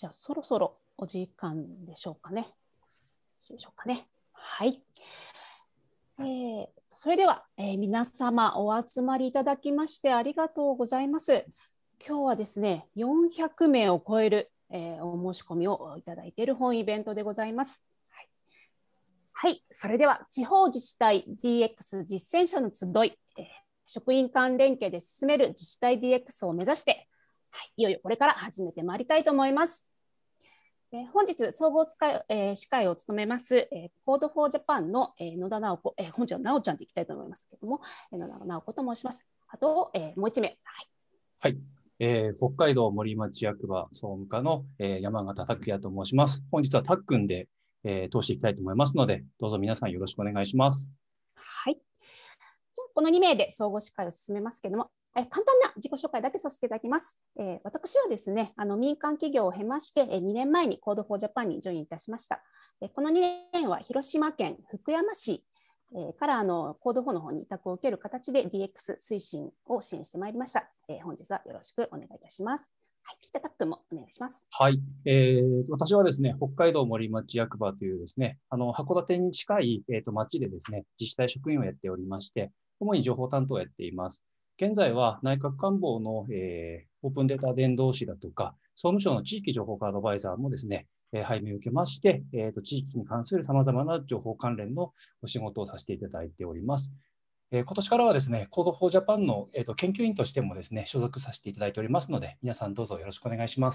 じゃあそろそろお時間でしょうかね。はい。それでは、皆様お集まりいただきましてありがとうございます。今日はですね、400名を超える、お申し込みをいただいている本イベントでございます。はい、それでは地方自治体 DX 実践者の集い、職員間連携で進める自治体 DX を目指して、いよいよこれから始めてまいりたいと思います。本日総合司会を務めます、Code for Japan の、野田直子、本日は直ちゃんでいきたいと思いますけれども、野田直子と申します。あと、もう1名。 はい、北海道森町役場総務課の、山形拓也と申します。本日はたっくんで、通していきたいと思いますので、どうぞ皆さんよろしくお願いします。 はい。じゃあこの2名で総合司会を進めますけれども、簡単な自己紹介だけさせていただきます。私はですね、民間企業を経まして、2年前に Code for Japan にジョインいたしました。この2年は広島県福山市からCode forの方に委託を受ける形で DX 推進を支援してまいりました。本日はよろしくお願いいたします。はい、じゃあ、たっくんもお願いします。 はい、私はですね、北海道森町役場というですね、函館に近い、町でですね、自治体職員をやっておりまして、主に情報担当をやっています。現在は内閣官房の、オープンデータ伝道師だとか、総務省の地域情報化アドバイザーもですね、拝命を受けまして、地域に関するさまざまな情報関連のお仕事をさせていただいております。今年からはですね、Code for Japan の、研究員としてもですね、所属させていただいておりますので、皆さんどうぞよろしくお願いします。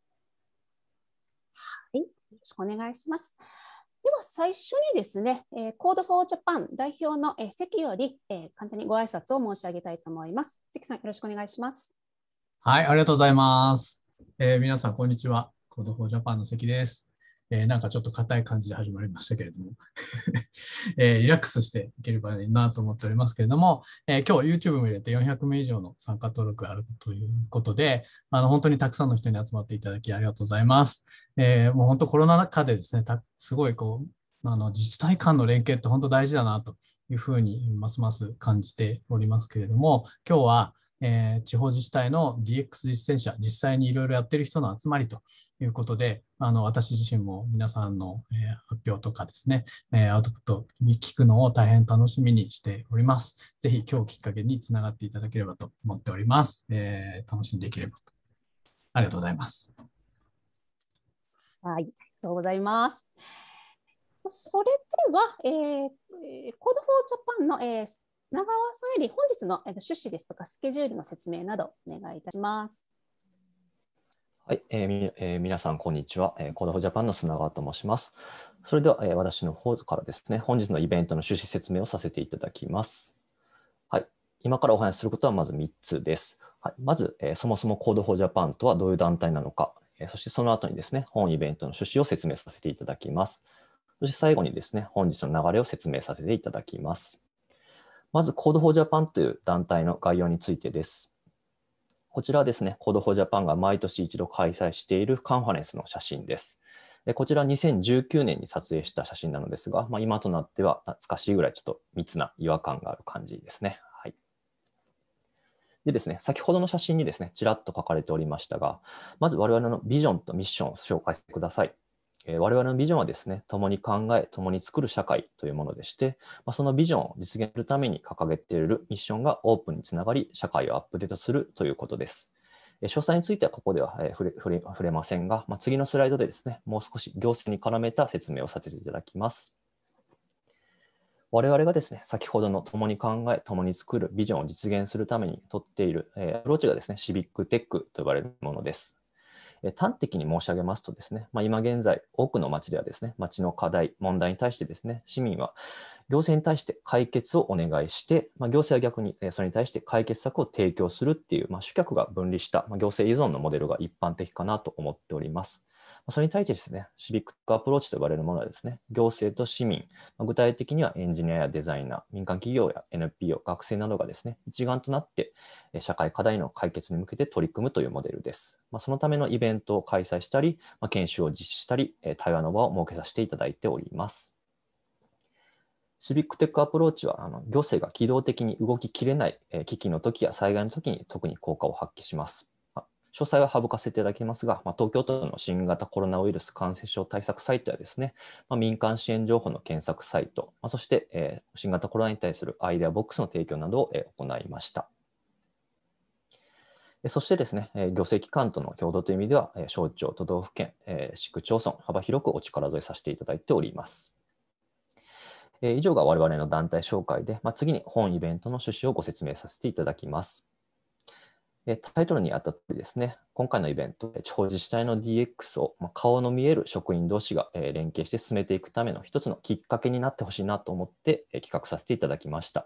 はい、よろしくお願いします。では最初にですね、Code for Japan 代表の関より簡単にご挨拶を申し上げたいと思います。関さん、よろしくお願いします。 はい、ありがとうございます。皆さん、こんにちは。Code for Japan の関です。なんかちょっと硬い感じで始まりましたけれども、リラックスしていければいいなと思っておりますけれども、今日 YouTube も入れて400名以上の参加登録があるということで、本当にたくさんの人に集まっていただきありがとうございます。もう本当コロナ禍でですね、すごいこう、自治体間の連携って本当大事だなというふうにますます感じておりますけれども、今日は地方自治体の DX 実践者、実際にいろいろやってる人の集まりということで、私自身も皆さんの発表とかですね、アウトプットに聞くのを大変楽しみにしております。ぜひ今日きっかけにつながっていただければと思っております。楽しんでいければと。ありがとうございます。 はい、ありがとうございます。それでは、Code for Japan の、砂川さんより本日の趣旨ですとかスケジュールの説明などお願いいたします。 はい、皆さんこんにちは。Code for Japan の砂川と申します。それでは、私の方からですね、本日のイベントの趣旨説明をさせていただきます。はい、今からお話しすることはまず3つです。はい、まず、そもそも Code for Japan とはどういう団体なのか、そしてその後にですね、本イベントの趣旨を説明させていただきます。そして最後にですね、本日の流れを説明させていただきます。まず Code for Japan という団体の概要についてです。こちらはですね、Code for Japan が毎年一度開催しているカンファレンスの写真です。こちら2019年に撮影した写真なのですが、今となっては懐かしいぐらいちょっと密な違和感がある感じですね。はい。でですね、先ほどの写真にですね、ちらっと書かれておりましたが、まず我々のビジョンとミッションを紹介してください。我々のビジョンはですね、共に考え、共に作る社会というものでして、そのビジョンを実現するために掲げているミッションがオープンにつながり、社会をアップデートするということです。詳細についてはここでは触れませんが、次のスライドでですね、もう少し行政に絡めた説明をさせていただきます。我々がですね、先ほどの共に考え、共に作るビジョンを実現するために取っているアプローチがですね、シビックテックと呼ばれるものです。端的に申し上げますとですね、今現在多くの町ではですね、町の課題、問題に対してですね、市民は行政に対して解決をお願いして、行政は逆にそれに対して解決策を提供するっていう、主客が分離した行政依存のモデルが一般的かなと思っております。それに対してですね、シビックアプローチと呼ばれるものはですね、行政と市民、具体的にはエンジニアやデザイナー、民間企業や NPO、学生などがですね、一丸となって社会課題の解決に向けて取り組むというモデルです。そのためのイベントを開催したり、研修を実施したり、対話の場を設けさせていただいております。シビックテックアプローチは行政が機動的に動ききれない危機の時や災害の時に特に効果を発揮します。 詳細は省かせていただきますが、東京都の新型コロナウイルス感染症対策サイトやですね、民間支援情報の検索サイト、そして、新型コロナに対するアイデアボックスの提供などを、行いました。そしてですね、行政機関との共同という意味では、省庁、都道府県、市区町村、幅広くお力添えさせていただいております。以上が我々の団体紹介で、次に本イベントの趣旨をご説明させていただきます。タイトルにあった通りですね、今回のイベント、地方自治体の DX を顔の見える職員同士が連携して進めていくための一つのきっかけになってほしいなと思って企画させていただきました。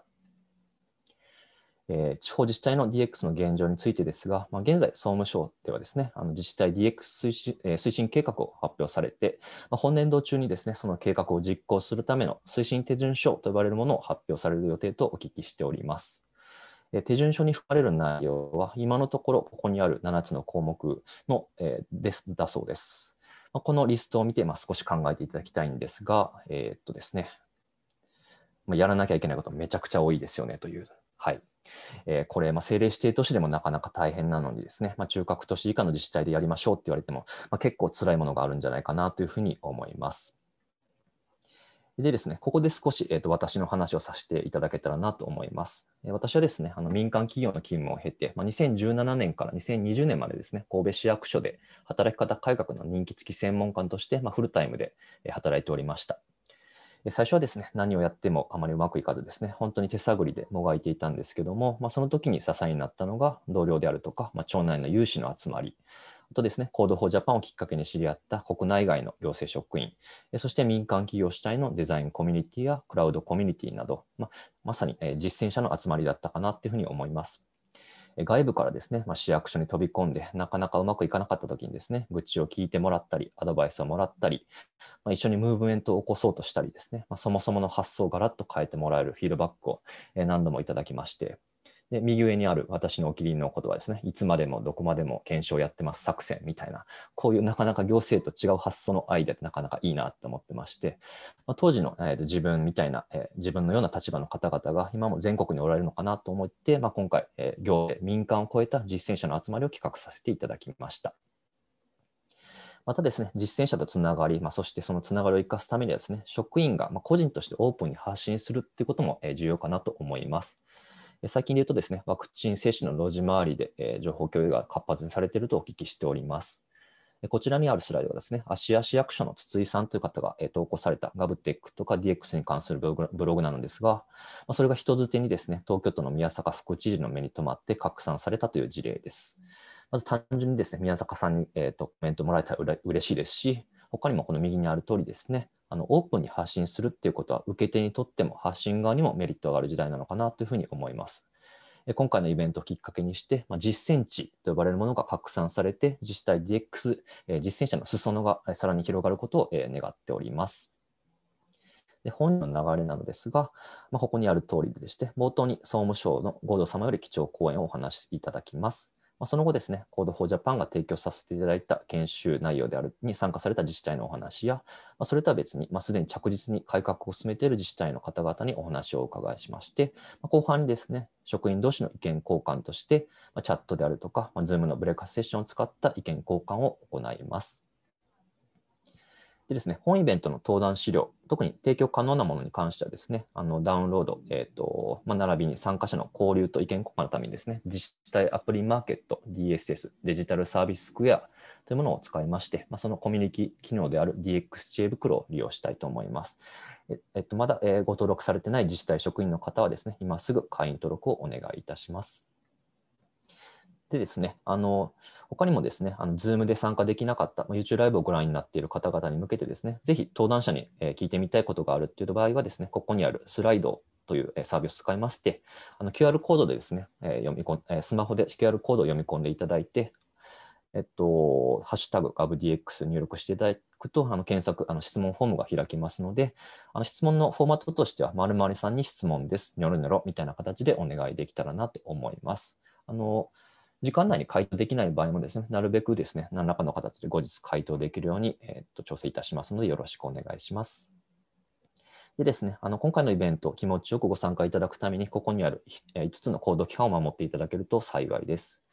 地方自治体の DX の現状についてですが、現在、総務省ではですね、自治体 DX 推進計画を発表されて、本年度中にですね、その計画を実行するための推進手順書と呼ばれるものを発表される予定とお聞きしております。手順書に含まれる内容は、今のところここにある7つの項目の、だそうです。このリストを見て、少し考えていただきたいんですが、ですね、やらなきゃいけないことめちゃくちゃ多いですよねという。はい。これ、政令指定都市でもなかなか大変なのにですね、中核都市以下の自治体でやりましょうって言われても、結構辛いものがあるんじゃないかなというふうに思います。でですね、ここで少し、私の話をさせていただけたらなと思います。私はですね、民間企業の勤務を経て、2017年から2020年までですね、神戸市役所で働き方改革の任期付き専門官として、フルタイムで働いておりました。最初はですね、何をやってもあまりうまくいかずですね、本当に手探りでもがいていたんですけども、その時に支えになったのが同僚であるとか、町内の有志の集まり、あとですね、Code for Japanをきっかけに知り合った国内外の行政職員、そして民間企業主体のデザインコミュニティやクラウドコミュニティなど、まさに実践者の集まりだったかなというふうに思います。外部からですね、市役所に飛び込んで、なかなかうまくいかなかったときにですね、愚痴を聞いてもらったり、アドバイスをもらったり、一緒にムーブメントを起こそうとしたりですね、そもそもの発想をガラッと変えてもらえるフィードバックを何度もいただきまして、で右上にある私のお気に入りの言葉ですね、いつまでもどこまでも検証やってます作戦みたいな、こういうなかなか行政と違う発想のアイデアってなかなかいいなと思ってまして、当時の自分みたいな自分のような立場の方々が今も全国におられるのかなと思って、今回行政民間を超えた実践者の集まりを企画させていただきました。またですね、実践者とつながり、そしてそのつながりを生かすためにはですね、職員が個人としてオープンに発信するということも重要かなと思います。最近で言うとですね、ワクチン接種の路地回りで情報共有が活発にされているとお聞きしております。こちらにあるスライドはですね、芦屋市役所の筒井さんという方が投稿されたガブテックとか DX に関するブログなのですが、それが人づてにですね、東京都の宮坂副知事の目に留まって拡散されたという事例です。まず単純にですね、宮坂さんにコメントもらえたら嬉しいですし、他にもこの右にある通りですね、オープンに発信するっていうことは受け手にとっても発信側にもメリットがある時代なのかなというふうに思います。今回のイベントをきっかけにして、実践地と呼ばれるものが拡散されて、自治体 DX、実践者の裾野がさらに広がることを願っております。で本の流れなのですが、ここにある通りでして、冒頭に総務省の合同様より基調講演をお話しいただきます。その後ですね、Code for Japanが提供させていただいた研修内容であるに参加された自治体のお話や、それとは別に、すでに着実に改革を進めている自治体の方々にお話をお伺いしまして、後半にですね、職員同士の意見交換として、チャットであるとか、Zoom のブレーカーセッションを使った意見交換を行います。でですね、本イベントの登壇資料、特に提供可能なものに関してはですね、ダウンロード、並びに参加者の交流と意見交換のためにですね、自治体アプリマーケット、DSS、デジタルサービススクエアというものを使いまして、そのコミュニティ機能である DX 知恵袋を利用したいと思います。まだご登録されてない自治体職員の方はですね、今すぐ会員登録をお願いいたします。でですね、他にもですね、Zoom で参加できなかった、YouTube ライブをご覧になっている方々に向けてですね、ぜひ登壇者に聞いてみたいことがあるという場合はですね、ここにあるスライドというサービスを使いまして、QR コードでですね、スマホで QR コードを読み込んでいただいて、ハッシュタグ GovDX 入力していただくと、検索、質問フォームが開きますので、質問のフォーマットとしては、〇〇さんに質問です、ニョロニョロみたいな形でお願いできたらなと思います。時間内に回答できない場合もですね、なるべくですね、何らかの形で後日回答できるように、調整いたしますので、よろしくお願いします。でですね、今回のイベント、気持ちよくご参加いただくために、ここにある5つの行動規範を守っていただけると幸いです。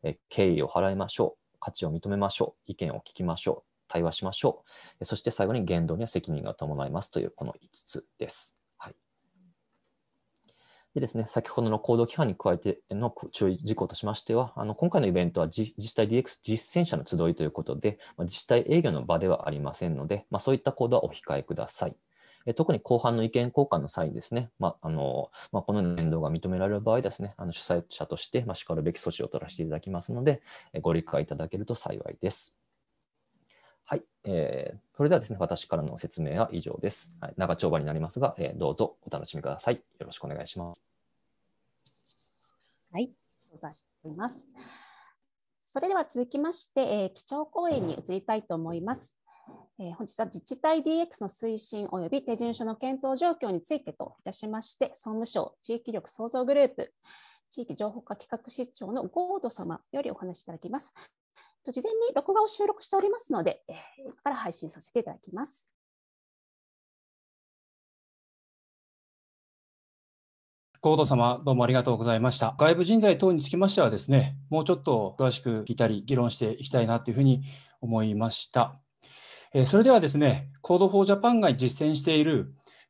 敬意を払いましょう、価値を認めましょう、意見を聞きましょう、対話しましょう、そして最後に言動には責任が伴いますというこの5つです。はい。でですね、先ほどの行動規範に加えての注意事項としましては、今回のイベントは自治体 DX 実践者の集いということで、自治体営業の場ではありませんので、そういった行動はお控えください。特に後半の意見交換の際にですね、この年度が認められる場合ですね、主催者としてしかるべき措置を取らせていただきますので、ご理解いただけると幸いです。はい、それではですね、私からの説明は以上です。はい、長丁場になりますが、どうぞお楽しみください。よろしくお願いします。 はい、ありがとうございます。それでは続きまして、基調講演に移りたいと思います。本日は自治体 DX の推進及び手順書の検討状況についてといたしまして、総務省地域力創造グループ地域情報化企画室長のゴード様よりお話しいただきます。事前に録画を収録しておりますので、今から配信させていただきます。 ゴード様、どうもありがとうございました。外部人材等につきましてはですね、もうちょっと詳しく聞いたり、議論していきたいなというふうに思いました。それではですね、Code for Japanが実践している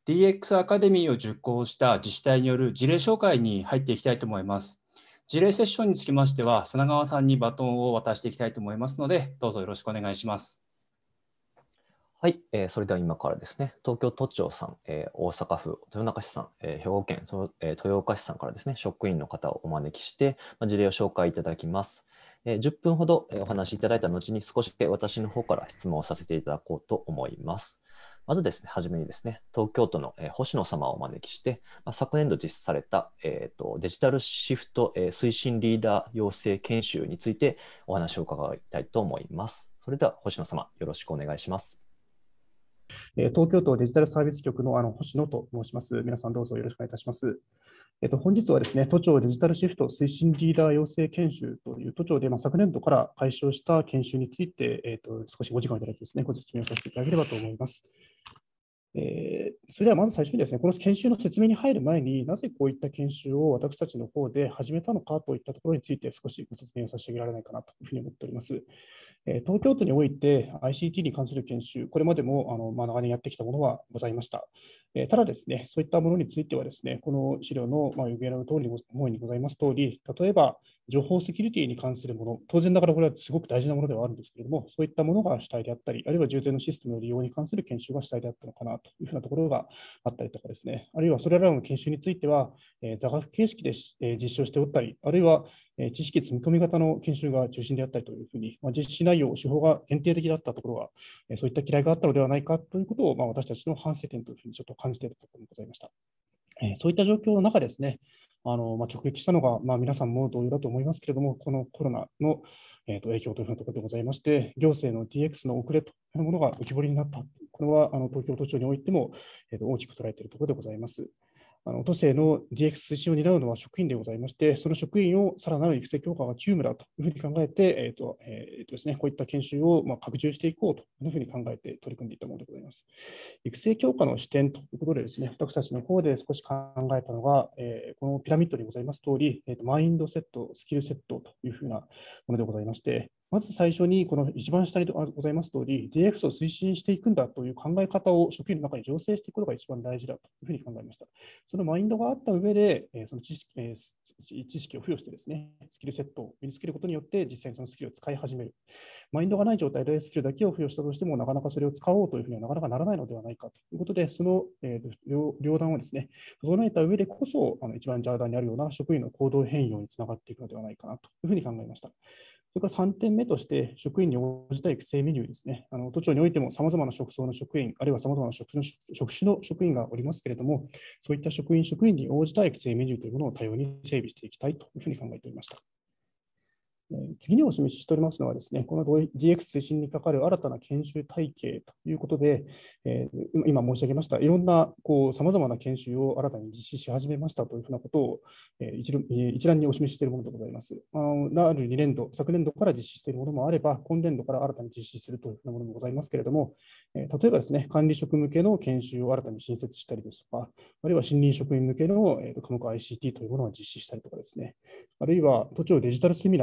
DX アカデミーを受講した自治体による事例紹介に入っていきたいと思います。事例セッションにつきましては、砂川さんにバトンを渡していきたいと思いますので、どうぞよろしくお願いします。 はい、それでは今からですね、東京都庁さん、大阪府豊中市さん、兵庫県豊岡市さんからですね、職員の方をお招きして、事例を紹介いただきます。10分ほどお話しいただいた後に少し私の方から質問をさせていただこうと思います。まずですね、はじめにですね、東京都の星野様をお招きして、昨年度実施されたデジタルシフト推進リーダー養成研修についてお話を伺いたいと思います。それでは星野様、よろしくお願いします。 東京都デジタルサービス局の星野と申します。皆さんどうぞよろしくお願いいたします。本日はですね、都庁デジタルシフト推進リーダー養成研修という都庁で昨年度から開始をした研修について、少しお時間をいただきですね、ご説明をさせていただければと思います。それではまず最初にですね、この研修の説明に入る前になぜこういった研修を私たちの方で始めたのかといったところについて少しご説明をさせてあげられないかなというふうに思っております。東京都において ICT に関する研修、これまでも長年やってきたものはございました。ただですね、そういったものについてはですね、この資料の予言の通りにございます通り、例えば情報セキュリティに関するもの、当然ながらこれはすごく大事なものではあるんですけれども、そういったものが主体であったり、あるいは重点のシステムの利用に関する研修が主体であったのかなというふうなところがあったりとかですね、あるいはそれらの研修については、座学形式で実施をしておったり、あるいは知識積み込み型の研修が中心であったりというふうに、実施内容、手法が限定的だったところは、そういった嫌いがあったのではないかということを、私たちの反省点というふうにちょっと感じているところでございました。そういった状況の中ですね、直撃したのが、皆さんも同様だと思いますけれども、このコロナの影響というふうなところでございまして、行政の DX の遅れというものが浮き彫りになった。これは東京都庁においても大きく捉えているところでございます。都政の DX 推進を担うのは職員でございまして、その職員をさらなる育成強化が急務だというふうに考えて、ですね、こういった研修を拡充していこうというふうに考えて取り組んでいったものでございます。育成強化の視点ということでですね、私たちの方で少し考えたのが、このピラミッドにございます通り、マインドセット、スキルセットというふうなものでございまして、まず最初にこの一番下にございます通り、DX を推進していくんだという考え方を職員の中に醸成していくことが一番大事だというふうに考えました。そのマインドがあった上で、その知識を付与してですね、スキルセットを身につけることによって、実際にそのスキルを使い始める。マインドがない状態でスキルだけを付与したとしても、なかなかそれを使おうというふうにはなかなかならないのではないかということで、その両断をですね、整えた上でこそ、一番ジャーダーにあるような職員の行動変容につながっていくのではないかなというふうに考えました。それから3点目として、職員に応じた育成メニューですね。都庁においてもさまざまな職層の職員、あるいはさまざまな職種の職員がおりますけれども、そういった職員に応じた育成メニューというものを多様に整備していきたいというふうに考えておりました。次にお示ししておりますのはですね、この DX 推進にかかる新たな研修体系ということで、今申し上げました、いろんなさまざまな研修を新たに実施し始めましたというふうなことを一覧にお示ししているものでございます。ある2年度、昨年度から実施しているものもあれば、今年度から新たに実施するというふうなものもございますけれども、例えばですね、管理職向けの研修を新たに新設したりですとか、あるいは森林職員向けの科目 ICT というものを実施したりとかですね、あるいは都庁デジタルセミナーといっ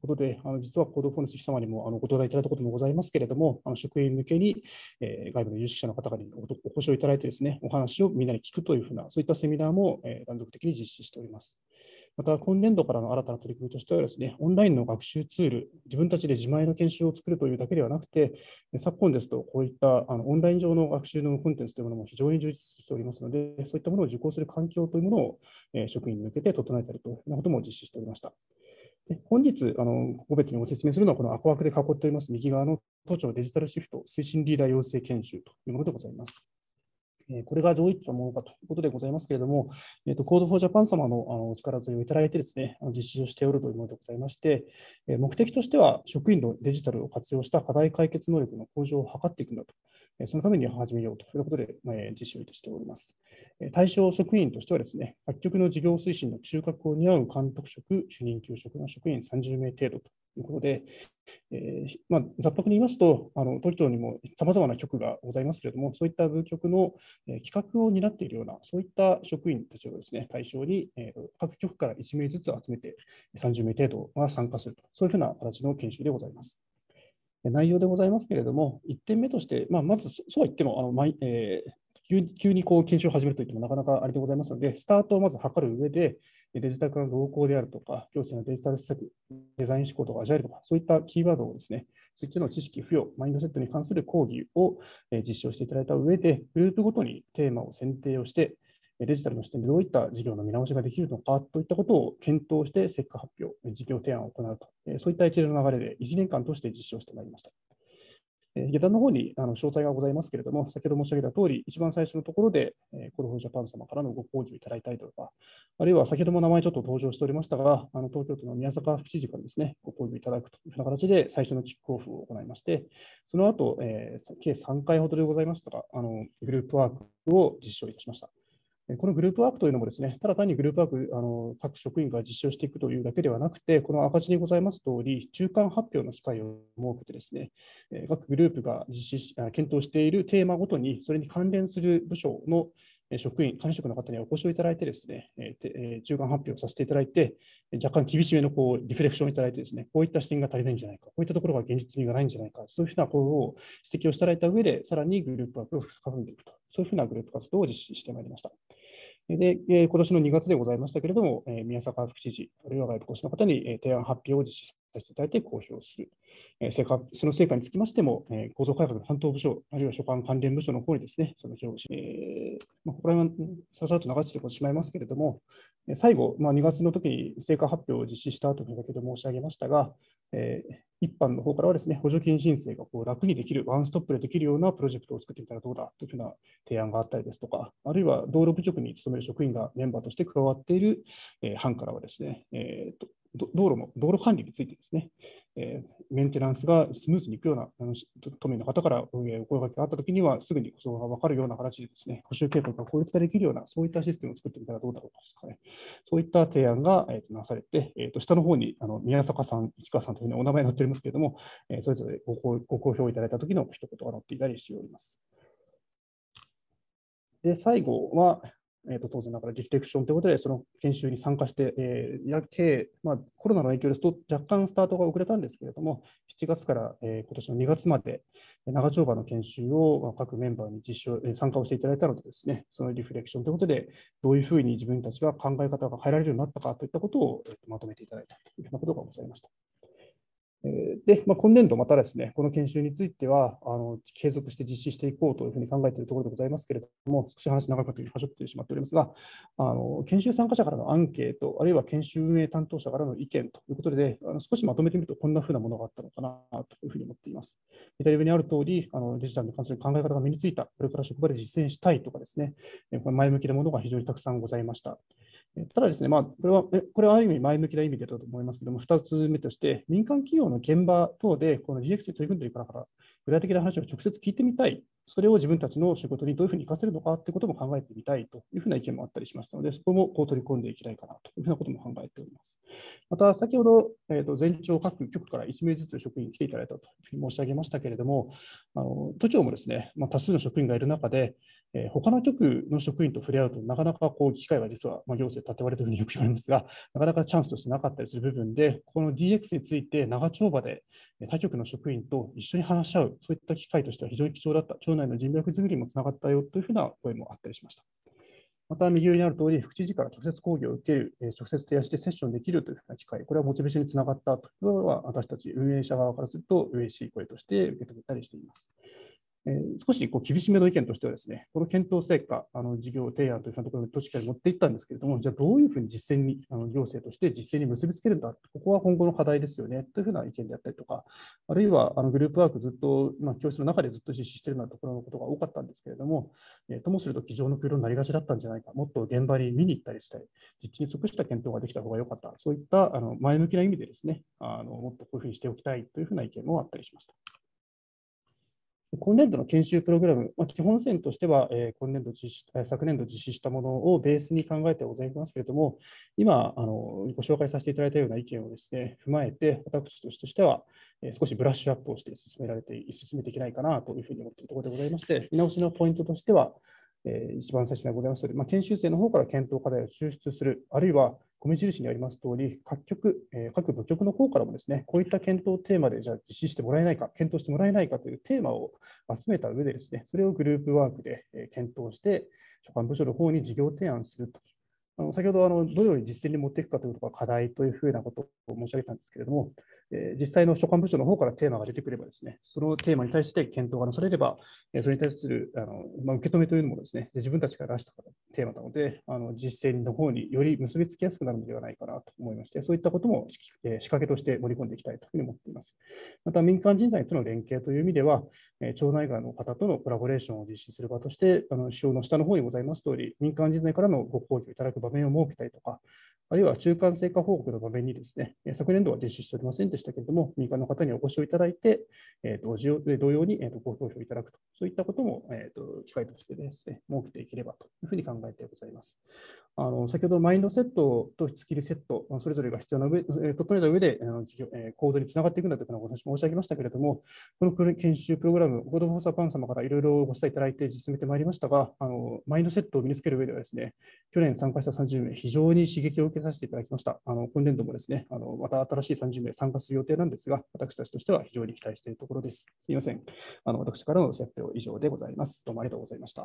ことで、実はコードフォーの様にもご登壇いただいたこともございますけれども、職員向けに、外部の有識者の方々にお越しをいただいてですね、お話をみんなに聞くというふうな、そういったセミナーも断続的に実施しております。また、今年度からの新たな取り組みとしてはですね、オンラインの学習ツール、自分たちで自前の研修を作るというだけではなくて、昨今ですと、こういったオンライン上の学習のコンテンツというものも非常に充実しておりますので、そういったものを受講する環境というものを職員に向けて整えたりというようなことも実施しておりました。本日、個別にご説明するのは、この赤枠で囲っております右側の都庁デジタルシフト推進リーダー養成研修というものでございます。これがどういったものかということでございますけれども、コードフォージャパン様のお力添えをいただいてですね、実施をしておるというものでございまして、目的としては職員のデジタルを活用した課題解決能力の向上を図っていくんだと、そのために始めようということで実施をいたしております。対象職員としてはですね、各局の事業推進の中核を担う監督職、主任級職の職員30名程度ということで、ざっとくに言いますと、東京にもさまざまな局がございますけれども、そういった部局の企画を担っているような、そういった職員たちをですね、対象に各局から1名ずつ集めて30名程度が参加すると、そういうふうな形の研修でございます。内容でございますけれども、1点目として、まずそうは言っても、急に研修を始めるといってもなかなかあれでございますので、スタートをまず測る上で、デジタル化の動向であるとか、行政のデジタル施策、デザイン思考とかアジャイルとか、そういったキーワードをですね、そういったの知識付与、マインドセットに関する講義を実施をしていただいた上で、グループごとにテーマを選定をして、デジタルの視点でどういった事業の見直しができるのかといったことを検討して、成果発表、事業提案を行うと、そういった一連の流れで1年間として実施をしてまいりました。下段の方に詳細がございますけれども、先ほど申し上げた通り、一番最初のところで、コードフォージャパン様からのご講義をいただいたりとか、あるいは先ほども名前ちょっと登場しておりましたが、東京都の宮坂副知事からですね、ご講義をいただくというような形で最初のキックオフを行いまして、その後、計3回ほどでございましたが、グループワークを実施をいたしました。このグループワークというのもですね、ただ単にグループワーク、各職員が実施をしていくというだけではなくて、この赤字にございます通り、中間発表の機会を設けてですね、各グループが検討しているテーマごとに、それに関連する部署の職員、管理職の方にお越しをいただいてですね、中間発表をさせていただいて、若干厳しめのリフレクションをいただいてですね、こういった視点が足りないんじゃないか、こういったところが現実味がないんじゃないか、そういうふうなことを指摘をしていただいた上で、さらにグループワークを深めていくと、そういうふうなグループ活動を実施してまいりました。で、今年の2月でございましたけれども、宮坂副知事、あるいは外部講師の方に提案発表を実施させていただいて公表する。その成果につきましても、構造改革の担当部署、あるいは所管関連部署の方にですね、その表示、ここら辺はさらさらと流してしまいますけれども、最後、2月の時に成果発表を実施したというだけで申し上げましたが、一般の方からはですね、補助金申請が楽にできる、ワンストップでできるようなプロジェクトを作ってみたらどうだというふうな提案があったりですとか、あるいは道路部局に勤める職員がメンバーとして加わっている班からはですね、道路管理についてですね、メンテナンスがスムーズにいくような都民の方からお声掛けがあったときには、すぐにそれが分かるような形でですね、補修計画が効率化できるような、そういったシステムを作ってみたらどうだろうかですかね。そういった提案がなされて、下の方に宮坂さん、市川さんというふうにお名前が載っておりますけれども、それぞれご好評いただいたときの一言が載っていたりしております。で、最後は、当然ながらリフレクションということで、その研修に参加して、コロナの影響ですと若干スタートが遅れたんですけれども、7月から今年の2月まで長丁場の研修を各メンバーに参加をしていただいたのでですね、そのリフレクションということで、どういうふうに自分たちが考え方が変えられるようになったかといったことをまとめていただいたというようなことがございました。で、今年度またですね、この研修については、継続して実施していこうというふうに考えているところでございますけれども、少し話長くはしょってしまっておりますが、研修参加者からのアンケート、あるいは研修運営担当者からの意見ということで、少しまとめてみると、こんなふうなものがあったのかなというふうに思っています。左上にある通り、デジタルに関する考え方が身についた、これから職場で実践したいとかですね、前向きなものが非常にたくさんございました。ただですね、これはある意味前向きな意味でだと思いますけれども、2つ目として、民間企業の現場等で、この DX に取り組んでいるから、具体的な話を直接聞いてみたい、それを自分たちの仕事にどういうふうに活かせるのかということも考えてみたいというふうな意見もあったりしましたので、そこも取り込んでいきたいかなというふうなことも考えております。また、先ほど、全庁各局から1名ずつ職員に来ていただいたというふうに申し上げましたけれども、都庁もですね、多数の職員がいる中で、 他の局の職員と触れ合うと、なかなか機会が実は、行政縦割りというふうによく言われますが、なかなかチャンスとしてなかったりする部分で、この DX について長丁場で他局の職員と一緒に話し合う、そういった機会としては非常に貴重だった、庁内の人脈作りにもつながったよというふうな声もあったりしました。また、右上にある通り、副知事から直接講義を受ける、直接提案してセッションできるというふうな機会、これはモチベーションにつながったというのは、私たち運営者側からすると嬉しい声として受け止めたりしています。少し厳しめの意見としてはですね、この検討成果、事業提案というところに確かに持っていったんですけれども、じゃあどういうふうに実践に、行政として実践に結びつけるんだ、ここは今後の課題ですよね、というふうな意見であったりとか、あるいはグループワークずっと、教室の中でずっと実施しているようなところのことが多かったんですけれども、ともすると机上の空論になりがちだったんじゃないか、もっと現場に見に行ったりして、実地に即した検討ができた方が良かった、そういった前向きな意味でですね、もっとこういうふうにしておきたいというふうな意見もあったりしました。今年度の研修プログラム、基本線としては、昨年度実施したものをベースに考えてございますけれども、今ご紹介させていただいたような意見をですね、踏まえて、私としては、少しブラッシュアップをして進めていけないかなというふうに思っているところでございまして、見直しのポイントとしては、一番最初にございますとおり、研修生の方から検討課題を抽出する、あるいは米印にありますとおり、各部局の方からもですね、こういった検討テーマでじゃあ実施してもらえないか、検討してもらえないかというテーマを集めた上でですね、それをグループワークで検討して、所管部署の方に事業提案すると。先ほどどのように実践に持っていくかというところが課題というふうなことを申し上げたんですけれども、実際の所管部署の方からテーマが出てくればですね、そのテーマに対して検討がなされれば、それに対する受け止めというのもですね、自分たちから出したテーマなので、実践の方により結びつきやすくなるのではないかなと思いまして、そういったことも仕掛けとして盛り込んでいきたいというふうに思っています。また、民間人材との連携という意味では、町内外の方とのコラボレーションを実施する場として、指標の下の方にございますとおり、民間人材からのご講義をいただく場面を設けたりとか、あるいは中間成果報告の場面にですね、昨年度は実施しておりませんでしたけれども、民間の方にお越しをいただいて、同様にご投票いただくと、そういったことも機会としてですね、設けていければというふうに考えてございます。先ほどマインドセットとスキルセット、それぞれが必要な整えた上で行動につながっていくんだというお話申し上げましたけれども、この研修プログラム、コードフォーサーパン様からいろいろご指導いただいて進めてまいりましたが、マインドセットを身につける上ではですね、去年参加した30名、非常に刺激を受けさせていただきました。今年度もですね、また新しい30名参加する予定なんですが、私たちとしては非常に期待しているところです。すみません。私からの説明は以上でございます。どうもありがとうございました。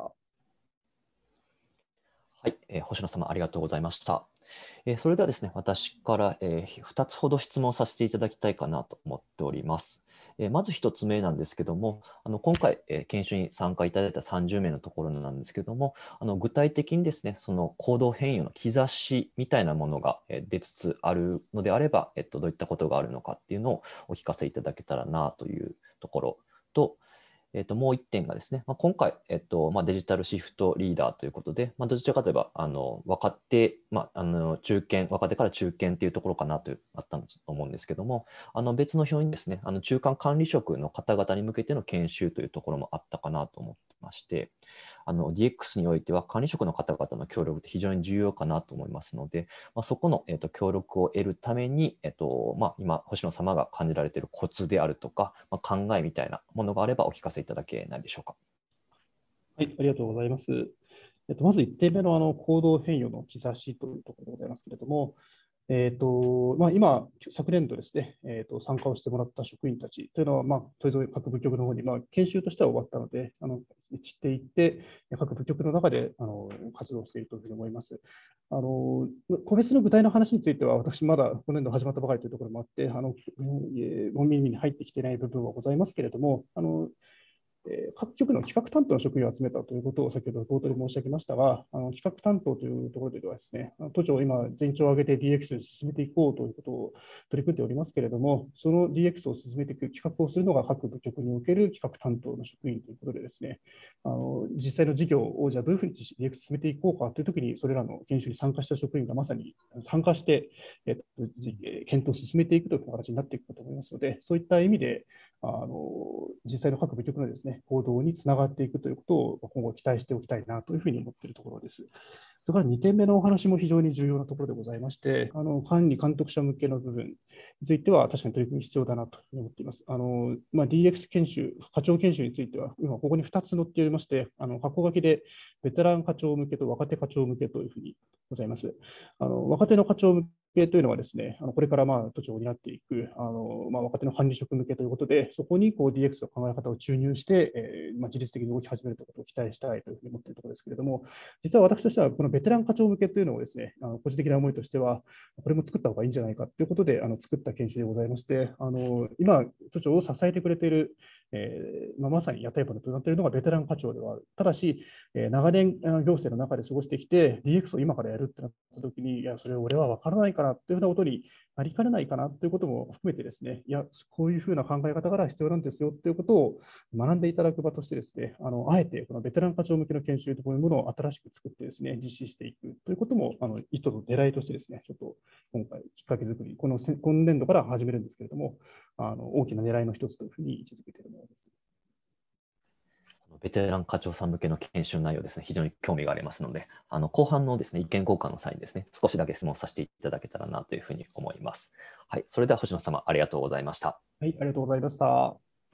はい、星野様ありがとうございました。それではですね、私から、2つほど質問させていただきたいかなと思っております。まず1つ目なんですけども、今回、研修に参加いただいた30名のところなんですけども、具体的にですね、その行動変容の兆しみたいなものが出つつあるのであれば、どういったことがあるのかっていうのをお聞かせいただけたらなというところと、もう1点がですね、今回、デジタルシフトリーダーということで、どちらかといえば若手、若手から中堅というところかなとあったと思うんですけども、別の表にですね、中間管理職の方々に向けての研修というところもあったかなと思ってまして、DX においては管理職の方々の協力って非常に重要かなと思いますので、そこの、協力を得るために、今、星野様が感じられているコツであるとか、考えみたいなものがあればお聞かせいただけないでしょうか。 はい、ありがとうございます。まず1点目の行動変容の兆しというところでございますけれども、今、昨年度ですね、参加をしてもらった職員たちというのは、それぞれ各部局の方に、研修としては終わったので、散っていって、各部局の中で活動しているというふうに思います。個別の具体の話については、私、まだ今年度始まったばかりというところもあって、お耳に入ってきていない部分はございますけれども、各局の企画担当の職員を集めたということを先ほど冒頭で申し上げましたが、企画担当というところではですね、都庁、今、全庁を挙げて DX に進めていこうということを取り組んでおりますけれども、その DX を進めていく企画をするのが各部局における企画担当の職員ということでですね、実際の事業をじゃあどういうふうに DX 進めていこうかというときに、それらの研修に参加した職員がまさに参加して、検討を進めていくという形になっていくかと思いますので、そういった意味で、実際の各部局のですね、行動につながっていくということを今後期待しておきたいなというふうに思っているところです。 それから2点目のお話も非常に重要なところでございまして、管理監督者向けの部分については確かに取り組み必要だなと思っています。DX 研修、課長研修については、今ここに2つ載っておりまして、箱書きでベテラン課長向けと若手課長向けというふうにございます。若手の課長向けというのはですね、これから都庁を担っていく若手の管理職向けということで、そこにDX の考え方を注入して、自律的に動き始めるということを期待したいというふうに思っているところですけれども、実は私としては、このベテラン課長向けというのをですね、個人的な思いとしては、これも作った方がいいんじゃないかということで、作った研修でございまして、今、都庁を支えてくれている、まさに屋台骨となっているのがベテラン課長ではある。ただし、長年行政の中で過ごしてきて、DX を今からやるってなったときに、いや、それ俺は分からないからというふうなことになりかねないかなということも含めてですね、いや、こういうふうな考え方から必要なんですよということを学んでいただく場としてですね、あえてこのベテラン課長向けの研修というものを新しく作ってですね、実施していくということも、意図と狙いとしてですね、ちょっと今回、きっかけ作り、今年度から始めるんですけれども、大きな狙いの一つというふうに位置づけているものです。 ベテラン課長さん向けの研修内容ですね、非常に興味がありますので、後半のですね、意見交換の際にですね、少しだけ質問させていただけたらなというふうに思います。はい、それでは星野様、ありがとうございました。 はい、ありがとうございました。は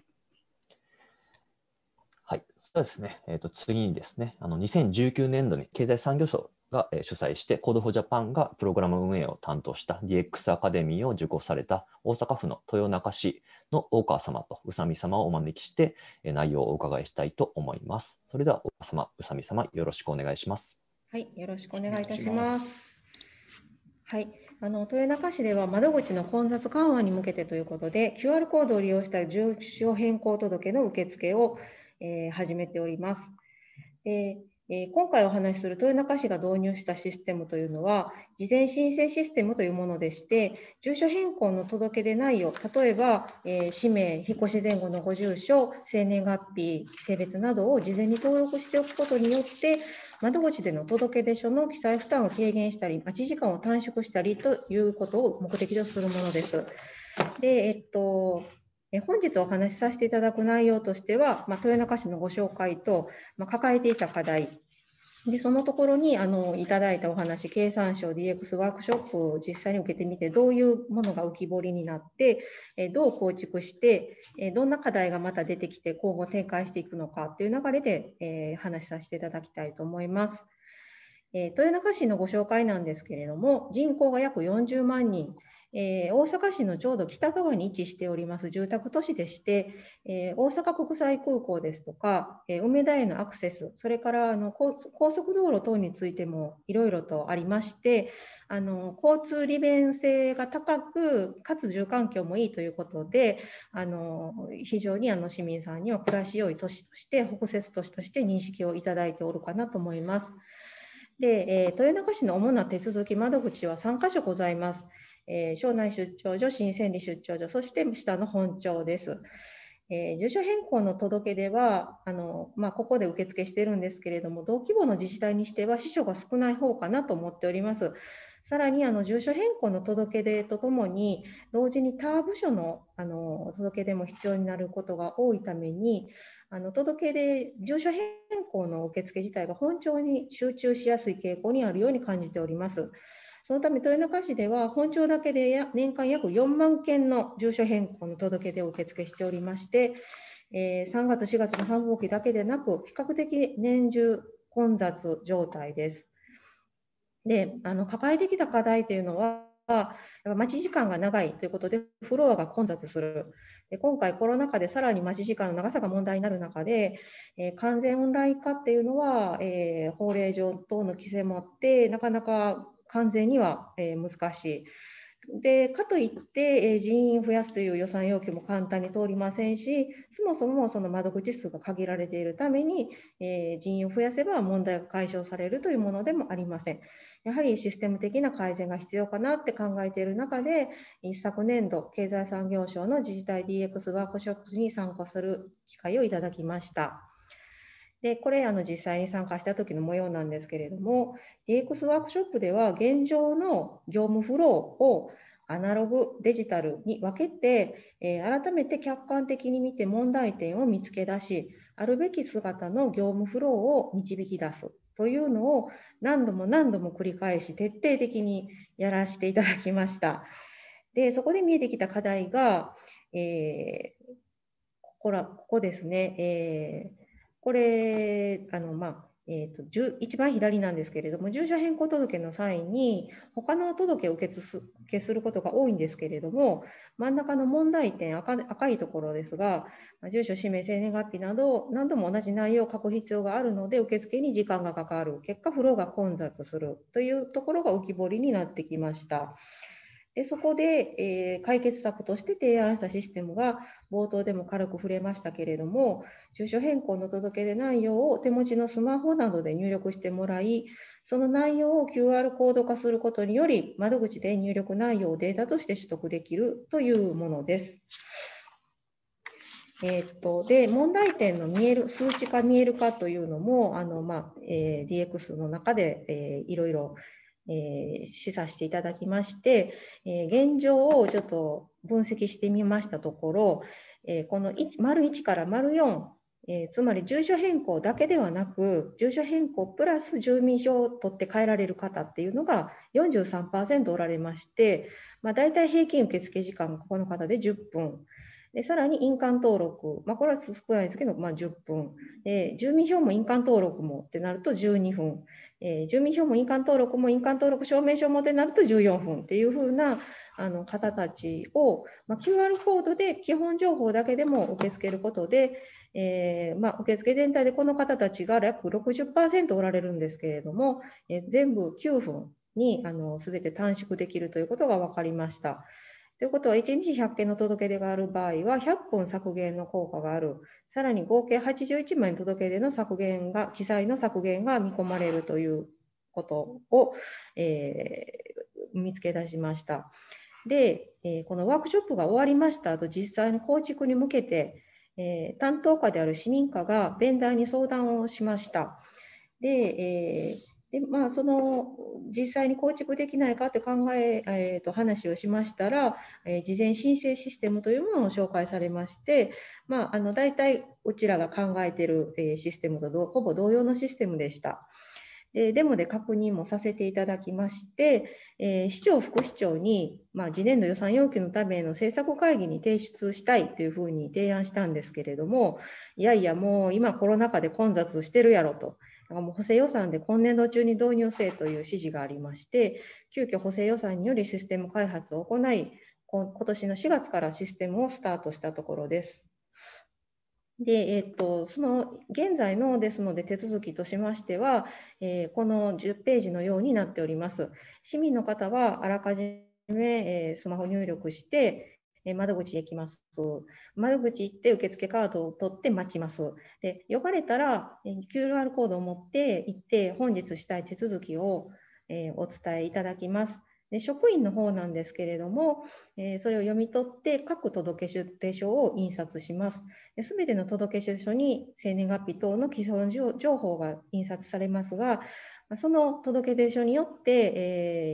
い、そうですね、次にですね、2019年度に経済産業省が主催して、Code for Japan がプログラム運営を担当した DX アカデミーを受講された大阪府の豊中市の大川様と宇佐美様をお招きして、内容をお伺いしたいと思います。それでは大川様、宇佐美様、よろしくお願いします。 はい、よろしくお願いいたします。はい、豊中市では窓口の混雑緩和に向けてということで、QR コードを利用した住所変更届の受付を始めております。今回お話しする豊中市が導入したシステムというのは、事前申請システムというものでして、住所変更の届け出内容、例えば、氏名、引っ越し前後のご住所、生年月日、性別などを事前に登録しておくことによって、窓口での届け出書の記載負担を軽減したり、待ち時間を短縮したりということを目的とするものです。で、本日お話しさせていただく内容としては、豊中市のご紹介と、抱えていた課題、でそのところにいただいたお話、経産省 DX ワークショップを実際に受けてみて、どういうものが浮き彫りになって、どう構築して、どんな課題がまた出てきて、今後展開していくのかという流れで、話しさせていただきたいと思います。豊中市のご紹介なんですけれども、人口が約40万人。大阪市のちょうど北側に位置しております住宅都市でして、大阪国際空港ですとか、梅田へのアクセス、それから高速道路等についてもいろいろとありまして、交通利便性が高く、かつ住環境もいいということで、非常に市民さんには暮らし良い都市として、北摂都市として認識をいただいておるかなと思います。で、豊中市の主な手続き窓口は3カ所ございます。省内出張所、新千里出張所、そして下の本庁です。住所変更の届け出はここで受付しているんですけれども、同規模の自治体にしては支所が少ない方かなと思っております。さらに住所変更の届け出とともに、同時に他部署の届け出も必要になることが多いために、届け出、住所変更の受付自体が本庁に集中しやすい傾向にあるように感じております。そのため、豊中市では本庁だけで年間約4万件の住所変更の届け出を受付しておりまして、3月、4月の繁忙期だけでなく、比較的年中混雑状態です。で、抱えてきた課題というのは、待ち時間が長いということで、フロアが混雑する。で今回、コロナ禍でさらに待ち時間の長さが問題になる中で、完全オンライン化っていうのは、法令上等の規制もあって、なかなか完全には難しい。でかといって人員を増やすという予算要求も簡単に通りませんし、そもそもその窓口数が限られているために、人員を増やせば問題が解消されるというものでもありません。やはりシステム的な改善が必要かなって考えている中で、一昨年度、経済産業省の自治体 DX ワークショップに参加する機会をいただきました。でこれ実際に参加した時の模様なんですけれども、DX ワークショップでは現状の業務フローをアナログ、デジタルに分けて、改めて客観的に見て問題点を見つけ出し、あるべき姿の業務フローを導き出すというのを何度も何度も繰り返し徹底的にやらせていただきました。で、そこで見えてきた課題が、ここですね。これ一番左なんですけれども、住所変更届の際に他の届を受けすることが多いんですけれども、真ん中の問題点、赤いところですが、住所、氏名、生年月日など何度も同じ内容を書く必要があるので、受付に時間がかかる、結果フローが混雑するというところが浮き彫りになってきました。でそこで、解決策として提案したシステムが冒頭でも軽く触れましたけれども、住所変更の届け出内容を手持ちのスマホなどで入力してもらい、その内容を QR コード化することにより、窓口で入力内容をデータとして取得できるというものです。で問題点の数値化見える化というのもDX の中で、いろいろ示唆していただきまして、現状をちょっと分析してみましたところ、この丸1から丸4、つまり住所変更だけではなく、住所変更プラス住民票を取って帰られる方っていうのが 43% おられまして、大体平均受付時間がこの方で10分。でさらに印鑑登録、これは少ないですけど、10分。住民票も印鑑登録もってなると12分。住民票も印鑑登録も印鑑登録証明書もってなると14分っていうふうな方たちを、QR コードで基本情報だけでも受け付けることで、受付全体でこの方たちが約 60% おられるんですけれども、全部9分に全て短縮できるということが分かりました。ということは、1日100件の届け出がある場合は、100分削減の効果がある。さらに合計81枚の届け出の記載の削減が見込まれるということを、見つけ出しました。で、このワークショップが終わりました後、実際の構築に向けて、担当課である市民課がベンダーに相談をしました。その実際に構築できないかって話をしましたら、事前申請システムというものを紹介されまして、大体うちらが考えているシステムとほぼ同様のシステムでした。デモで確認もさせていただきまして、市長、副市長に、次年度予算要求のための政策会議に提出したいというふうに提案したんですけれども、いやいや、もう今コロナ禍で混雑してるやろと。もう補正予算で今年度中に導入せという指示がありまして、急遽補正予算によりシステム開発を行い、今年の4月からシステムをスタートしたところです。で、その現在のですので手続きとしましては、この10ページのようになっております。市民の方はあらかじめスマホ入力して、窓口へ行きます。窓口行って受付カードを取って待ちます。で、呼ばれたら QR コードを持って行って本日したい手続きをお伝えいただきます。で職員の方なんですけれども、それを読み取って各届出書を印刷します。すべての届出書に生年月日等の基本情報が印刷されますが、その届出書によって、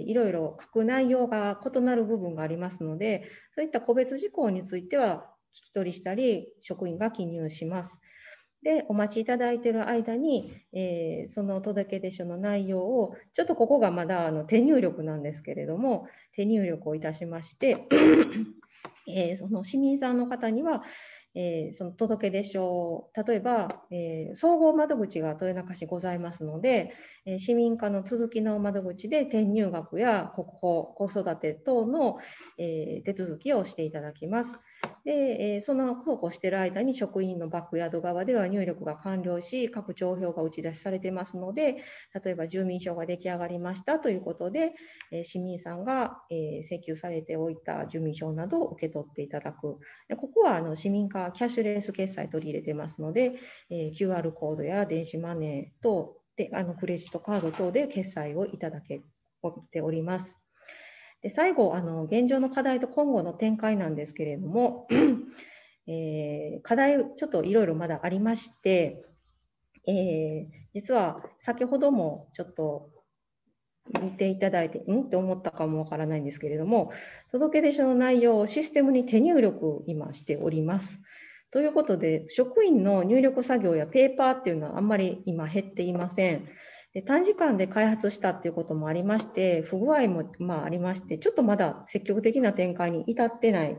いろいろ書く内容が異なる部分がありますので、そういった個別事項については聞き取りしたり、職員が記入します。で、お待ちいただいている間に、その届出書の内容を、ちょっとここがまだ手入力なんですけれども、手入力をいたしまして、その市民さんの方には、その届出書、例えば、総合窓口が豊中市ございますので、市民課の続きの窓口で転入学や国保、子育て等の、手続きをしていただきます。で、そのそうこうしている間に職員のバックヤード側では入力が完了し、各帳票が打ち出しされていますので、例えば住民票が出来上がりましたということで、市民さんが請求されておいた住民票などを受け取っていただく。ここは市民課キャッシュレス決済取り入れてますので、QR コードや電子マネー等でクレジットカード等で決済をいただけております。で最後、現状の課題と今後の展開なんですけれども、課題、ちょっといろいろまだありまして、実は先ほどもちょっと見ていただいて、って思ったかもわからないんですけれども、届出書の内容をシステムに手入力今しております。ということで、職員の入力作業やペーパーっていうのはあんまり今減っていません。 で短時間で開発したっていうこともありまして、不具合もありまして、ちょっとまだ積極的な展開に至ってない。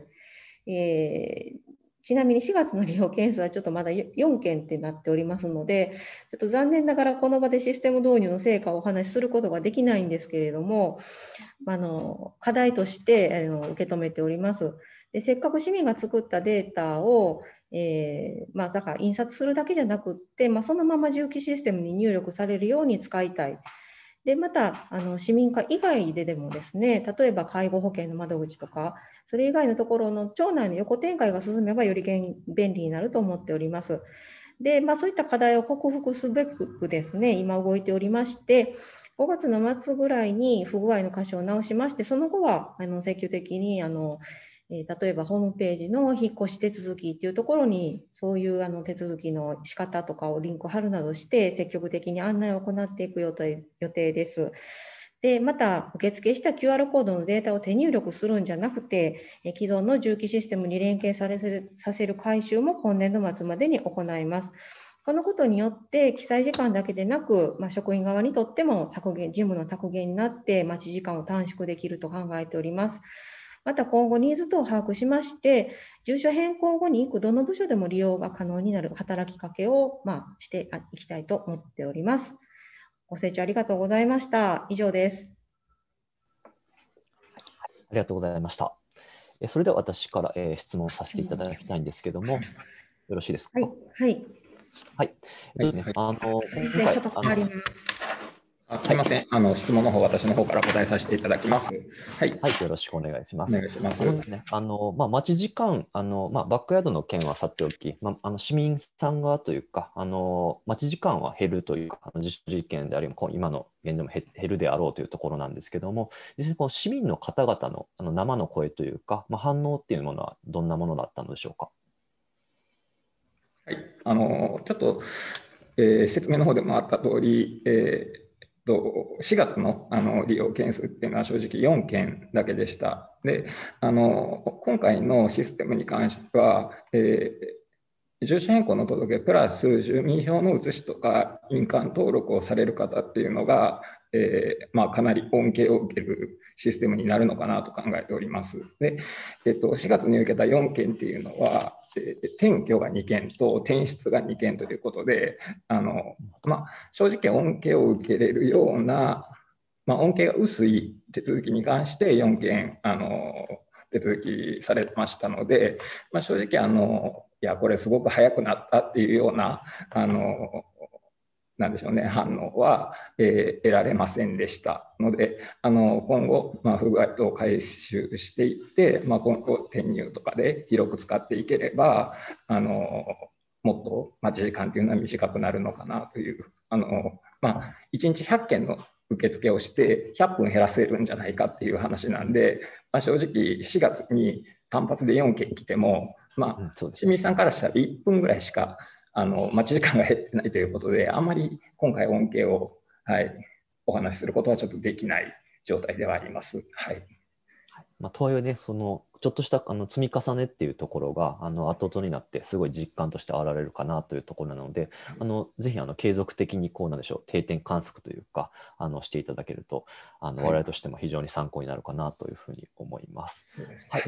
ちなみに4月の利用件数はちょっとまだ4件ってなっておりますので、ちょっと残念ながらこの場でシステム導入の成果をお話しすることができないんですけれども、課題として受け止めております。でせっかく市民が作ったデータをだから印刷するだけじゃなくって、そのまま重機システムに入力されるように使いたい。でまた市民課以外でもですね、例えば介護保険の窓口とか、それ以外のところの庁内の横展開が進めばより便利になると思っております。でそういった課題を克服すべくですね、今動いておりまして、5月の末ぐらいに不具合の箇所を直しまして、その後は積極的に例えばホームページの引っ越し手続きっていうところに、そういう手続きの仕方とかをリンク貼るなどして、積極的に案内を行っていく予定です。でまた、受付した QR コードのデータを手入力するんじゃなくて、既存の重機システムに連携させる改修も今年度末までに行います。このことによって、記載時間だけでなく、職員側にとっても事務の削減になって、待ち時間を短縮できると考えております。また今後ニーズ等を把握しまして、住所変更後にどの部署でも利用が可能になる働きかけをしていきたいと思っております。ご清聴ありがとうございました。以上です。 ありがとうございました。それでは私から、質問させていただきたいんですけども、よろしいですか。 はい。はい。 はい。ですね。 ちょっと変わります。 すみません、質問の方、私の方から答えさせていただきます。 はい、よろしくお願いします。 お願いします。 ですね、待ち時間、バックヤードの件はさておき、市民さん側というか、待ち時間は減るというか、実証実験であり、今の現状も減るであろうというところなんですけども、実際この市民の方々の生の声というか、反応っていうものはどんなものだったのでしょうか。 はい、ちょっと、説明の方でもあった通り、4月の利用件数っていうのは正直4件だけでした。で、今回のシステムに関しては、住所変更の届けプラス住民票の写しとか印鑑登録をされる方っていうのが、かなり恩恵を受けるシステムになるのかなと考えております。で、4月に受けた4件っていうのは、転居が2件と転出が2件ということで、正直恩恵を受けれるような、恩恵が薄い手続きに関して4件手続きされましたので、正直いやこれすごく早くなったっていうようななんでしょうね、反応は、得られませんでしたので、今後、不具合等を回収していって、今後転入とかで広く使っていければもっと待ち時間というのは短くなるのかなという1日100件の受付をして100分減らせるんじゃないかっていう話なんで、正直4月に単発で4件来ても、市民さんからしたら1分ぐらいしか待ち時間が減ってないということで、あんまり今回恩恵を、お話しすることはちょっとできない状態ではあります。 とはいえね、ちょっとした積み重ねっていうところが後々になってすごい実感として現れるかなというところなので、ぜひ継続的になんでしょう、定点観測というかしていただけると我々としても非常に参考になるかなというふうに思います。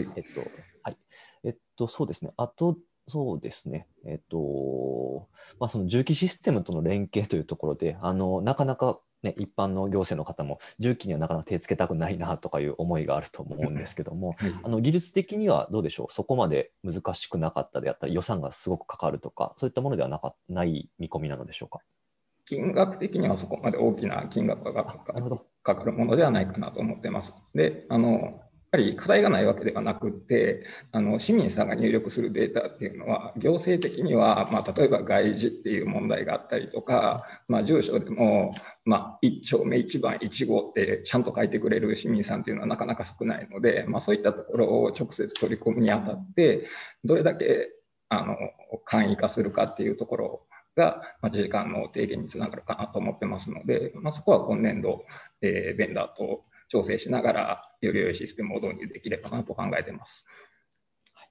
そうですね。そうですね。その重機システムとの連携というところで、なかなか、ね、一般の行政の方も重機にはなかなか手つけたくないなとかいう思いがあると思うんですけども、技術的にはどうでしょう、そこまで難しくなかったであったり、予算がすごくかかるとか、そういったものではない見込みなのでしょうか。 金額的にはそこまで大きな金額がかかるものではないかなと思っています。で、やはり課題がないわけではなくて、市民さんが入力するデータっていうのは、行政的には、例えば外事っていう問題があったりとか、住所でも、1丁目1番1号ってちゃんと書いてくれる市民さんっていうのはなかなか少ないので、そういったところを直接取り込むにあたって、どれだけ簡易化するかっていうところが待ち時間の低減につながるかなと思ってますので、そこは今年度、ベンダーと調整しながらより良いシステムを導入できればなと考えています。 あ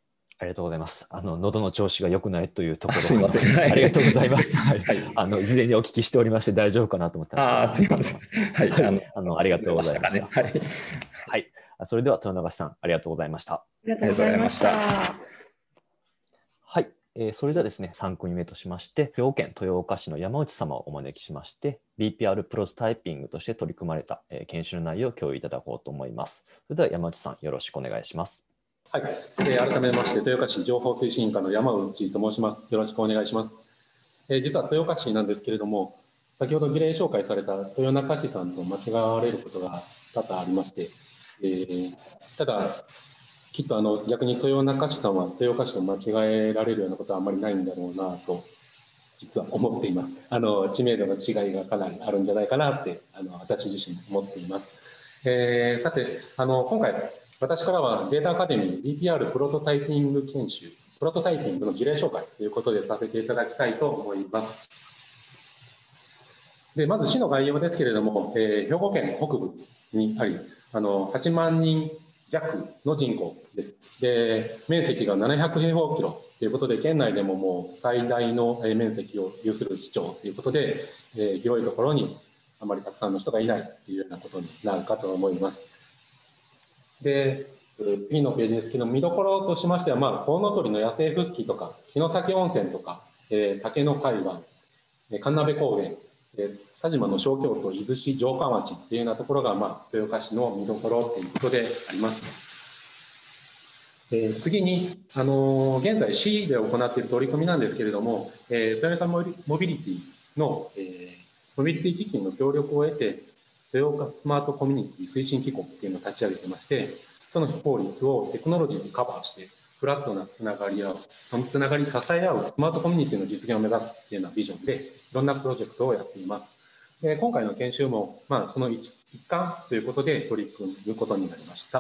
ありがとうございます。喉の調子が良くないというところ、 すいません。 ありがとうございます。はい、 はい、 事前にお聞きしておりまして大丈夫かなと思ったんですが、 すいません。はい、 ありがとうございました。 はい、 はい、それでは豊永さん、ありがとうございました。 ありがとうございました。 はい、それではですね、3組目としまして、兵庫県豊岡市の山内様をお招きしまして、BPR プロトタイピングとして取り組まれた、研修の内容を共有いただこうと思います。それでは山内さん、よろしくお願いします。 はい、改めまして豊岡市情報推進課の山内と申します。よろしくお願いします。実は豊岡市なんですけれども、先ほど儀礼紹介された豊中市さんと間違われることが多々ありまして、ただきっと逆に豊中市さんは豊岡市と間違えられるようなことはあんまりないんだろうなと実は思っています。知名度の違いがかなりあるんじゃないかなって私自身思っています。さて今回私からはデータアカデミー BPR プロトタイピング研修、プロトタイピングの事例紹介ということでさせていただきたいと思います。でまず市の概要ですけれども、兵庫県北部にあり、8万人弱の人口です。で面積が700平方キロということで、県内でももう最大の面積を有する市町ということで、広いところにあまりたくさんの人がいないというようなことになるかと思います。で次のページですけど、見どころとしましては、コウノトリの野生復帰とか、城崎温泉とか、竹の海岸、神鍋高原、田島の小京都、伊豆市城下町っていうようなところが、豊岡市の見どころということであります。次に、現在市で行っている取り組みなんですけれども、トヨタモビリティの、モビリティ基金の協力を得て、豊岡スマートコミュニティ推進機構っていうのを立ち上げてまして、その非効率をテクノロジーでカバーして、フラットなつながりや、そのつながりに支え合うスマートコミュニティの実現を目指すというようなビジョンで、いろんなプロジェクトをやっています。で今回の研修も、その一環ということで取り組むことになりました。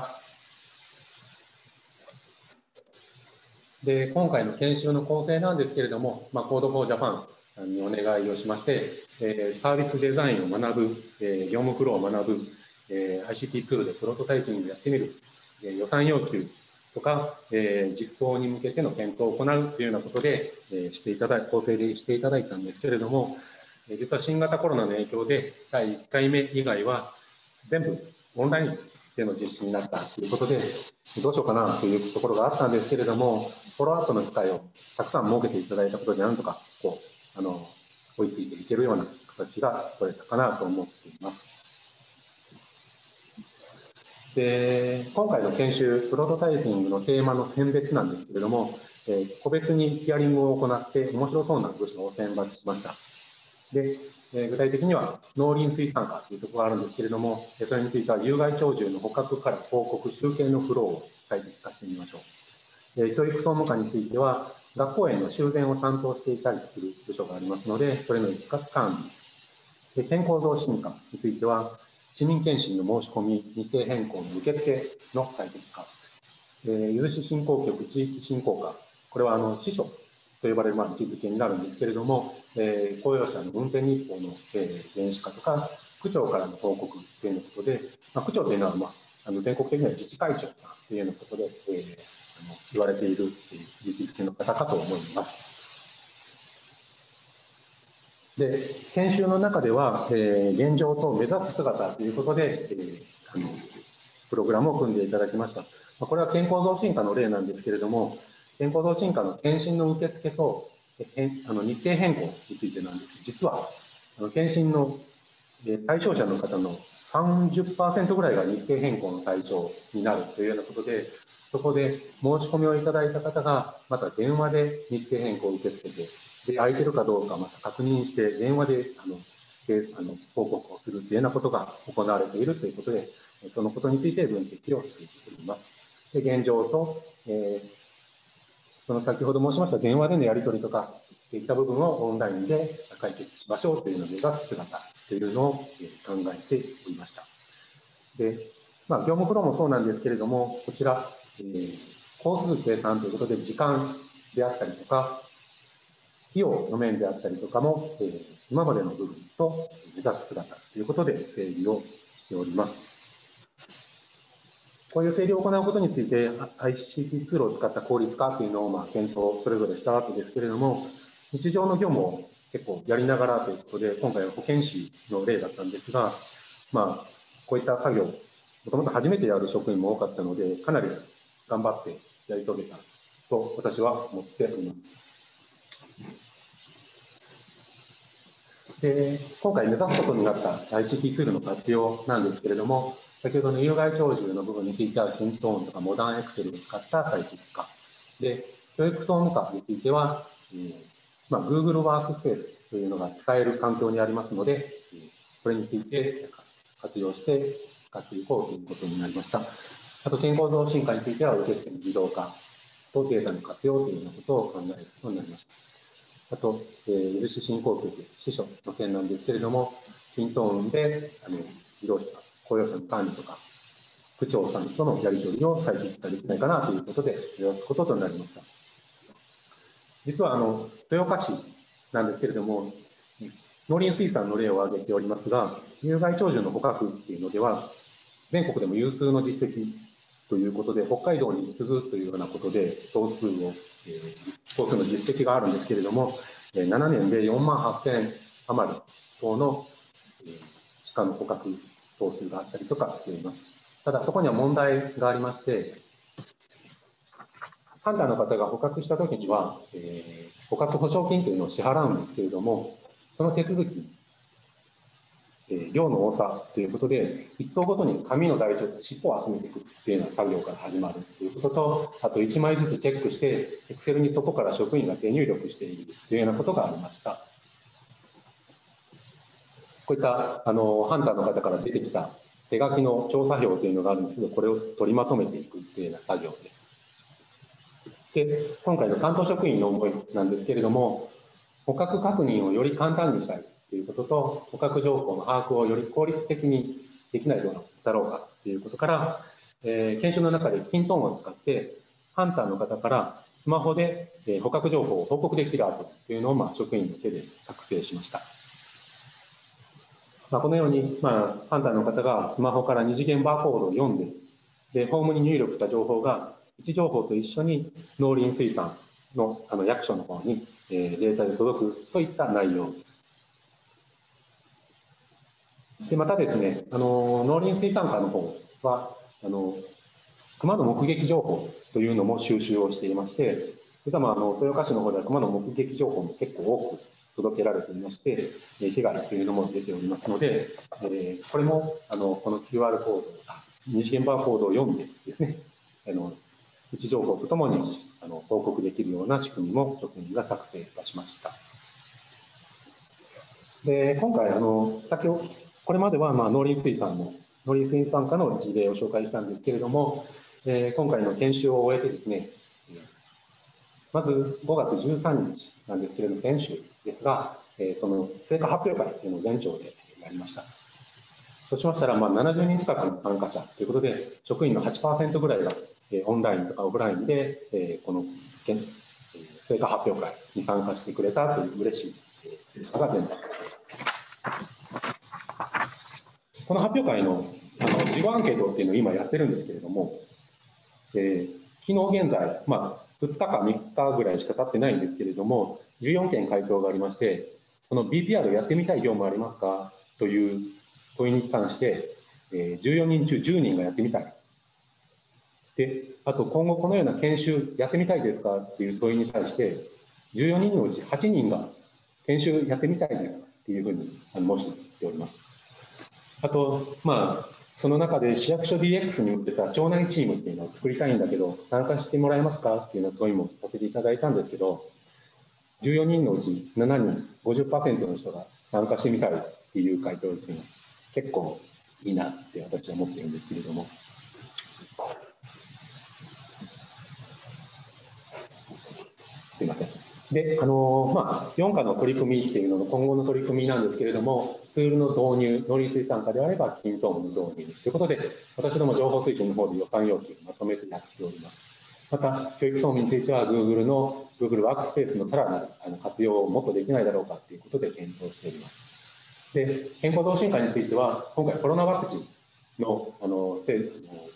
で今回の研修の構成なんですけれども、コードフォージャパンさんにお願いをしまして、サービスデザインを学ぶ、業務フローを学ぶ、ICT ツールでプロトタイピングをやってみる、予算要求とか、実装に向けての検討を行うというようなことで、構成でしていただいたんですけれども、実は新型コロナの影響で第1回目以外は全部オンラインでの実施になったということで、どうしようかなというところがあったんですけれども、フォローアップの機会をたくさん設けていただいたことで、なんとか追いついていけるような形が取れたかなと思っています。で今回の研修、プロトタイピングのテーマの選別なんですけれども、個別にヒアリングを行って面白そうな部署を選抜しました。で具体的には農林水産課というところがあるんですけれども、それについては有害鳥獣の捕獲から報告、集計のフローを最適化してみましょう。教育総務課については、学校園の修繕を担当していたりする部署がありますので、それの一括管理。で健康増進課については、市民検診の申し込み、日程変更の受付の最適化。伊豆市振興局地域振興課、これは支所と呼ばれる位置づけになるんですけれども、公用車の運転日報の電子化とか、区長からの報告ということで、区長というのは、全国的には自治会長さんというようなことで、言われている位置づけの方かと思います。で研修の中では、現状と目指す姿ということで、プログラムを組んでいただきました。これは健康増進課の例なんですけれども、健康増進課の検診の受付と日程変更についてなんですけど、実は検診の対象者の方の 30% ぐらいが日程変更の対象になるというようなことで、そこで申し込みをいただいた方がまた電話で日程変更を受け付けて、で空いてるかどうかまた確認して電話で報告をするというようなことが行われているということで、そのことについて分析をしています。で現状と、その先ほど申しました電話でのやり取りとかいった部分をオンラインで解決しましょうというのを目指す姿というのを考えておりました。で、業務フローもそうなんですけれども、こちら、工数計算ということで時間であったりとか、費用の面であったりとかも、今までの部分と目指す姿ということで整理をしております。 こういう整理を行うことについて ICT ツールを使った効率化というのを検討それぞれしたわけですけれども、日常の業務を結構やりながらということで、今回は保健師の例だったんですが、こういった作業、もともと初めてやる職員も多かったので、かなり頑張ってやり遂げたと私は思っております。で、今回目指すことになった ICT ツールの活用なんですけれども、先ほどの有害鳥獣の部分については、キントーンとかモダンエクセルを使った最適化。で、教育総務課については、Google ワークスペースというのが使える環境にありますので、これについて活用して使っていこうということになりました。あと、健康増進化については、受付の自動化とデータの活用というようなことを考えることになりました。あと、有志振興局、支所の件なんですけれども、キントーンで自動車、公用車の管理とか、区長さんとのやり取りを最適化できないかなということで、目指すこととなりました。実は豊岡市なんですけれども、農林水産の例を挙げておりますが、有害鳥獣の捕獲っていうのでは、全国でも有数の実績ということで、北海道に次ぐというようなことで、頭数の実績があるんですけれども、7年で4万8000余り頭の鹿の捕獲頭数があったりとかしています。ただ、そこには問題がありまして、ハンターの方が捕獲したときには、捕獲保証金というのを支払うんですけれども、その手続き、量の多さということで、1頭ごとに紙の台帳と尻尾を集めていくというような作業から始まるということと、あと1枚ずつチェックして、Excel にそこから職員が手入力しているというようなことがありました。こういったハンターの方から出てきた手書きの調査表というのがあるんですけど、これを取りまとめていくというような作業です。で、今回の担当職員の思いなんですけれども、捕獲確認をより簡単にしたいということと、捕獲情報の把握をより効率的にできないだろうかということから、研修の中でキントーンを使って、ハンターの方からスマホで捕獲情報を報告できるアプリというのを職員の手で作成しました。このように、ハンターの方がスマホから二次元バーコードを読んで、ホームに入力した情報が位置情報と一緒に農林水産の役所の方にデータで届くといった内容です。でまたですね、農林水産課の方は熊の目撃情報というのも収集をしていまして、実は豊岡市の方では熊の目撃情報も結構多く届けられていまして、被害というのも出ておりますので、これもこの QR コード、二次元バーコードを読んでですね、位置情報とともに報告できるような仕組みも職員が作成いたしました。で今回これまでは農林水産課の事例を紹介したんですけれども、今回の研修を終えてですね、まず5月13日なんですけれども、先週ですが、その成果発表会というのを全庁でやりました。そうしましたら、70人近くの参加者ということで、職員の 8% ぐらいがオンラインとかオフラインで、この成果発表会に参加してくれたという嬉しい成果が出ました。この発表会の事後アンケートっていうのを今やってるんですけれども、昨日現在、2日か3日ぐらいしか経ってないんですけれども、14件回答がありまして、その BPR やってみたい業務ありますかという問いに関して、14人中10人がやってみたい。で、あと今後このような研修やってみたいですかっていう問いに対して、14人のうち8人が研修やってみたいですっていうふうに申しております。あと、その中で市役所 DX に向けた町内チームっていうのを作りたいんだけど、参加してもらえますかっていうような問いもさせていただいたんですけど、14人のうち7人、50% の人が参加してみたいっていう回答を言っています。結構いいなって私は思ってるんですけれども。すいません。で、4課の取り組みっていうのの今後の取り組みなんですけれども、ツールの導入、農林水産課であれば、キントーンの導入ということで、私ども情報推進の方で予算要求をまとめてやっております。また、教育総務については、Google ワークスペースのさらなる活用をもっとできないだろうかということで検討しております。で、健康増進課については、今回コロナワクチンの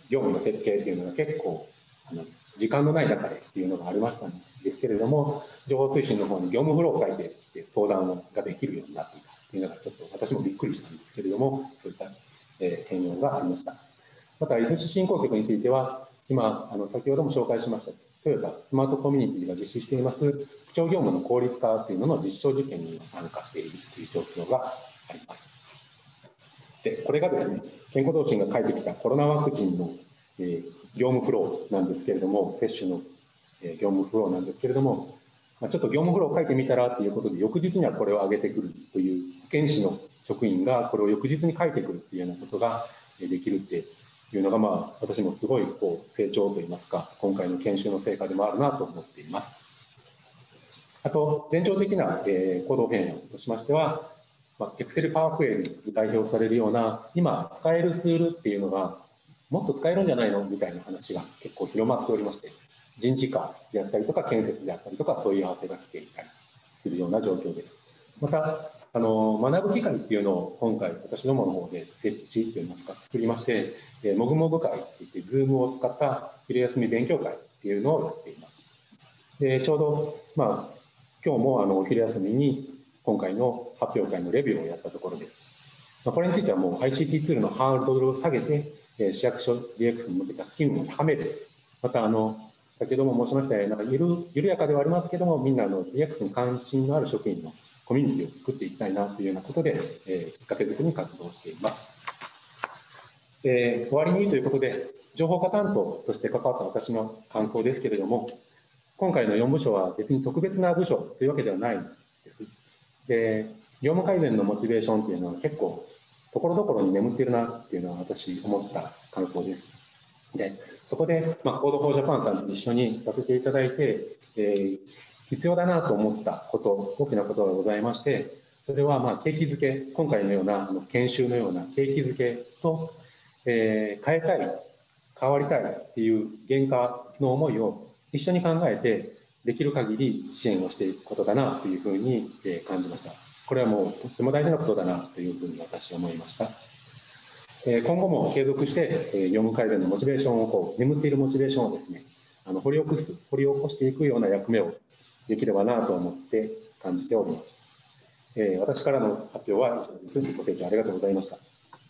業務の設計っていうのが結構時間のない中でっていうのがありましたんですけれども、情報推進の方に業務フローを書いてきて相談ができるようになっていたっていうのがちょっと私もびっくりしたんですけれども、そういった変容がありました。また伊豆市振興局については、今先ほども紹介しましたトヨタスマートコミュニティが実施しています区長業務の効率化というのの実証実験に参加しているという状況があります。でこれがですね、健康同心が書いてきたコロナワクチンの業務フローなんですけれども、接種の業務フローなんですけれども、ちょっと業務フローを書いてみたらということで、翌日にはこれを上げてくるという保健師の職員がこれを翌日に書いてくるというようなことができるっていうのが、私もすごい成長といいますか、今回の研修の成果でもあるなと思っています。あと、前兆的な行動変容としましては、Excel パワークエリに代表されるような、今使えるツールっていうのが、もっと使えるんじゃないのみたいな話が結構広まっておりまして、人事課であったりとか、建設であったりとか、問い合わせが来ていたりするような状況です。また、学ぶ機会っていうのを今回、私どもの方で設置といいますか、作りまして、もぐもぐ会っていって、Zoom を使った昼休み勉強会っていうのをやっています。でちょうど、今日もお昼休みに今回の発表会のレビューをやったところです。これについてはもう ICT ツールのハードルを下げて、市役所 DX に向けた機運を高める。また先ほども申しましたように、緩やかではありますけども、みんなDX に関心のある職員のコミュニティを作っていきたいなというようなことで、きっかけ作りに活動しています。終わりにということで、情報化担当として関わった私の感想ですけれども、今回の4部署は別に特別な部署というわけではないんです。で、業務改善のモチベーションというのは結構、ところどころに眠っているなっていうのは私思った感想です。で、そこで、コードフォージャパンさんと一緒にさせていただいて、必要だなと思ったこと、大きなことがございまして、それは景気づけ、今回のような研修のような景気づけと、変えたい、変わりたいっていう原価の思いを一緒に考えて、できる限り支援をしていくことだなというふうに感じました。これはもうとっても大事なことだなというふうに私は思いました。今後も継続して業務改善のモチベーションを眠っているモチベーションをですね、掘り起こしていくような役目をできればなと思って感じております。私からの発表は以上です。ご清聴ありがとうございました。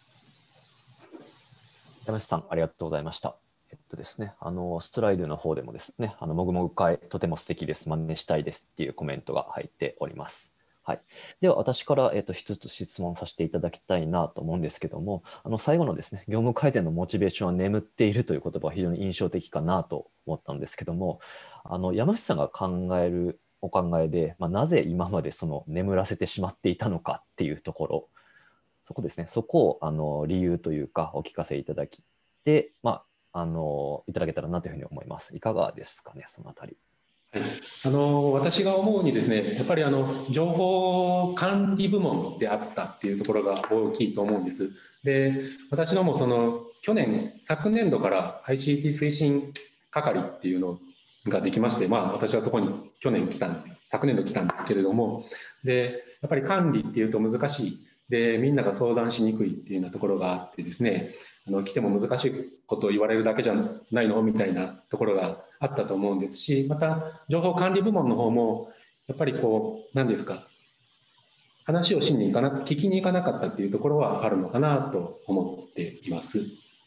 山下さん、ありがとうございました。ですね、スライドの方でもですね、もぐもぐ会、とても素敵です、真似したいですっていうコメントが入っております。はい、では、私から、一つ質問させていただきたいなと思うんですけども、最後のですね、業務改善のモチベーションは眠っているという言葉は非常に印象的かなと思ったんですけども、山下さんがお考えで、なぜ今までその眠らせてしまっていたのかっていうところ、そこですね、そこを理由というかお聞かせいただきで、いただけたらなというふうに思います。いかがですかね、そのあたり。 はい、私が思うにですね、やっぱり情報管理部門であったっていうところが大きいと思うんです。で、私ども昨年度から ICT 推進係っていうのができまして、私はそこに昨年度来たんですけれども、で、やっぱり管理っていうと難しい。で、みんなが相談しにくいっていうようなところがあってですね、来ても難しいことを言われるだけじゃないのみたいなところがあったと思うんですし、また情報管理部門の方もやっぱり何ですか、話を聞きに行かなかったっていうところはあるのかなと思っています。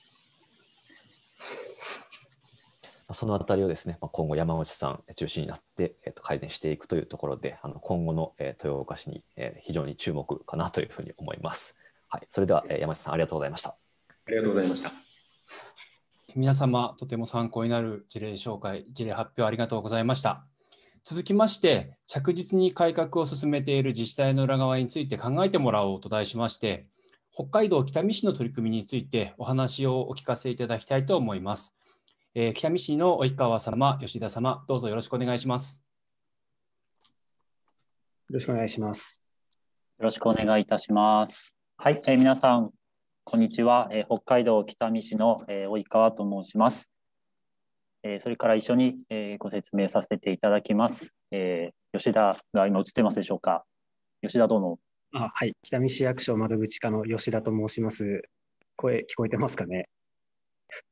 そのあたりをですね、今後山内さん中心になって改善していくというところで、今後の豊岡市に非常に注目かなというふうに思います。はい、それでは山内さん、ありがとうございました。 ありがとうございました。 皆様、とても参考になる事例紹介、事例発表ありがとうございました。続きまして、着実に改革を進めている自治体の裏側について考えてもらおうと題しまして、北海道北見市の取り組みについてお話をお聞かせいただきたいと思います。北見市の及川様、吉田様、どうぞよろしくお願いします。 よろしくお願いします。 よろしくお願いいたします。はい、皆さん、こんにちは。北海道北見市の及川と申します。それから一緒にご説明させていただきます。吉田が今映ってますでしょうか。吉田殿。 はい、北見市役所窓口課の吉田と申します。声聞こえてますかね。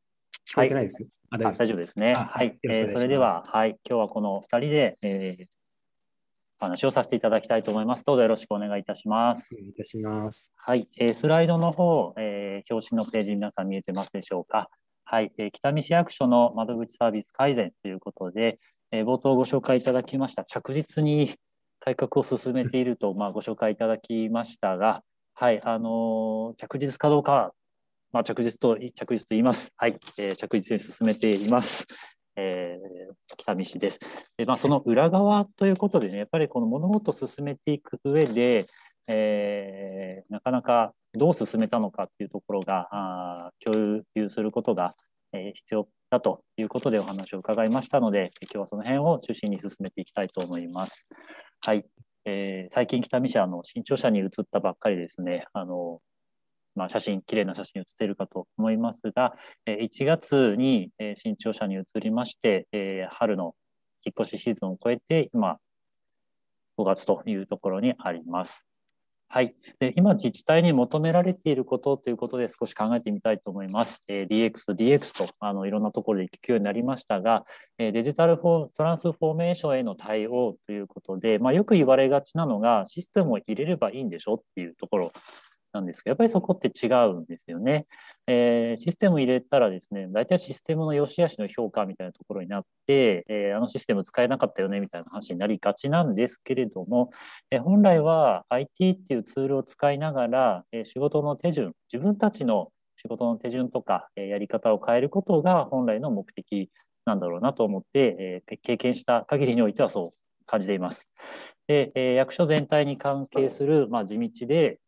聞こえてないです。 大丈夫ですね。はい。それでは、はい、今日はこの2人で、話をさせていただきたいと思います。どうぞよろしくお願いいたします。 お願いいたします。 はい。スライドの方、表紙のページ皆さん見えてますでしょうか。はい。北見市役所の窓口サービス改善ということで、冒頭ご紹介いただきました着実に改革を進めていると、ご紹介いただきましたが、はい、着実かどうか、着実と言います。はい、着実に進めています。北見市です。で、その裏側ということでね、やっぱりこの物事を進めていく上で、なかなかどう進めたのかっていうところが共有することが、必要だということでお話を伺いましたので、今日はその辺を中心に進めていきたいと思います。はい。最近北見市新庁舎に移ったばっかりですね。綺麗な写真写っているかと思いますが、1月に新庁舎に移りまして、春の引っ越しシーズンを超えて、今、5月というところにあります。はい。で、今、自治体に求められていることということで少し考えてみたいと思います。DX といろんなところで聞くようになりましたが、デジタルトランスフォーメーションへの対応ということで、よく言われがちなのが、システムを入れればいいんでしょっていうところなんですけど、やっぱりそこって違うんですよね。システム入れたらですね、大体システムの良し悪しの評価みたいなところになって、あのシステム使えなかったよねみたいな話になりがちなんですけれども、本来は IT っていうツールを使いながら、仕事の手順、自分たちの仕事の手順とか、やり方を変えることが本来の目的なんだろうなと思って、経験した限りにおいてはそう感じています。で、役所全体に関係する、地道で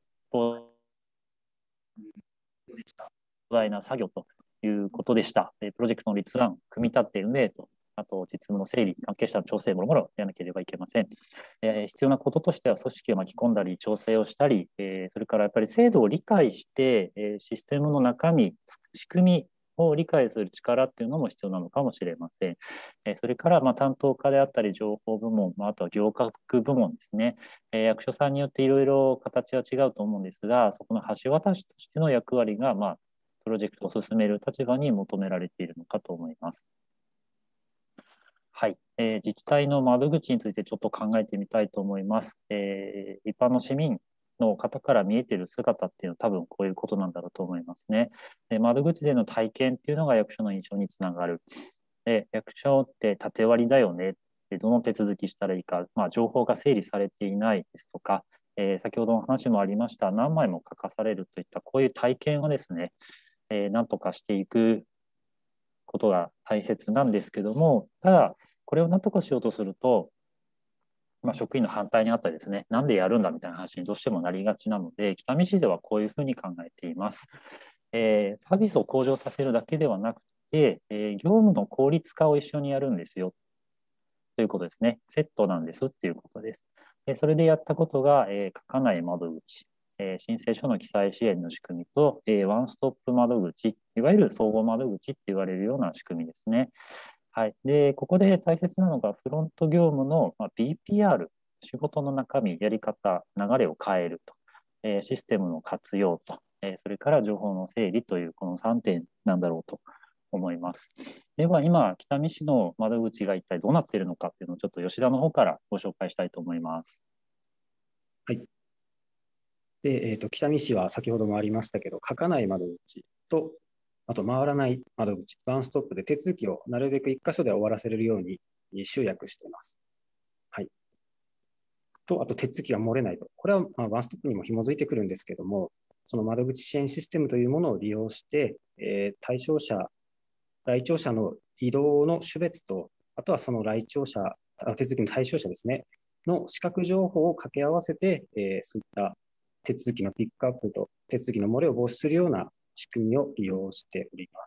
不合な作業ということでした。プロジェクトの立案、組み立て、運営と、あと実務の整理、関係者の調整もろもろやらなければいけません。必要なこととしては、組織を巻き込んだり、調整をしたり、それからやっぱり制度を理解して、システムの中身、仕組みを理解する力っていうのも必要なのかもしれません。それから担当課であったり情報部門、あとは行革部門ですね。役所さんによっていろいろ形は違うと思うんですが、そこの橋渡しとしての役割が、プロジェクトを進める立場に求められているのかと思います。はい、自治体の窓口についてちょっと考えてみたいと思います。一般の市民の方から見えている姿っていうのは多分こういうことなんだろうと思いますね。で、窓口での体験っていうのが役所の印象につながる。で、役所って縦割りだよね。で、どの手続きしたらいいか、情報が整理されていないですとか、先ほどの話もありました何枚も書かされるといったこういう体験をですね、なんとかしていくことが大切なんですけども、ただこれをなんとかしようとすると、職員の反対にあったりですね、なんでやるんだみたいな話にどうしてもなりがちなので、北見市ではこういうふうに考えています。サービスを向上させるだけではなくて、業務の効率化を一緒にやるんですよということですね。セットなんですっていうことです。それでやったことが、書かない窓口、申請書の記載支援の仕組みと、ワンストップ窓口、いわゆる総合窓口って言われるような仕組みですね。はい。で、ここで大切なのが、フロント業務の BPR、仕事の中身、やり方、流れを変えると、システムの活用と、それから情報の整理という、この3点なんだろうと思います。では、今、北見市の窓口が一体どうなっているのかっていうのをちょっと吉田の方からご紹介したいと思います。 はい。で、北見市は先ほどもありましたけど、書かない窓口と、あと回らない窓口、ワンストップで手続きをなるべく1箇所で終わらせれるように集約しています。はい。と、あと手続きが漏れないと。これはワンストップにも紐づいてくるんですけども、その窓口支援システムというものを利用して、来庁者の移動の種別と、あとはその来庁者、手続きの対象者ですね、の資格情報を掛け合わせて、そういった手続きのピックアップと手続きの漏れを防止するような仕組みを利用しております。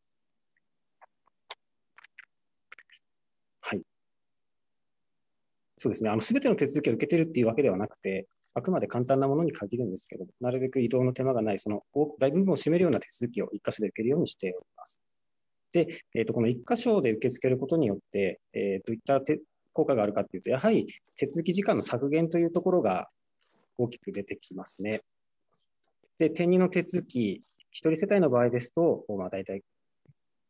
はい。そうですね。すべての手続きを受けているっていうわけではなくて、あくまで簡単なものに限るんですけど、なるべく移動の手間がない、その大部分を占めるような手続きを1箇所で受けるようにしております。で、この1箇所で受け付けることによって、どういった効果があるかというと、やはり手続き時間の削減というところが大きく出てきますね。で、点2の手続き、1人世帯の場合ですと、大体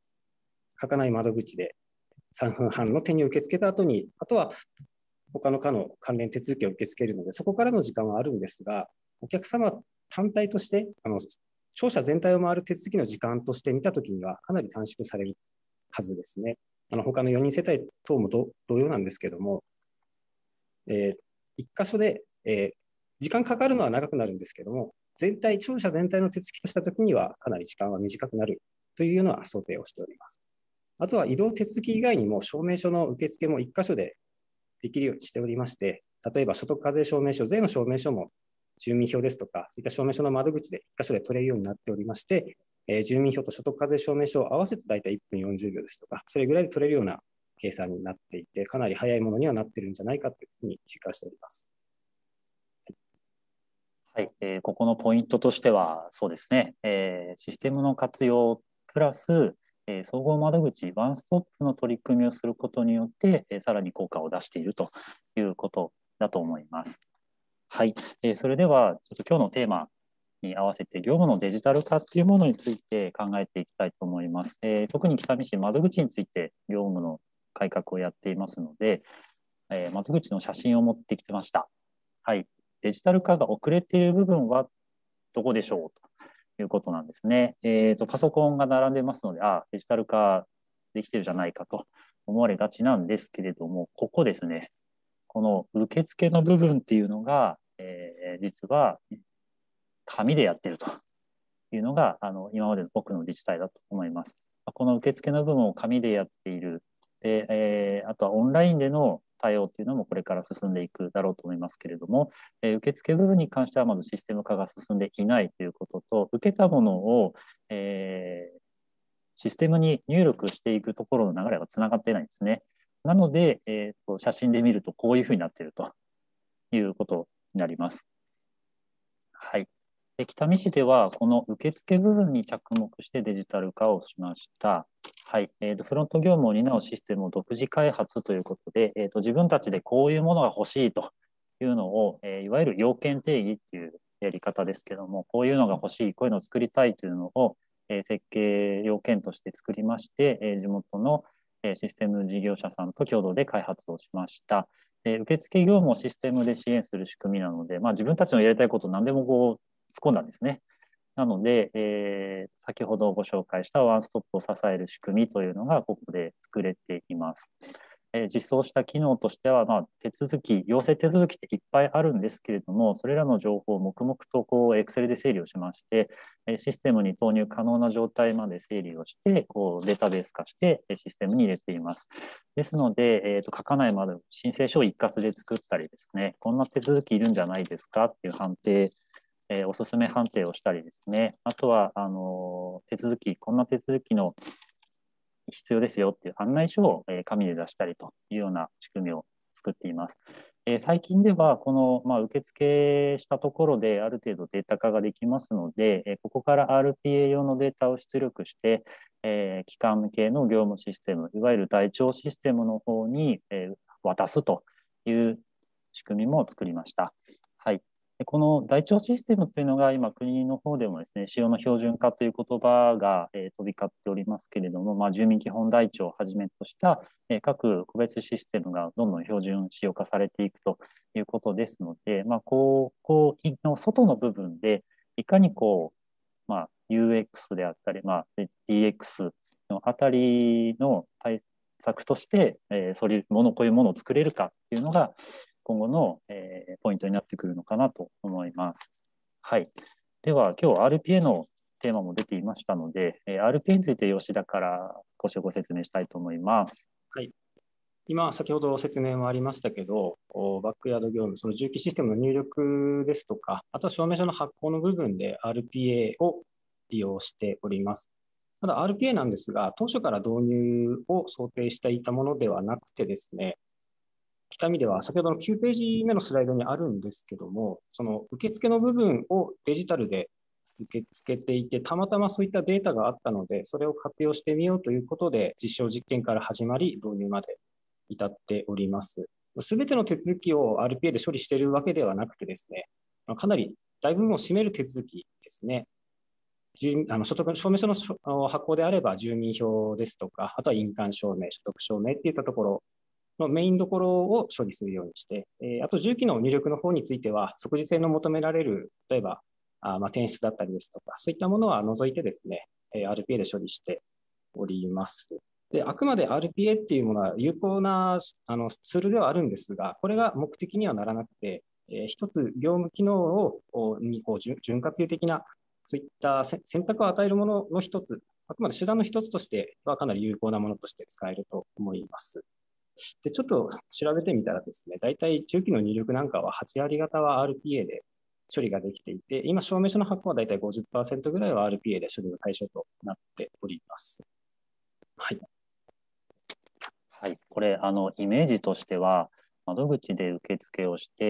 書かない窓口で3分半の手に受け付けた後に、あとは他の課の関連手続きを受け付けるので、そこからの時間はあるんですが、お客様単体として、商社全体を回る手続きの時間として見たときには、かなり短縮されるはずですね。他の4人世帯等も同様なんですけども、1箇所で、時間かかるのは長くなるんですけども、商社全体の手続きとしたときには、かなり時間は短くなるというような想定をしております。あとは移動手続き以外にも、証明書の受付も1箇所でできるようにしておりまして、例えば所得課税証明書、税の証明書も住民票ですとか、そういった証明書の窓口で1箇所で取れるようになっておりまして、住民票と所得課税証明書を合わせて大体1分40秒ですとか、それぐらいで取れるような計算になっていて、かなり早いものにはなっているんじゃないかというふうに実感しております。 はい、ここのポイントとしては、そうですね、システムの活用プラス、総合窓口ワンストップの取り組みをすることによって、さらに効果を出しているということだと思います。はい、それではちょっと今日のテーマに合わせて業務のデジタル化っていうものについて考えていきたいと思います。特に北見市窓口について業務の改革をやっていますので、窓口の写真を持ってきてました。はい、デジタル化が遅れている部分はどこでしょうということなんですね。パソコンが並んでますので、デジタル化できてるじゃないかと思われがちなんですけれども、ここですね、この受付の部分っていうのが、実は紙でやってるというのが今までの多くの自治体だと思います。この受付の部分を紙でやっている。あとはオンラインでの対応というのもこれから進んでいくだろうと思いますけれども、受付部分に関してはまずシステム化が進んでいないということと、受けたものを、システムに入力していくところの流れがつながっていないんですね。なので、写真で見るとこういうふうになっているということになります。はい。北見市ではこの受付部分に着目してデジタル化をしました。はい。フロント業務を担うシステムを独自開発ということで、自分たちでこういうものが欲しいというのを、いわゆる要件定義っていうやり方ですけども、こういうのが欲しい、こういうのを作りたいというのを、設計要件として作りまして、地元のシステム事業者さんと共同で開発をしました。受付業務をシステムで支援する仕組みなので、自分たちのやりたいことを何でも突っ込んだんですね。なので、先ほどご紹介したワンストップを支える仕組みというのがここで作れています。実装した機能としては、手続き、要請手続きっていっぱいあるんですけれども、それらの情報を黙々とExcel で整理をしまして、システムに投入可能な状態まで整理をして、データベース化してシステムに入れています。ですので、書かないまで申請書を一括で作ったりですね、こんな手続きいるんじゃないですかっていう判定、おすすめ判定をしたりですね、あとは手続き、こんな手続きの必要ですよっていう案内書を紙で出したりというような仕組みを作っています。最近ではこの、受付したところである程度データ化ができますので、ここから RPA 用のデータを出力して、機関向けの業務システム、いわゆる台帳システムの方に渡すという仕組みも作りました。はい。この台帳システムというのが今国の方でもですね、使用の標準化という言葉が飛び交っておりますけれども、住民基本台帳をはじめとした各個別システムがどんどん標準使用化されていくということですので、ここの外の部分でいかにUX であったり、DX のあたりの対策として、こういうものを作れるかっていうのが今後の、ポイントになってくるのかなと思います。はい。では、今日 RPA のテーマも出ていましたので、RPA について吉田からご説明したいと思います。 はい。今、先ほど説明もありましたけど、バックヤード業務、その重機システムの入力ですとか、あとは証明書の発行の部分で RPA を利用しております。ただ RPA なんですが、当初から導入を想定していたものではなくてですね、北見では先ほどの9ページ目のスライドにあるんですけども、その受付の部分をデジタルで受け付けていて、たまたまそういったデータがあったので、それを活用してみようということで、実証実験から始まり、導入まで至っております。すべての手続きを RPA で処理しているわけではなくてですね、かなり大部分を占める手続きですね。 所得証明書の発行であれば、住民票ですとか、あとは印鑑証明、所得証明っていったところのメインどころを処理するようにして、あと重機の入力の方については、即時性の求められる、例えば、転出だったりですとか、そういったものは除いてですね、RPA で処理しております。で、あくまで RPA っていうものは有効なツールではあるんですが、これが目的にはならなくて、一つ業務機能に潤滑油的な、そういった選択を与えるものの一つ、あくまで手段の一つとしてはかなり有効なものとして使えると思います。で、ちょっと調べてみたらですね、大体重機の入力なんかは8割方は RPA で処理ができていて、今、証明書の発行は大体 50% ぐらいは RPA で処理の対象となっております。はい。 はい、これイメージとしては、窓口で受付をして、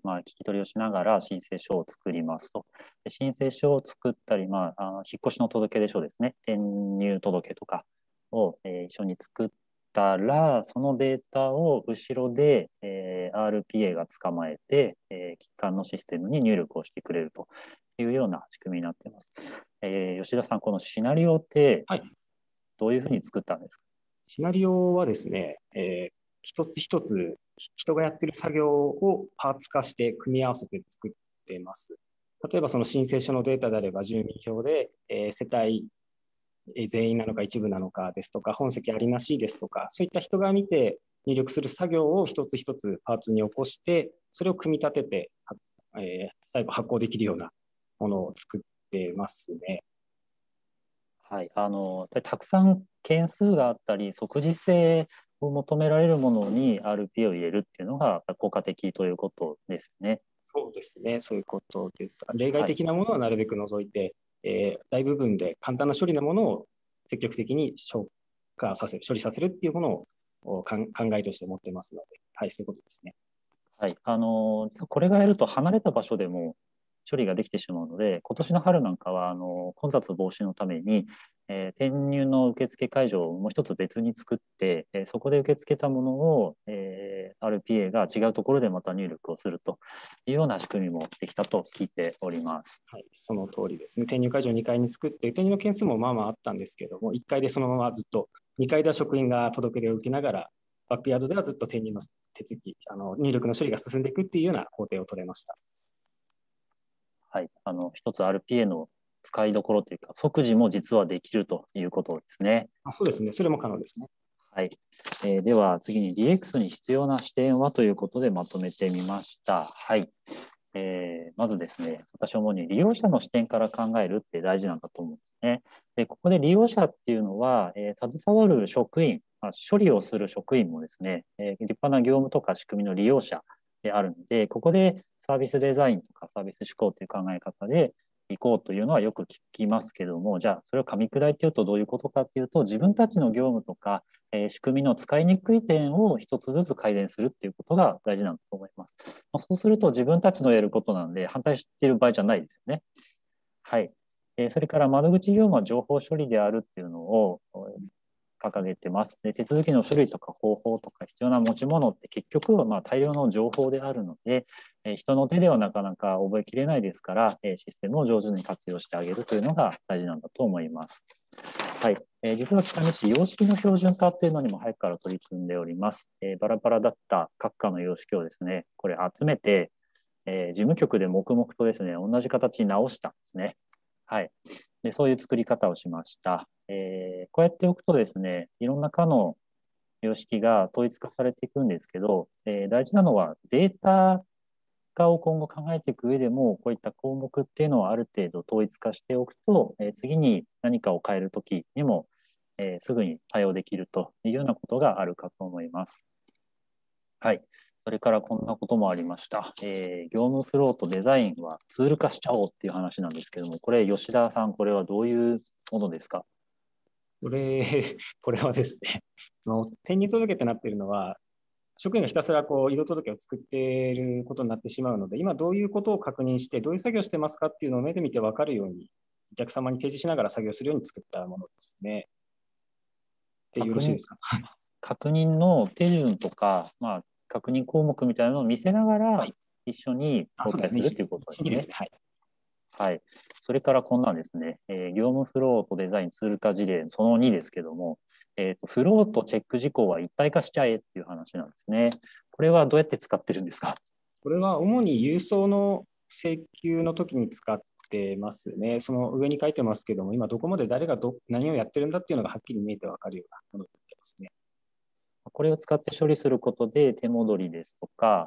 聞き取りをしながら申請書を作りますと。申請書を作ったり、引っ越しの届出書ですね、転入届とかを、一緒に作ったら、そのデータを後ろで、RPA が捕まえて、機関のシステムに入力をしてくれるというような仕組みになっています。吉田さん、このシナリオってどういうふうに作ったんですか？ シナリオはですね、一つ一つ人がやっている作業をパーツ化して組み合わせて作っています。例えばその申請書のデータであれば住民票で、世帯全員なのか一部なのかですとか、本籍ありなしですとか、そういった人が見て入力する作業を一つ一つパーツに起こして、それを組み立てて、最後発行できるようなものを作ってますね。 はい、たくさん件数があったり、即時性を求められるものに RPA を入れるっていうのが効果的ということですね。 そうですね、そういうことです。例外的なものはなるべく除いて、大部分で簡単な処理のものを積極的に処理させるっていうものを考えとして持ってますので、はい、そういうことですね。 はい、これがやると離れた場所でも処理ができてしまうので、今年の春なんかは混雑防止のために、転入の受付会場をもう一つ別に作って、そこで受け付けたものを、RPA が違うところでまた入力をするというような仕組みもできたと聞いております。 はい、その通りですね。転入会場を2階に作って、転入の件数もまあまああったんですけども、1階でそのままずっと、2階では職員が届け出を受けながら、バックヤードではずっと転入の手続き、入力の処理が進んでいくっていうような工程を取れました。 はい、一つ RPA の使いどころというか、即時も実はできるということですね。 そうですね、それも可能ですね。 はい、では次に DX に必要な視点はということでまとめてみました。はい、まずですね、私は主に利用者の視点から考えるって大事なんだと思うんですね。で、ここで利用者っていうのは、携わる職員、処理をする職員もですね、立派な業務とか仕組みの利用者であるので、ここでサービスデザインとかサービス思考という考え方でいこうというのはよく聞きますけども、じゃあそれを噛み砕いていうとどういうことかっていうと、自分たちの業務とか、仕組みの使いにくい点を一つずつ改善するっていうことが大事なんだと思います。そうすると自分たちのやることなんで反対している場合じゃないですよね。はい。それから窓口業務は情報処理であるっていうのを掲げてます。で、手続きの種類とか方法とか必要な持ち物って結局は大量の情報であるので、人の手ではなかなか覚えきれないですから、システムを上手に活用してあげるというのが大事なんだと思います。はい。実は北見市、様式の標準化っていうのにも早くから取り組んでおります。バラバラだった各課の様式をですね、これ集めて、事務局で黙々とですね、同じ形に直したんですね。はい。で、そういう作り方をしました。こうやっておくとですね、いろんな課の様式が統一化されていくんですけど、大事なのはデータ化を今後考えていく上でも、こういった項目っていうのをある程度統一化しておくと、次に何かを変えるときにも、すぐに対応できるというようなことがあるかと思います。はい。それからこんなこともありました。業務フローとデザインはツール化しちゃおうっていう話なんですけども、これ吉田さん、これはどういうものですか？ これはですね、転入届ってなっているのは、職員がひたすら移動届を作っていることになってしまうので、今どういうことを確認して、どういう作業をしてますかっていうのを目で見て分かるように、お客様に提示しながら作業するように作ったものですね。でよろしいですか？ 確認の手順とか、確認項目みたいなのを見せながら、一緒に公開するということですね。 はい。それからこんなんですね、業務フローとデザインツール化事例その2ですけども、フローとチェック事項は一体化しちゃえっていう話なんですね。これはどうやって使ってるんですか？ これは主に郵送の請求の時に使ってますね。その上に書いてますけども、今どこまで誰が何をやってるんだっていうのがはっきり見えてわかるようなものになってますね。 これを使って処理することで手戻りですとか、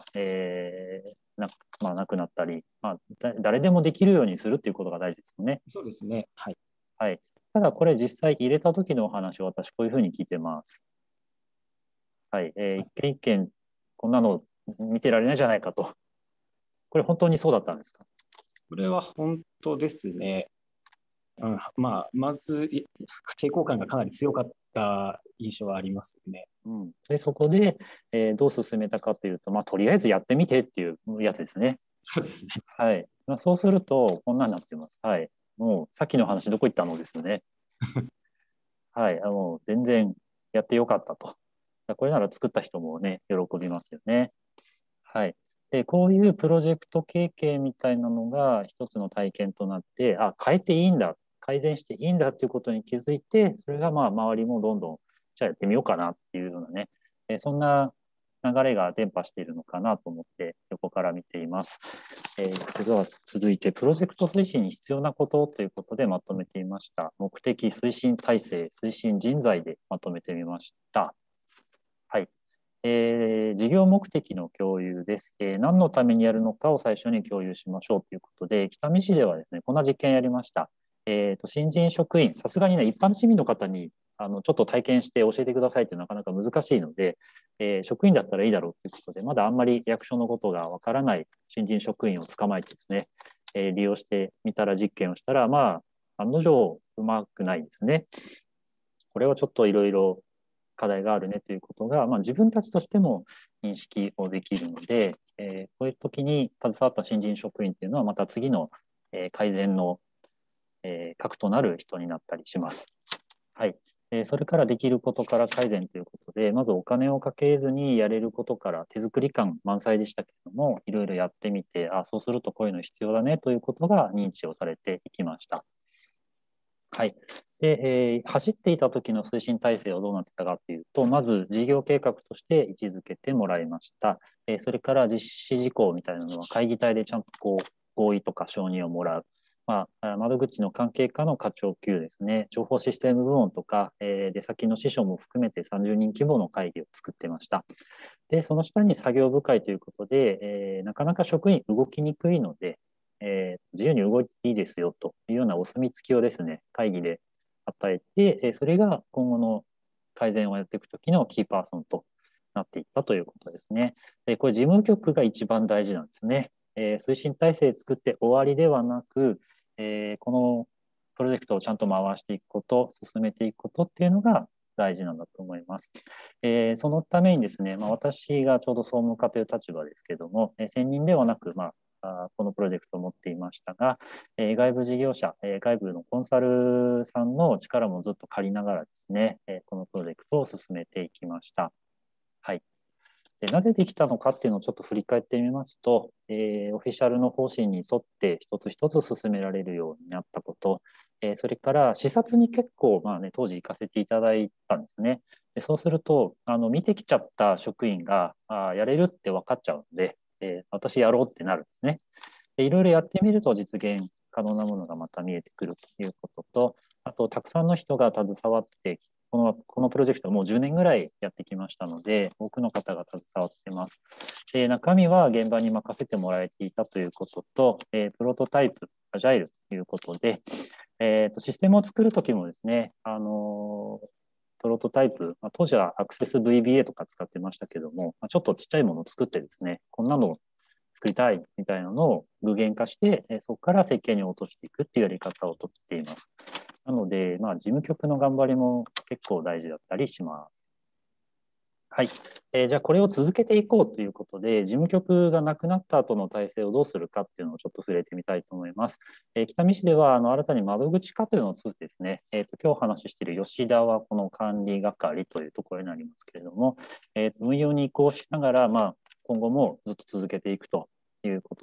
なくなったり、誰でもできるようにするっていうことが大事ですよね。 そうですね。はい。 はい。ただこれ実際入れた時のお話を私こういうふうに聞いてます。はい。一件一件こんなの見てられないじゃないかと。これ本当にそうだったんですか？ これは本当ですね。まず抵抗感がかなり強かった印象はありますね。 でそこで、どう進めたかというと、とりあえずやってみてっていうやつですね。 そうですね。 はい。そうすると、こんなになってます。はい。もう、さっきの話どこ行ったのですよね。はい。全然やってよかったと。これなら作った人もね、喜びますよね。はい。で、こういうプロジェクト経験みたいなのが一つの体験となって、変えていいんだ、改善していいんだっていうことに気づいて、それが周りもどんどん、じゃあやってみようかなっていうようなね、そんな流れが伝播しているのかなと思って横から見ています。では続いて、プロジェクト推進に必要なことということでまとめてみました。目的、推進体制、推進人材でまとめてみました。はい。事業目的の共有です。何のためにやるのかを最初に共有しましょうということで、北見市ではですね、こんな実験やりました。新人職員、さすがにね、一般市民の方にちょっと体験して教えてくださいってなかなか難しいので、職員だったらいいだろうということで、まだあんまり役所のことがわからない新人職員を捕まえてですね、利用してみたら実験をしたら、案の定うまくないですね。これはちょっといろいろ課題があるねということが、自分たちとしても認識をできるので、こういう時に携わった新人職員っていうのはまた次の、改善の、核となる人になったりします。はい。それからできることから改善ということで、まずお金をかけずにやれることから手作り感満載でしたけれども、いろいろやってみて、そうするとこういうの必要だねということが認知をされていきました。はい。で、走っていた時の推進体制はどうなってたかというと、まず事業計画として位置づけてもらいました。それから実施事項みたいなのは会議体でちゃんと合意とか承認をもらう。窓口の関係課の課長級ですね、情報システム部門とか、出先の支所も含めて30人規模の会議を作ってました。で、その下に作業部会ということで、なかなか職員動きにくいので、自由に動いていいですよというようなお墨付きをですね、会議で与えて、それが今後の改善をやっていくときのキーパーソンとなっていったということですね。で、これ事務局が一番大事なんですね。推進体制作って終わりではなく、このプロジェクトをちゃんと回していくこと、進めていくことっていうのが大事なんだと思います。そのためにですね、私がちょうど総務課という立場ですけども、専任ではなく、このプロジェクトを持っていましたが、外部事業者、外部のコンサルさんの力もずっと借りながらですね、このプロジェクトを進めていきました。はい。でなぜできたのかっていうのをちょっと振り返ってみますと、オフィシャルの方針に沿って一つ一つ進められるようになったこと、それから視察に結構、当時行かせていただいたんですね。でそうすると見てきちゃった職員がやれるって分かっちゃうので、私やろうってなるんですね。でいろいろやってみると実現可能なものがまた見えてくるということと、あとたくさんの人が携わってこのプロジェクトもう10年ぐらいやってきましたので、多くの方が携わっています。で中身は現場に任せてもらえていたということと、プロトタイプ、アジャイルということで、システムを作るときもですね、プロトタイプ、当時はアクセス VBA とか使ってましたけども、ちょっとちっちゃいものを作ってですね、こんなのを作りたいみたいなのを具現化して、そこから設計に落としていくっていうやり方をとっています。なので、事務局の頑張りも結構大事だったりします。はい。じゃあこれを続けていこうということで、事務局がなくなった後の体制をどうするかっていうのをちょっと触れてみたいと思います。北見市では新たに窓口課というのを作ってですね、今日お話ししている吉田はこの管理係というところになりますけれども、運用に移行しながら、今後もずっと続けていくということを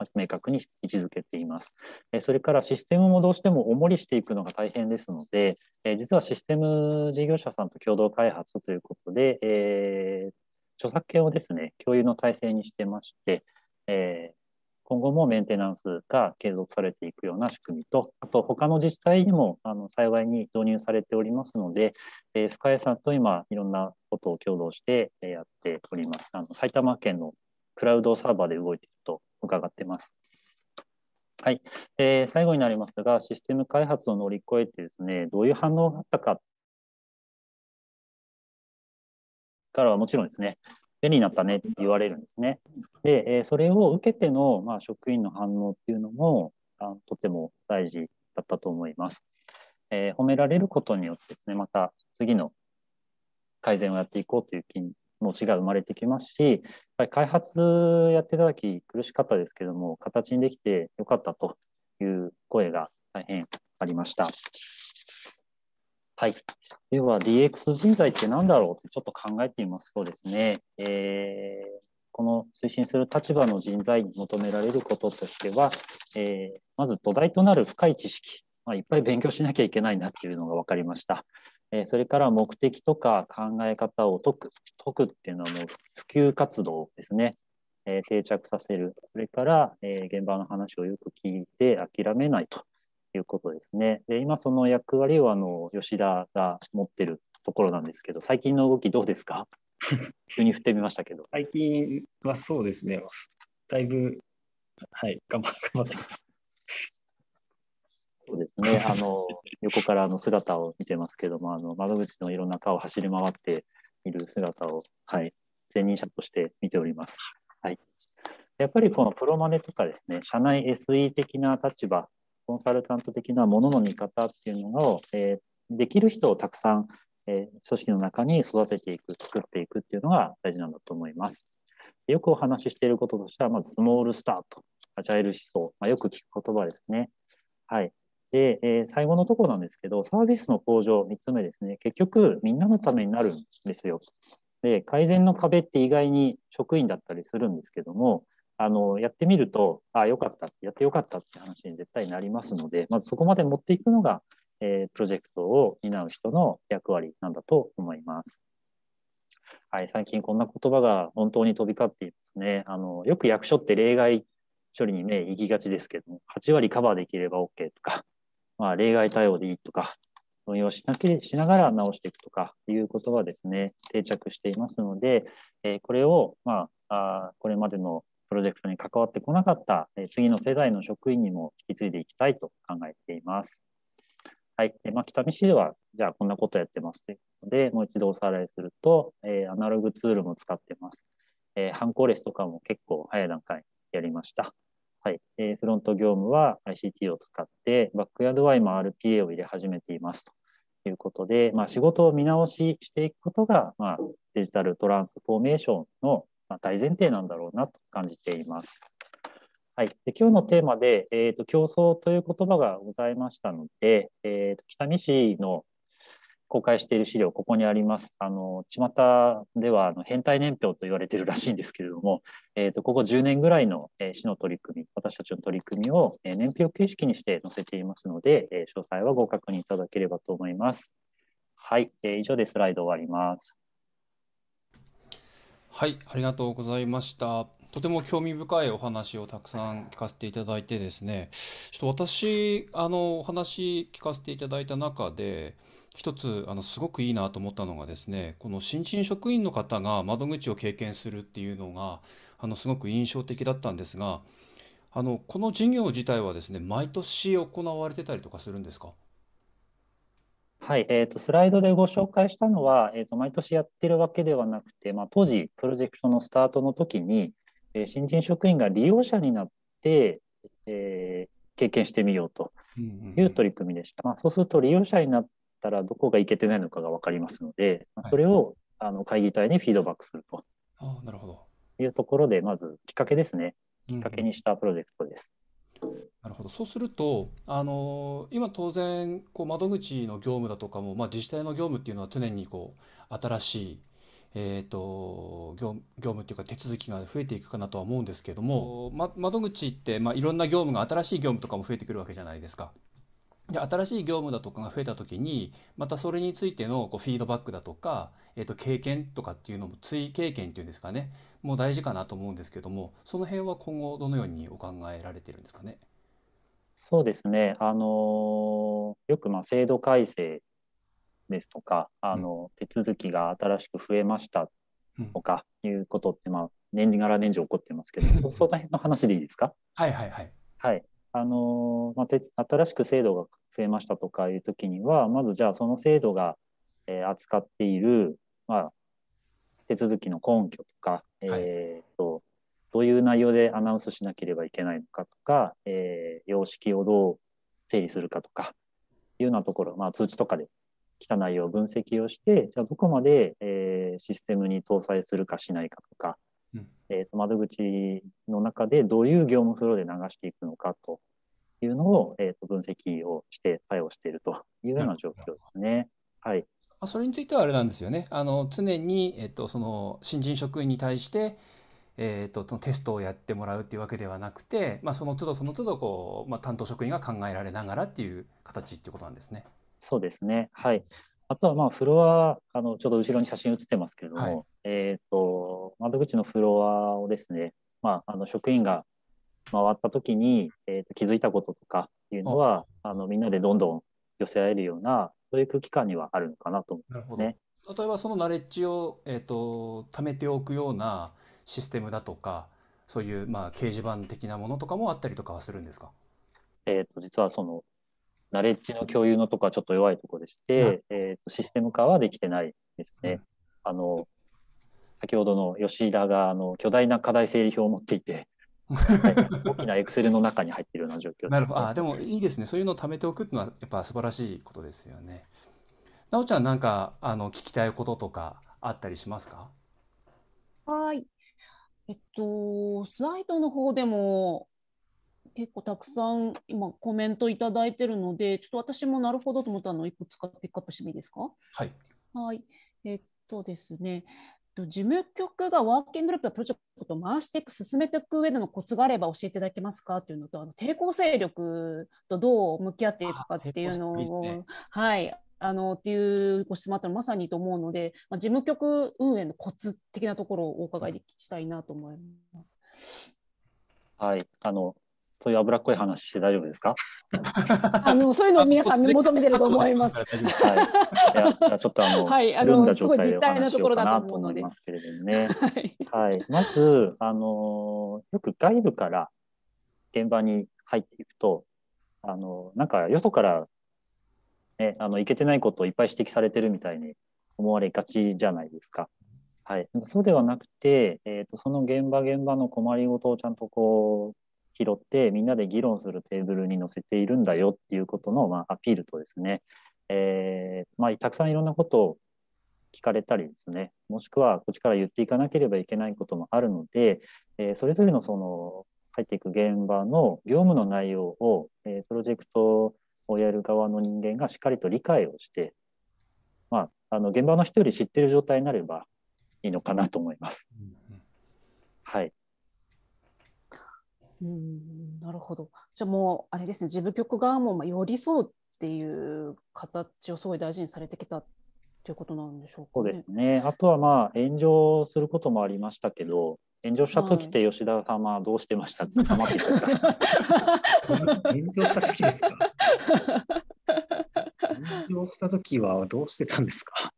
明確に位置づけています。それからシステムもどうしてもおもりしていくのが大変ですので、実はシステム事業者さんと共同開発ということで、著作権をですね、共有の体制にしてまして、今後もメンテナンスが継続されていくような仕組みと、あと他の自治体にも幸いに導入されておりますので、深谷さんと今いろんなことを共同してやっております。埼玉県のクラウドサーバーで動いていると伺っています。はい。最後になりますが、システム開発を乗り越えてですね、どういう反応があったかからはもちろんですね、便利になったねって言われるんですね。で、それを受けての、職員の反応っていうのもとても大事だったと思います。褒められることによってですね、また次の改善をやっていこうという気持ちが生まれてきますし、やっぱり開発やっていただき苦しかったですけども、形にできてよかったという声が大変ありました。はい。では DX 人材って何だろうってちょっと考えてみますとですね、この推進する立場の人材に求められることとしては、まず土台となる深い知識、いっぱい勉強しなきゃいけないなっていうのが分かりました。それから目的とか考え方を解くっていうのはもう普及活動ですね。定着させる。それから、現場の話をよく聞いて諦めないということですね。で、今その役割を吉田が持ってるところなんですけど、最近の動きどうですか？急に振ってみましたけど。 最近はそうですね。だいぶ、はい、頑張ってます。 そうですね。横から姿を見てますけども、窓口のいろんな課を走り回っている姿を、はい、前任者として見ております。はい。やっぱりこのプロマネとかですね、社内 SE 的な立場、コンサルタント的なものの見方っていうのを、できる人をたくさん、組織の中に育てていく、作っていくっていうのが大事なんだと思います。よくお話ししていることとしては、まずスモールスタート、アジャイル思想、よく聞く言葉ですね。はい。で、最後のところなんですけど、サービスの向上、3つ目ですね。結局、みんなのためになるんですよ。で、改善の壁って意外に職員だったりするんですけども、やってみると、よかった、やってよかったって話に絶対なりますので、まずそこまで持っていくのが、プロジェクトを担う人の役割なんだと思います。はい、最近こんな言葉が本当に飛び交っていますね。よく役所って例外処理にね、行きがちですけども、8割カバーできれば OK とか、例外対応でいいとか、運用しながら直していくとかいうことはですね、定着していますので、これを、これまでのプロジェクトに関わってこなかった次の世代の職員にも引き継いでいきたいと考えています。はい。北見市では、じゃあこんなことやってますということで、もう一度おさらいすると、アナログツールも使ってます。ハンコレスとかも結構早い段階やりました。はい。フロント業務は ICT を使って、バックヤードは今 RPA を入れ始めていますということで、仕事を見直ししていくことが、デジタルトランスフォーメーションの大前提なんだろうなと感じています。はい、で今日のテーマで、競争という言葉がございましたので、北見市の公開している資料、ここにあります。巷では変態年表と言われているらしいんですけれども、ここ10年ぐらいの市の取り組み、私たちの取り組みを年表形式にして載せていますので、詳細はご確認いただければと思います。はい、以上でスライド終わります。 はい、ありがとうございました。とても興味深いお話をたくさん聞かせていただいてですね、ちょっと私、お話聞かせていただいた中で、一つ、すごくいいなと思ったのがですね、この新人職員の方が窓口を経験するっていうのが、すごく印象的だったんですが、この事業自体はですね、毎年行われてたりとかするんですか？ はい、スライドでご紹介したのは、毎年やってるわけではなくて、当時、プロジェクトのスタートの時に、新人職員が利用者になって、経験してみようという取り組みでした。そうすると、利用者になったらどこがいけてないのかが分かりますので、それを会議体にフィードバックするとなるほど。 いうところで、まずきっかけですね。きっかけにしたプロジェクトです。 なるほど。そうすると、今当然、窓口の業務だとかも、自治体の業務っていうのは常に新しい、 業務っていうか手続きが増えていくかなとは思うんですけども、窓口って、いろんな業務が新しい業務とかも増えてくるわけじゃないですか。で、新しい業務だとかが増えた時にまたそれについてのフィードバックだとか、経験とかっていうのも追経験っていうんですかね、もう大事かなと思うんですけども、その辺は今後どのようにお考えられてるんですかね。 そうですね。よく制度改正ですとか、手続きが新しく増えましたとかいうことって、年がら年中起こってますけど、その辺の話でいいですか？ はいはいはい。 はい。新しく制度が増えましたとかいうときには、まずじゃあその制度が、扱っている、手続きの根拠とか、どういう内容でアナウンスしなければいけないのかとか、様式をどう整理するかとかいうようなところ、通知とかで来た内容を分析をして、じゃあどこまで、システムに搭載するかしないかとか、窓口の中でどういう業務フローで流していくのかというのを、分析をして対応しているというような状況ですね。はい。 それについてはあれなんですよね。常に、その新人職員に対して、テストをやってもらうっていうわけではなくて、その都度その都度担当職員が考えられながらっていう形っていうことなんですね。 そうですね。はい。あとはフロア、ちょうど後ろに写真写ってますけれども、窓口のフロアをですね、職員が回った時に、気づいたこととかいうのは、みんなでどんどん寄せ合えるような、そういう空気感にはあるのかなと思いますね。 例えばそのナレッジを、貯めておくようなシステムだとか、そういう掲示板的なものとかもあったりとかはするんですか？ 実はそのナレッジの共有のところはちょっと弱いところでして、システム化はできてないですね。先ほどの吉田が巨大な課題整理表を持っていて、大きなエクセルの中に入っているような状況です。 なるほど。でもいいですね。そういうのを貯めておくっていうのはやっぱ素晴らしいことですよね。なおちゃん、なんか聞きたいこととかあったりしますか？ はい。スライドの方でも結構たくさん今コメントいただいてるので、ちょっと私もなるほどと思ったのをいくつかピックアップしてもいいですか？ はい。 はい。ですね、事務局がワーキンググループやプロジェクトを回していく、進めていく上でのコツがあれば教えていただけますかというのと、抵抗勢力とどう向き合っていくかっていうのを、はい、っていうご質問あったのまさにと思うので、事務局運営のコツ的なところをお伺いしたいなと思います。 はい。そういう脂っこい話して大丈夫ですか？ そういうのを皆さん求めてると思います。 はい。いや、ちょっとはい、すごい実態のところだと思うので。 ますけれどもね。はい。まず、よく外部から現場に入っていくと、なんかよそからね、いけてないことをいっぱい指摘されてるみたいに思われがちじゃないですか。はい。そうではなくて、その現場の困りごとをちゃんと拾ってみんなで議論するテーブルに載せているんだよっていうことの、アピールとですね、たくさんいろんなことを聞かれたりですね、もしくはこっちから言っていかなければいけないこともあるので、それぞれのその入っていく現場の業務の内容を、プロジェクトをやる側の人間がしっかりと理解をして、現場の人より知っている状態になればいいのかなと思います。はい。 なるほど。じゃあもうあれですね、事務局側も寄り添うっていう形をすごい大事にされてきたということなんでしょうかね。 そうですね。あとは炎上することもありましたけど、炎上した時って吉田さんはどうしてましたか？黙っていたか。 炎上した時ですか？炎上した時はどうしてたんですか？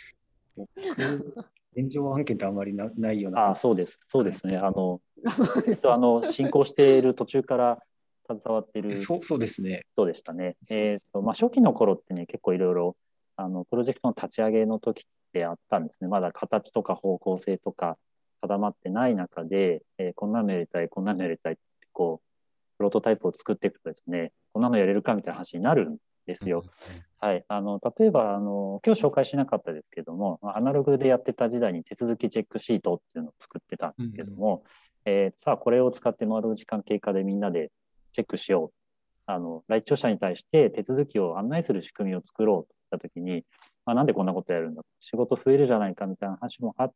炎上案件ってあんまりないような。 そうです。そうですね。進行している途中から携わっているそうですね。 そうでしたね。初期の頃ってね、結構いろいろプロジェクトの立ち上げの時ってあったんですね。まだ形とか方向性とか定まってない中で、こんなのやりたい、こんなのやりたいってプロトタイプを作っていくとですね、こんなのやれるかみたいな話になるんですよ。はい。例えば今日紹介しなかったですけども、アナログでやってた時代に手続きチェックシートっていうのを作ってたんですけども、さあこれを使って窓口関係課でみんなでチェックしよう。来庁者に対して手続きを案内する仕組みを作ろうとしたときに、 なんでこんなことやるんだ、仕事増えるじゃないかみたいな話もあって、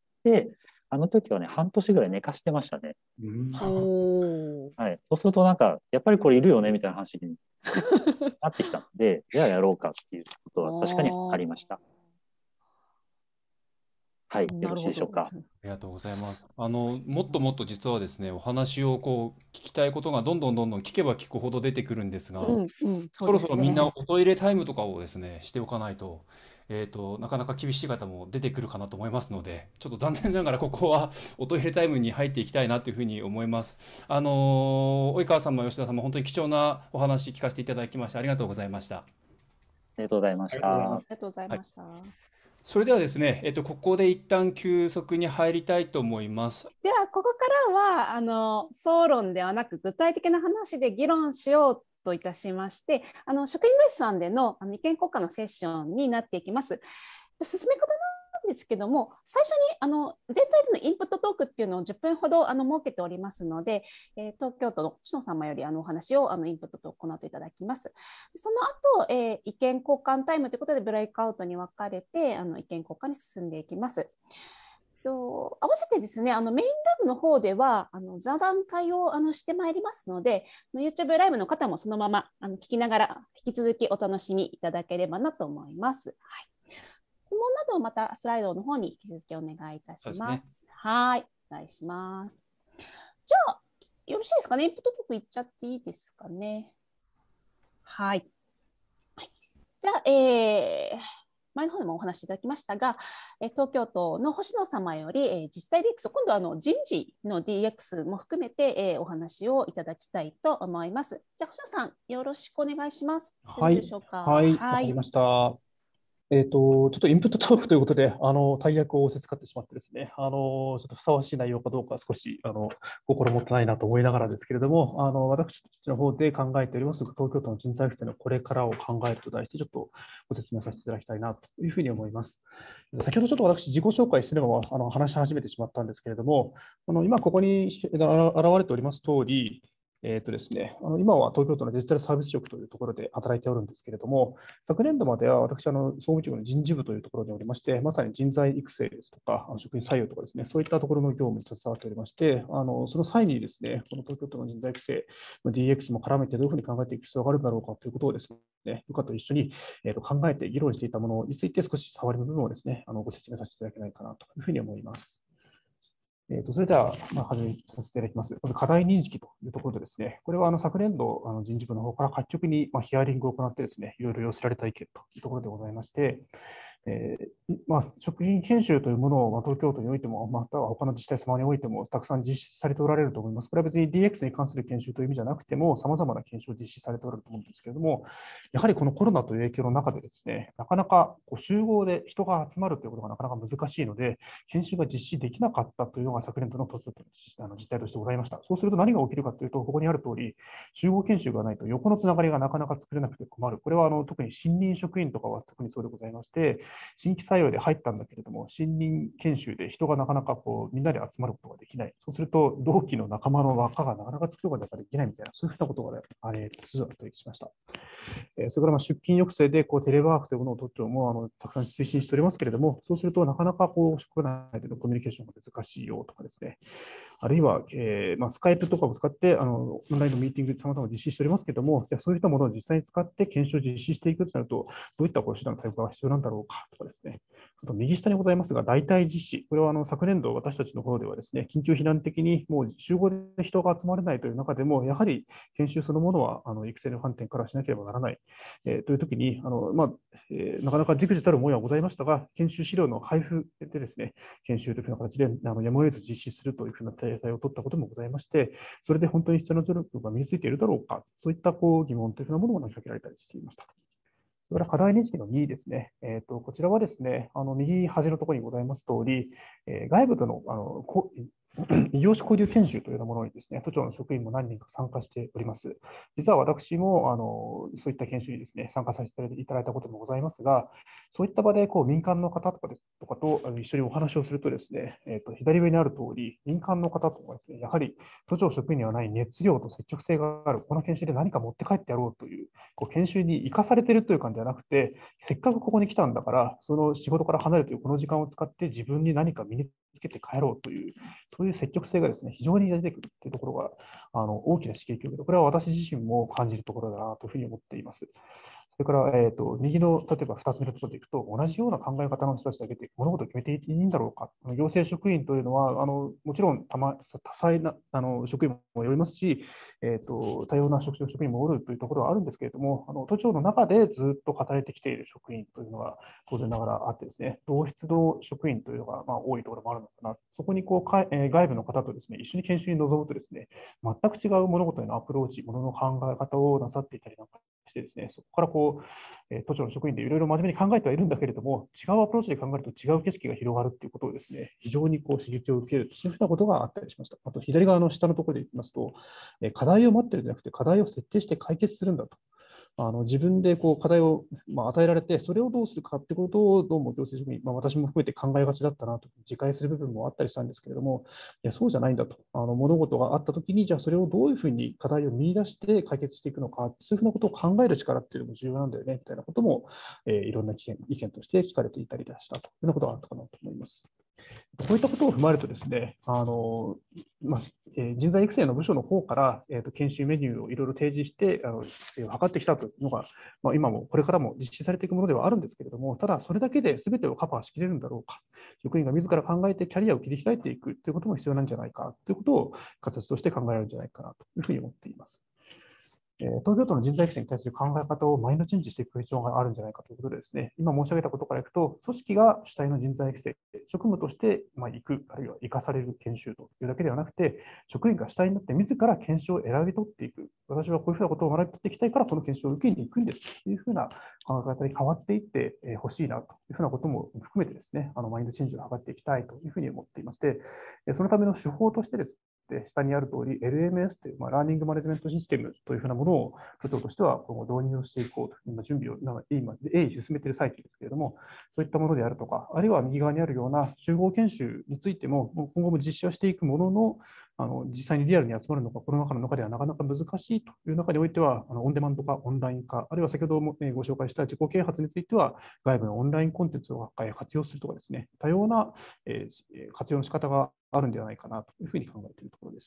あの時はね、半年ぐらい寝かしてましたね。はい、そうするとなんか、やっぱりこれいるよねみたいな話になってきたので、じゃあやろうかっていうことは確かにありました。はい、よろしいでしょうか。 ありがとうございます。もっともっと実はですね、お話を聞きたいことがどんどん聞けば聞くほど出てくるんですが、そろそろみんなおトイレタイムとかをですね、しておかないと、なかなか厳しい方も出てくるかなと思いますので、ちょっと残念ながらここはおトイレタイムに入っていきたいなというふうに思います。及川さんも吉田さんも本当に貴重なお話聞かせていただきましてありがとうございました。 ありがとうございました。 ありがとうございました。 それではですね、ここで一旦休息に入りたいと思います。 では、ここからは総論ではなく具体的な話で議論しようといたしまして、職員同士さんでの意見交換のセッションになっていきます。進め方なんですけども、最初に全体でのインプットトークっていうのを10分ほど設けておりますので、東京都の星野様よりお話をインプットと行っていただきます。その後、意見交換タイムということでブレイクアウトに分かれて意見交換に進んでいきます。合わせてですね、メインラブの方では座談会をしてまいりますので、YouTube ライブの方もそのまま聞きながら引き続きお楽しみいただければなと思います。はい、質問などまたスライドの方に引き続きお願いいたします。はい、お願いします。じゃあ、よろしいですかね。インプットトークいっちゃっていいですかね。はい。じゃあ、前の方でもお話しいただきましたが、東京都の星野様より、自治体 DX、今度は人事の DX も含めて、お話をいただきたいと思います。じゃあ、星野さん、よろしくお願いします。 はい、 どうでしょうか。 はい、わかりました。ちょっとインプットトークということで、大役を仰せつかってしまってですね、ちょっとふさわしい内容かどうか少し心もとないなと思いながらですけれども、私たちの方で考えております東京都の人材育成のこれからを考えると題して、ちょっとご説明させていただきたいなというふうに思います。先ほどちょっと私、自己紹介するのは話し始めてしまったんですけれども、今ここに現れております通り、ですね、今は東京都のデジタルサービス局というところで働いておるんですけれども、昨年度までは私、総務局の人事部というところにおりまして、まさに人材育成ですとか、職員採用とかですね、そういったところの業務に携わっておりまして、その際にですね、この東京都の人材育成の DX も絡めてどういうふうに考えていく必要があるんだろうかということをですね、部下と一緒に考えて議論していたものについて少し触りの部分をですね、ご説明させていただけないかなというふうに思います。それでは、始めさせていただきます。まず課題認識というところでですね、これは昨年度、人事部の方から各局にヒアリングを行ってですね、いろいろ寄せられた意見というところでございまして、職員研修というものを東京都においても、または他の自治体様においてもたくさん実施されておられると思います。これは別に DX に関する研修という意味じゃなくても、さまざまな研修を実施されておられると思うんですけれども、やはりこのコロナという影響の中でですね、なかなか集合で人が集まるということがなかなか難しいので、研修が実施できなかったというのが昨年度の東京都の実態としてございました。そうすると何が起きるかというと、ここにある通り、集合研修がないと横のつながりがなかなか作れなくて困る。これは特に新任職員とかは特にそうでございまして、新規採用で入ったんだけれども、新任研修で人がなかなかみんなで集まることができない。そうすると、同期の仲間の輪っかがなかなか作ることができないみたいな、そういうふうなことが実は提起しました。それから出勤抑制でテレワークというものを都庁もたくさん推進しておりますけれども、そうするとなかなか職内でのコミュニケーションが難しいよとかですね、あるいは、スカイプとかを使ってオンラインのミーティングさまざま実施しておりますけれども、そういったものを実際に使って研修を実施していくとなると、どういった手段の対応が必要なんだろうかとかですね、あと右下にございますが、代替実施、これは昨年度、私たちの方ではですね、緊急避難的にもう集合で人が集まれないという中でも、やはり研修そのものは育成の観点からしなければならない、というときになかなか忸怩たる思いはございましたが、研修資料の配布でですね、研修というふうな形でやむを得ず実施するというふうな対応を取ったこともございまして、それで本当に必要な努力が身についているだろうか、そういった疑問というふうなものも投げかけられたりしていました。それから課題認識の2ですね。こちらはですね、右端のところにございます通り、外部との異業種交流研修というようなものにですね、都庁の職員も何人か参加しております。実は私もそういった研修にですね、参加させていただいたこともございますが、 そういった場で民間の方とかと一緒にお話をするとですね、左上にある通り、民間の方とかですね、やはり都庁職員にはない熱量と積極性がある、この研修で何か持って帰ってやろうという、研修に生かされているという感じではなくて、せっかくここに来たんだから、その仕事から離れるというこの時間を使って自分に何か身につけて帰ろうという、そういう積極性がですね、非常に出てくるというところが、大きな刺激を受ける。これは私自身も感じるところだなというふうに思っています。それから、右の例えば2つ目のところでいくと、同じような考え方の人たちだけで物事を決めていいんだろうか。行政職員というのは、もちろん多彩な職員もよりますし、多様な職員もおるというところはあるんですけれども、都庁の中でずっと働いてきている職員というのが当然ながらあってですね、同質の職員というのが多いところもあるのかな。そこに外部の方とですね、一緒に研修に臨むとですね、全く違う物事へのアプローチ、物の考え方をなさっていたりなんかしてですね、そこから都庁の職員でいろいろ真面目に考えてはいるんだけれども、違うアプローチで考えると違う景色が広がるということをですね、非常に刺激を受ける、そういうふうなことがあったりしました。あと、左側の下のところでいきますと、課題を待ってるんじゃなくて、課題を設定して解決するんだと。自分で課題を与えられて、それをどうするかってことを、どうも行政職員、私も含めて考えがちだったなと、自戒する部分もあったりしたんですけれども、いや、そうじゃないんだと。物事があったときに、じゃあそれをどういうふうに課題を見出して解決していくのか、そういうふうなことを考える力っていうのも重要なんだよね、みたいなことも、いろんな意見として聞かれていたりしたというようなことがあったかなと思います。こういったことを踏まえるとですね、人材育成の部署の方から、研修メニューをいろいろ提示して図ってきたというのが、今もこれからも実施されていくものではあるんですけれども、ただそれだけで全てをカバーしきれるんだろうか、職員が自ら考えてキャリアを切り開いていくということも必要なんじゃないかということを仮説として考えられるんじゃないかなというふうに思っています。東京都の人材育成に対する考え方をマインドチェンジしていく必要があるんじゃないかということでですね、今申し上げたことからいくと、組織が主体の人材育成、職務として行く、あるいは生かされる研修というだけではなくて、職員が主体になって自ら研修を選び取っていく。私はこういうふうなことを学び取っていきたいから、この研修を受けに行くんですというふうな考え方に変わっていってほしいなというふうなことも含めてですね、マインドチェンジを図っていきたいというふうに思っていまして、そのための手法としてですね、下にある通り LMS という、ラーニングマネジメントシステムというふうなものを都庁としては今後導入をしていこうと、今準備を鋭意進めている最中ですけれども、そういったものであるとか、あるいは右側にあるような集合研修についても、今後も実施はしていくものの、実際にリアルに集まるのがコロナ禍の中ではなかなか難しいという中においては、オンデマンド化、オンライン化、あるいは先ほどもご紹介した自己啓発については、外部のオンラインコンテンツを活用するとかですね、多様な活用の仕方があるんではないかなというふうに考えているところです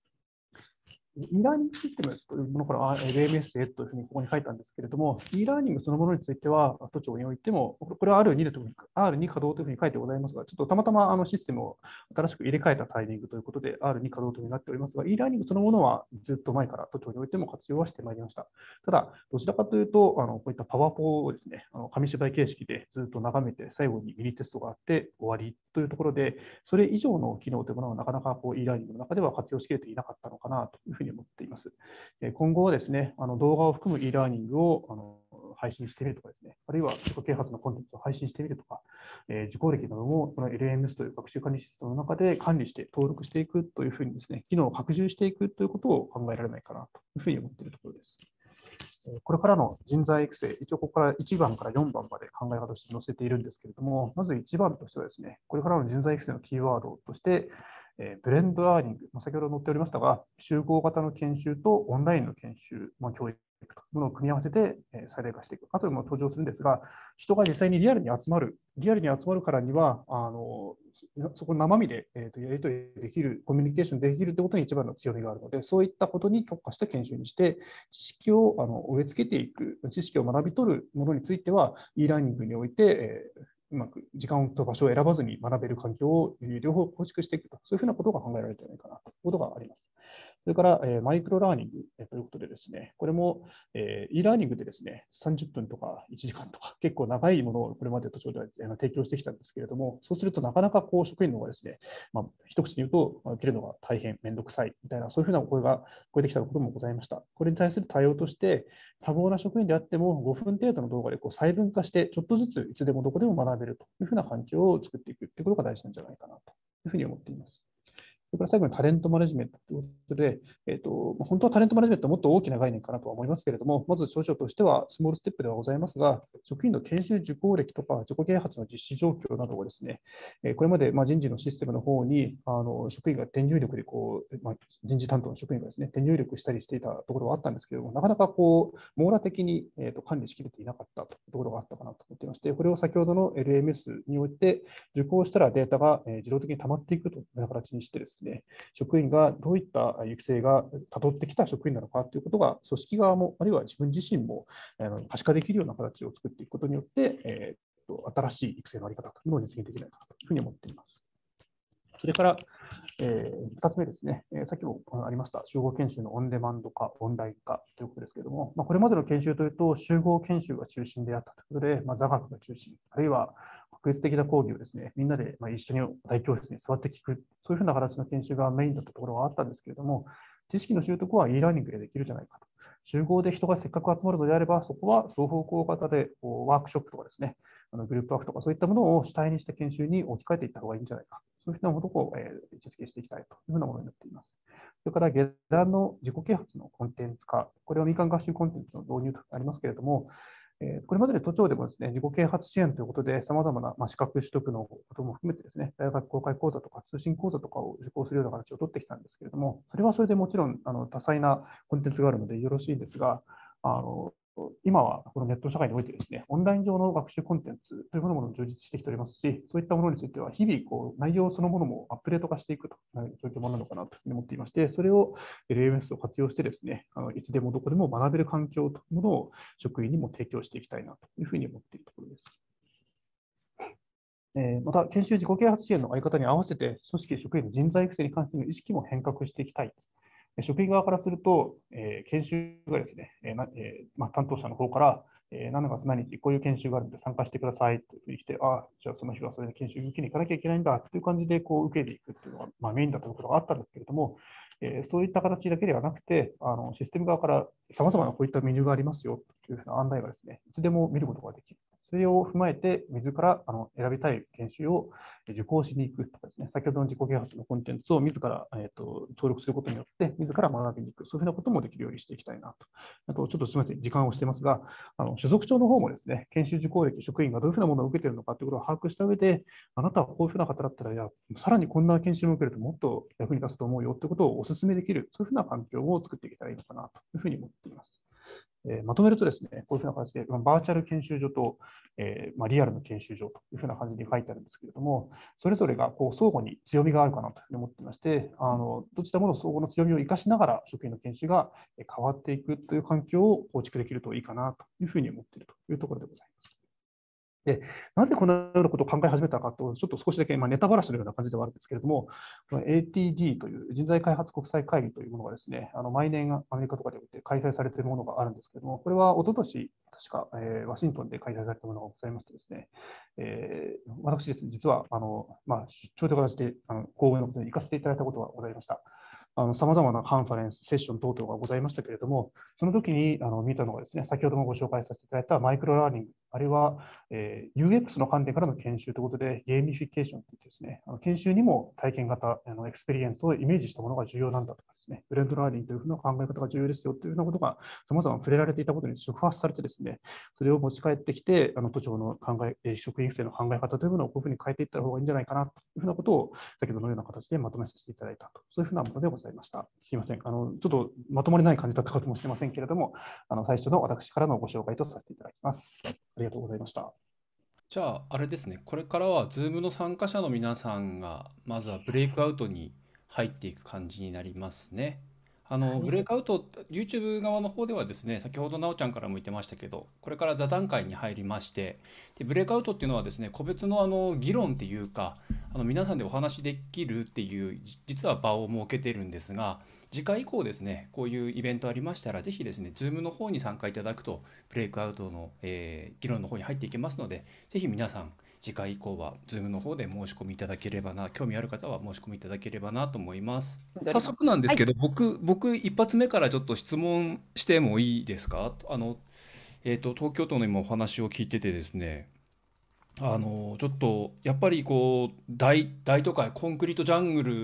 。e ラーニングシステムというものから LMS へというふうにここに書いたんですけれども、e ラーニングそのものについては、都庁においても、これは R2 稼働というふうに書いてございますが、ちょっとたまたまシステムを新しく入れ替えたタイミングということで、R2 稼働というふうになっておりますが、e ラーニングそのものはずっと前から都庁においても活用はしてまいりました。ただ、どちらかというと、こういったパワポをですね、紙芝居形式でずっと眺めて、最後にミニテストがあって終わりというところで、それ以上の機能というものはなかなかe ラーニングの中では活用しきれていなかったのかなというふうに思っています。今後はですね、動画を含む e ラーニングを配信してみるとかですね、あるいは自己啓発のコンテンツを配信してみるとか、受講歴などもこの LMS という学習管理システムの中で管理して登録していくというふうにですね、機能を拡充していくということを考えられないかなというふうに思っているところです。これからの人材育成、一応ここから1番から4番まで考え方として載せているんですけれども、まず1番としてはですね、これからの人材育成のキーワードとして、ブレンドラーニング、先ほど載っておりましたが、集合型の研修とオンラインの研修、教育というものを組み合わせて最大化していく。後でも登場するんですが、人が実際にリアルに集まるからには、そこ生身でやり取りできる、コミュニケーションできるということに一番の強みがあるので、そういったことに特化した研修にして、知識を植え付けていく、知識を学び取るものについては、e ラーニングにおいて、うまく時間と場所を選ばずに学べる環境を両方構築していくと、そういうふうなことが考えられているんじゃないかなということがあります。それから、マイクロラーニングということでですね、これも、e ラーニングでですね、30分とか1時間とか、結構長いものをこれまで都庁では提供してきたんですけれども、そうするとなかなか職員の方がですね、一口に言うと、受けるのが大変めんどくさいみたいな、そういうふうな声が聞こえてきたこともございました。これに対する対応として、多忙な職員であっても5分程度の動画で細分化して、ちょっとずついつでもどこでも学べるというふうな環境を作っていくということが大事なんじゃないかなというふうに思っています。それから最後にタレントマネジメントということことで、本当はタレントマネジメントはもっと大きな概念かなとは思いますけれども、まず症状としてはスモールステップではございますが、職員の研修受講歴とか自己啓発の実施状況などをですね、これまで人事のシステムの方に職員が手入力で人事担当の職員がですね、手入力したりしていたところはあったんですけれども、なかなか網羅的に管理しきれていなかったところがあったかなと思っていまして、これを先ほどの LMS において受講したらデータが自動的に溜まっていくという形にしてですね、職員がどういった育成が辿ってきた職員なのかということが、組織側も、あるいは自分自身も可視化できるような形を作っていくことによって、新しい育成の在り方というのを実現できないかというふうに思っています。それから、2つ目ですね、先ほどありました集合研修のオンデマンド化、オンライン化ということですけれども、これまでの研修というと、集合研修が中心であったということで、座学が中心、あるいは確率的な講義をですね、みんなで一緒に大教室に座って聞く、そういうふうな形の研修がメインだったところがあったんですけれども、知識の習得は e ラーニングでできるじゃないかと。集合で人がせっかく集まるのであれば、そこは双方向型でワークショップとかですね、グループワークとかそういったものを主体にした研修に置き換えていった方がいいんじゃないか。そういうふうなものを実現していきたいというふうなものになっています。それから下段の自己啓発のコンテンツ化、これは民間学習コンテンツの導入とありますけれども、これまでで都庁でもですね、自己啓発支援ということで、さまざまな資格取得のことも含めてですね、大学公開講座とか通信講座とかを受講するような形を取ってきたんですけれども、それはそれでもちろん多彩なコンテンツがあるのでよろしいんですが、今はこのネット社会においてですね、オンライン上の学習コンテンツというものも充実してきておりますし、そういったものについては日々内容そのものもアップデート化していくという状況もなのかなと思っていまして、それを LMS を活用してですね、いつでもどこでも学べる環境というものを職員にも提供していきたいなというふうに思っているところです。また、研修自己啓発支援の在り方に合わせて、組織職員の人材育成に関しての意識も変革していきたい。職員側からすると、研修がですね、担当者の方から、何月何日、こういう研修があるので参加してくださいというふうに来て、じゃあその日はそれで研修受けに行かなきゃいけないんだという感じで受けていくというのが、メインだったところがあったんですけれども、そういった形だけではなくて、システム側からさまざまなこういったメニューがありますよというふうな案内がですね、いつでも見ることができる。それを踏まえて、自ら選びたい研修を受講しに行くとかですね、先ほどの自己啓発のコンテンツを自ら登録することによって、自ら学びに行く、そういうふうなこともできるようにしていきたいなと。あと、ちょっとすみません、時間をしてますが、所属長の方もですね、研修受講歴、職員がどういうふうなものを受けているのかということを把握した上で、あなたはこういうふうな方だったら、さらにこんな研修を受けるともっと役に立つと思うよということをお勧めできる、そういうふうな環境を作っていけたらいいのかなというふうに思っています。まとめるとですね、こういうふうな形で、バーチャル研修所と、リアルの研修所というふうな感じで書いてあるんですけれども、それぞれが相互に強みがあるかなというふうに思っていまして、どちらもの相互の強みを生かしながら職員の研修が変わっていくという環境を構築できるといいかなというふうに思っているというところでございます。で、なぜこのようなことを考え始めたかと、ちょっと少しだけネタばらしのような感じではあるんですけれども、ATG という人材開発国際会議というものがですね、毎年アメリカとかで開催されているものがあるんですけれども、これは一昨年確か、ワシントンで開催されたものがございましてですね、私ですね、実は出張という形で講演のことに行かせていただいたことがございました。さまざまなカンファレンス、セッション等々がございましたけれども、その時に見たのがですね、先ほどもご紹介させていただいたマイクロラーニング、あるいは、UX の観点からの研修ということで、ゲーミフィケーションといってですね、研修にも体験型エクスペリエンスをイメージしたものが重要なんだとかですね、ブレンドラーニングというふうな考え方が重要ですよというようなことが、さまざま触れられていたことに触発されてですね、それを持ち帰ってきて、都庁の職員育成の考え方というものをこういうふうに変えていった方がいいんじゃないかなというふうなことを、先ほどのような形でまとめさせていただいたと、そういうふうなものでございました。すみません。ちょっとまとまりない感じだったかもしれませんけれども、最初の私からのご紹介とさせていただきます。ありがとうございました。 じゃあ、あれですね、これからは Zoom の参加者の皆さんが、まずはブレイクアウトに入っていく感じになりますね。ブレイクアウト、YouTube 側の方ではですね、先ほどなおちゃんからも言ってましたけど、これから座談会に入りまして、でブレイクアウトっていうのはですね、個別の議論っていうか、皆さんでお話しできるっていう、実は場を設けてるんですが、次回以降ですね、こういうイベントありましたら、ぜひですね、Zoom の方に参加いただくと、ブレイクアウトの、議論の方に入っていけますので、ぜひ皆さん、次回以降は Zoom の方で申し込みいただければな、興味ある方は申し込みいただければなと思います。早速なんですけど、僕一発目からちょっと質問してもいいですか？東京都の今お話を聞いててですね、ちょっとやっぱり大都会コンクリートジャングル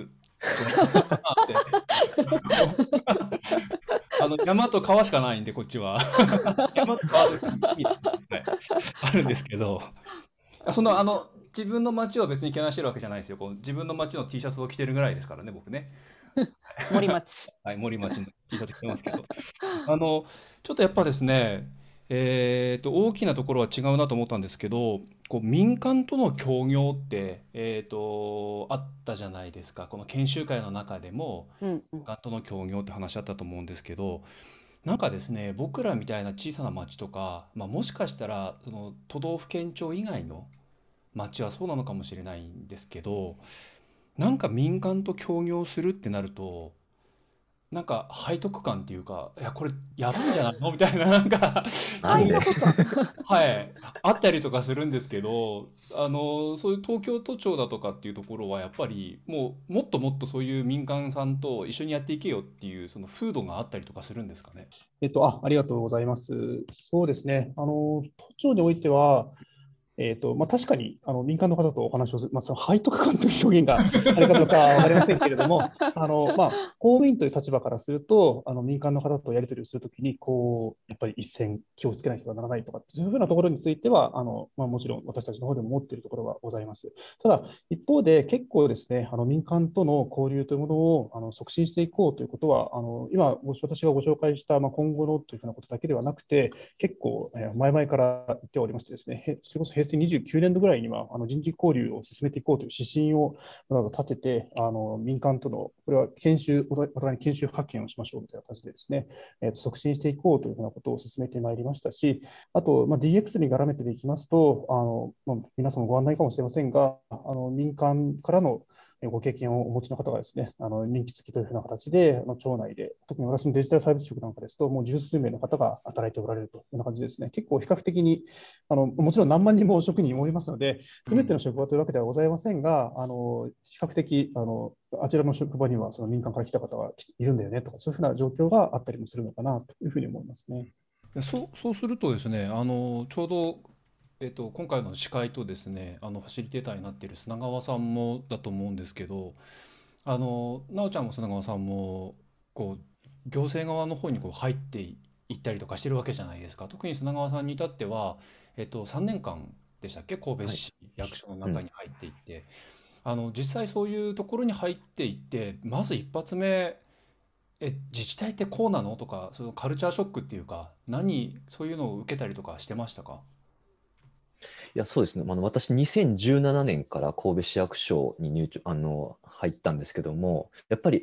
山と川しかないんで、こっちは。山と川ですあるんですけど、自分の街を別にけなしてるわけじゃないですよ。自分の街の T シャツを着てるぐらいですからね、僕ね。 森町。 はい、森町の T シャツ着てますけど。ちょっとやっぱですね、大きなところは違うなと思ったんですけど、民間との協業って、あったじゃないですか。この研修会の中でも、民間との協業って話あったと思うんですけど、なんかですね、僕らみたいな小さな町とか、もしかしたら、その都道府県庁以外の町はそうなのかもしれないんですけど、なんか民間と協業するってなると、なんか背徳感っていうか、いや、これやばいんじゃないのみたいな、なんかなんではい、あったりとかするんですけど、そういう東京都庁だとかっていうところは、やっぱりもっともっとそういう民間さんと一緒にやっていけよっていう、その風土があったりとかするんですかね。 ありがとうございます。そうですね。都庁においては、確かに民間の方とお話をする、その背徳感という表現があれかどうかは分かりませんけれども、公務員という立場からすると、民間の方とやり取りをするときに、やっぱり一線気をつけなければならないとか、そういうふうなところについては、もちろん私たちの方でも持っているところはございます。ただ、一方で結構ですね、民間との交流というものを促進していこうということは、今、私がご紹介した今後のというふうなことだけではなくて、結構前々から言っておりましてですね、それこそ平成29年度ぐらいには人事交流を進めていこうという指針を立てて、民間との、これはお互いに研修派遣をしましょうみたいな形でですね、促進していこうというふうなことを進めてまいりましたし、あと、DX に絡めてでいきますと、皆さんもご案内かもしれませんが、民間からのご経験をお持ちの方がですね、任期付きというふうな形で、庁内で、特に私のデジタルサービス職なんかですと、もう十数名の方が働いておられるというような感じですね。結構比較的に、もちろん何万人も職員おりますので、すべての職場というわけではございませんが、比較的、あちらの職場にはその民間から来た方がいるんだよねとか、そういうふうな状況があったりもするのかなというふうに思いますね。 そうするとですね、ちょうど今回の司会とですね、ファシリテーターになっている砂川さんもだと思うんですけど、なおちゃんも砂川さんも行政側の方に入っていったりとかしてるわけじゃないですか。特に砂川さんに至っては、3年間でしたっけ、神戸市役所の中に入っていって、実際そういうところに入っていって、まず一発目、自治体ってこうなのとか、そのカルチャーショックっていうか、そういうのを受けたりとかしてましたか？ いや、そうですね。私、2017年から神戸市役所に入ったんですけども、やっぱり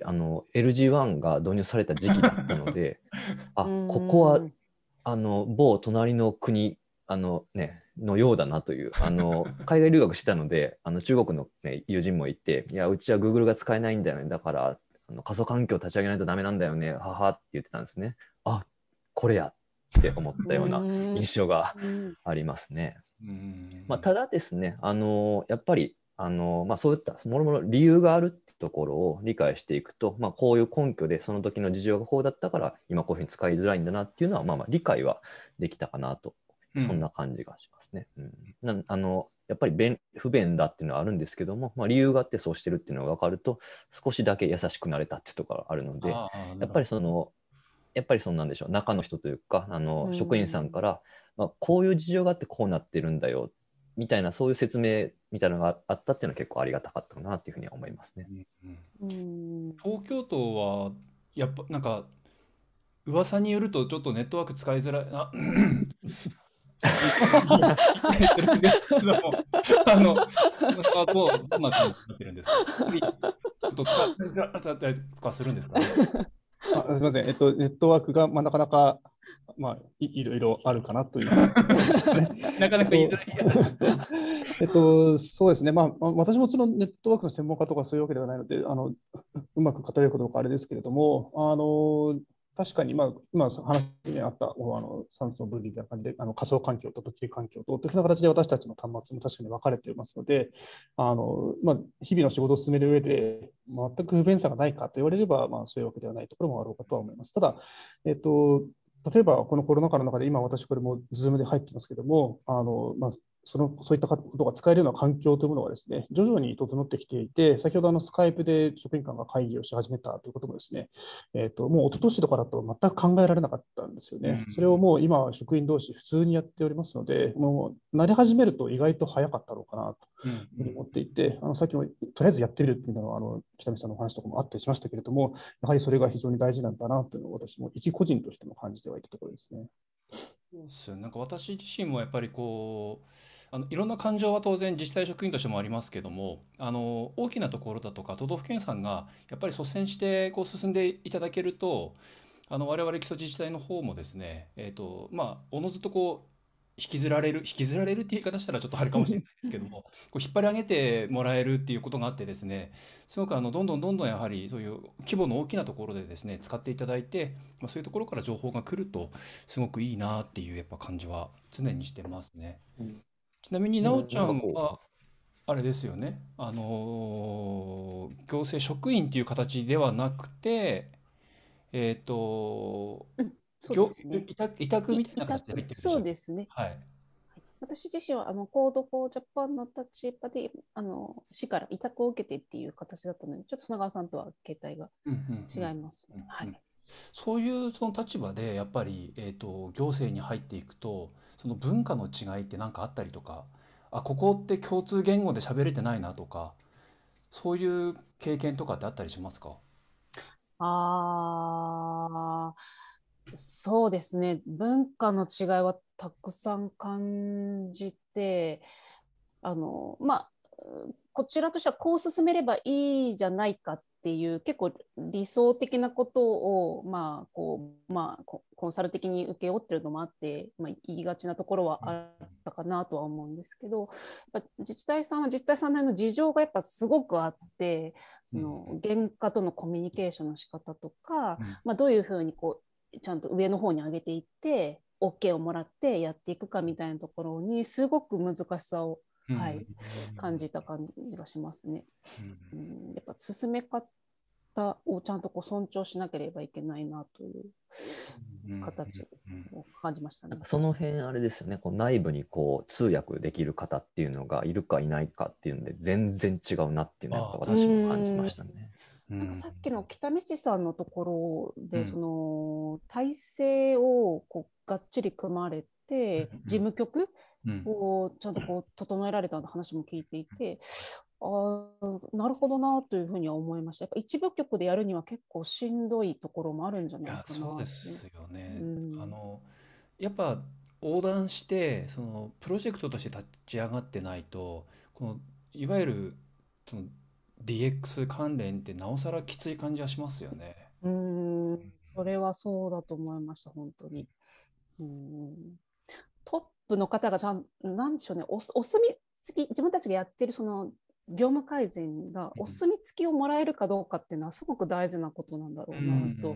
LG1 が導入された時期だったので、ここは某隣の国のようだなという、海外留学してたので、中国の、友人もいて、いや、うちは Google が使えないんだよね。だから、仮想環境を立ち上げないとダメなんだよね。ははって言ってたんですね。これやって思ったような印象がありますね。ただですね、やっぱりそういったもろもろ理由があるってところを理解していくと、こういう根拠でその時の事情がこうだったから今こういうふうに使いづらいんだなっていうのは理解はできたかなと、そんな感じがしますね。やっぱり不便だっていうのはあるんですけども、理由があってそうしてるっていうのが分かると少しだけ優しくなれたっていうところがあるので、やっぱりそうなんでしょう、中の人というか職員さんから、こういう事情があってこうなってるんだよみたいな、そういう説明みたいなのがあったっていうのは結構ありがたかったかなっていうふうには思いますね。 東京都はやっぱなんか噂によるとちょっとネットワーク使いづらいどんな感じになってるんですか？だったりとかするんですかね？ すみません、ネットワークがなかなかいろいろあるかなという。 なかなか言いづらい。 そうですね、私もそのネットワークの専門家とかそういうわけではないので、うまく語れるかどうかあれですけれども、確かに、今話にあった酸素分離みたいな感じで、仮想環境と物理環境と、というふうな形で私たちの端末も確かに分かれていますので、日々の仕事を進める上で、全く不便さがないかと言われれば、そういうわけではないところもあろうかとは思います。ただ、例えばこのコロナ禍の中で、今私これも Zoom で入ってますけども、 そういったことが使えるような環境というものがですね、徐々に整ってきていて、先ほどスカイプで職員間が会議をし始めたということもですね、もう一昨年とかだと全く考えられなかったんですよね。それをもう今は職員同士普通にやっておりますので、もう慣れ始めると意外と早かったのかなというふうに思っていて、さっきもとりあえずやってみるというのは北見さんのお話とかもあったりしましたけれども、やはりそれが非常に大事なんだなというのを私も一個人としても感じてはいたところですね。 そうですよね。なんか私自身もやっぱりいろんな感情は当然自治体職員としてもありますけども、大きなところだとか都道府県さんがやっぱり率先して進んでいただけると、我々基礎自治体の方もですね、おのずと引きずられるっていう言い方したらちょっとあれかもしれないですけども、引っ張り上げてもらえるっていうことがあってですね、すごくどんどんやはりそういう規模の大きなところでですね、使っていただいて、そういうところから情報が来るとすごくいいなっていうやっぱ感じは常にしてますね。ちなみになおちゃんはあれですよね、行政職員っていう形ではなくて、 そうですね。 委託みたいな形で入ってるんでしたそうっけ？ ですね。 はい。 私自身はCode for Japan の立場で市から委託を受けてっていう形だったので、ちょっと砂川さんとは形態が違いますね。はい。 そういうその立場でやっぱり、行政に入っていくと、その文化の違いって何かあったりとか、ここって共通言語で喋れてないなとか、そういう経験とかってあったりしますか？ そうですね。文化の違いはたくさん感じて、こちらとしてはこう進めればいいじゃないかっていう結構理想的なことを、コンサル的に請け負ってるのもあって、言いがちなところはあったかなとは思うんですけど、やっぱ自治体さんは自治体さんなりの事情がやっぱすごくあって、その原価とのコミュニケーションの仕方とか、どういうふうにちゃんと上の方に上げていって OK をもらってやっていくかみたいなところにすごく難しさを、感じた感じがしますね。やっぱ進め方をちゃんと尊重しなければいけないなという形を感じましたね。 その辺あれですよね、内部に通訳できる方っていうのがいるかいないかっていうので全然違うなっていうのは私も感じましたね。 なんかさっきの北見市さんのところで、その体制をがっちり組まれて、事務局をちゃんと整えられた話も聞いていて、なるほどなというふうには思いました。やっぱ一部局でやるには結構しんどいところもあるんじゃないかな。 そうですよね。やっぱ横断してそのプロジェクトとして立ち上がってないと、いわゆるそのDX 関連ってなおさらきつい感じはしますよね。 それはそうだと思いました、本当に。トップの方がなんでしょうね、お墨付き、自分たちがやってるその業務改善がお墨付きをもらえるかどうかっていうのはすごく大事なことなんだろうなと。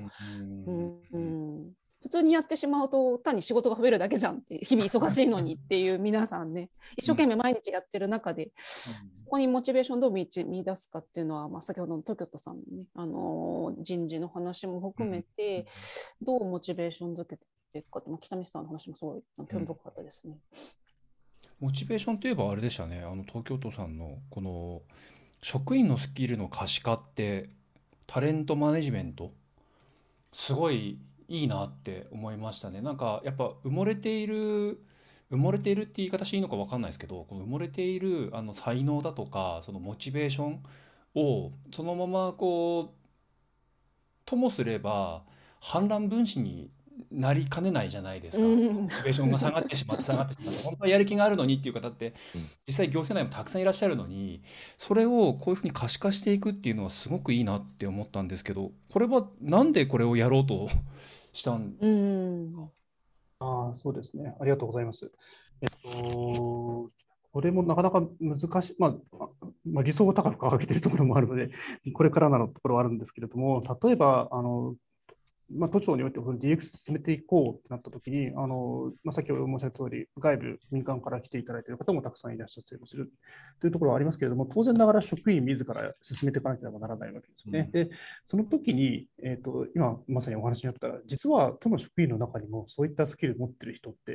普通にやってしまうと単に仕事が増えるだけじゃんって、日々忙しいのにっていう皆さんね、一生懸命毎日やってる中で、そこにモチベーションどう見出すかっていうのは、先ほどの東京都さんのね、人事の話も含めて、どうモチベーションづけていくかって、北見さんの話もすごい興味深かったですね。 モチベーションといえばあれでしたね、東京都さんのこの職員のスキルの可視化ってタレントマネジメントすごいいいなって思いましたね。なんかやっぱ埋もれているって言い方していいのか分かんないですけど、この埋もれている才能だとかそのモチベーションをそのままともすれば反乱分子になりかねないじゃないですか。モチベーションが下がってしまって本当はやる気があるのにっていう方って実際行政内もたくさんいらっしゃるのに、それをこういうふうに可視化していくっていうのはすごくいいなって思ったんですけど、これはなんでこれをやろうとしたんですか？ そうですね。ありがとうございます。これもなかなか難しい、理想を高く掲げているところもあるので、これからなのところはあるんですけれども、例えば、都庁において DX 進めていこうとなったときに、先ほど申し上げた通り、外部、民間から来ていただいている方もたくさんいらっしゃったりもするというところはありますけれども、当然ながら職員自ら進めていかなければならないわけですよね。で、その時に、今まさにお話にあった、実は都の職員の中にもそういったスキルを持っている人って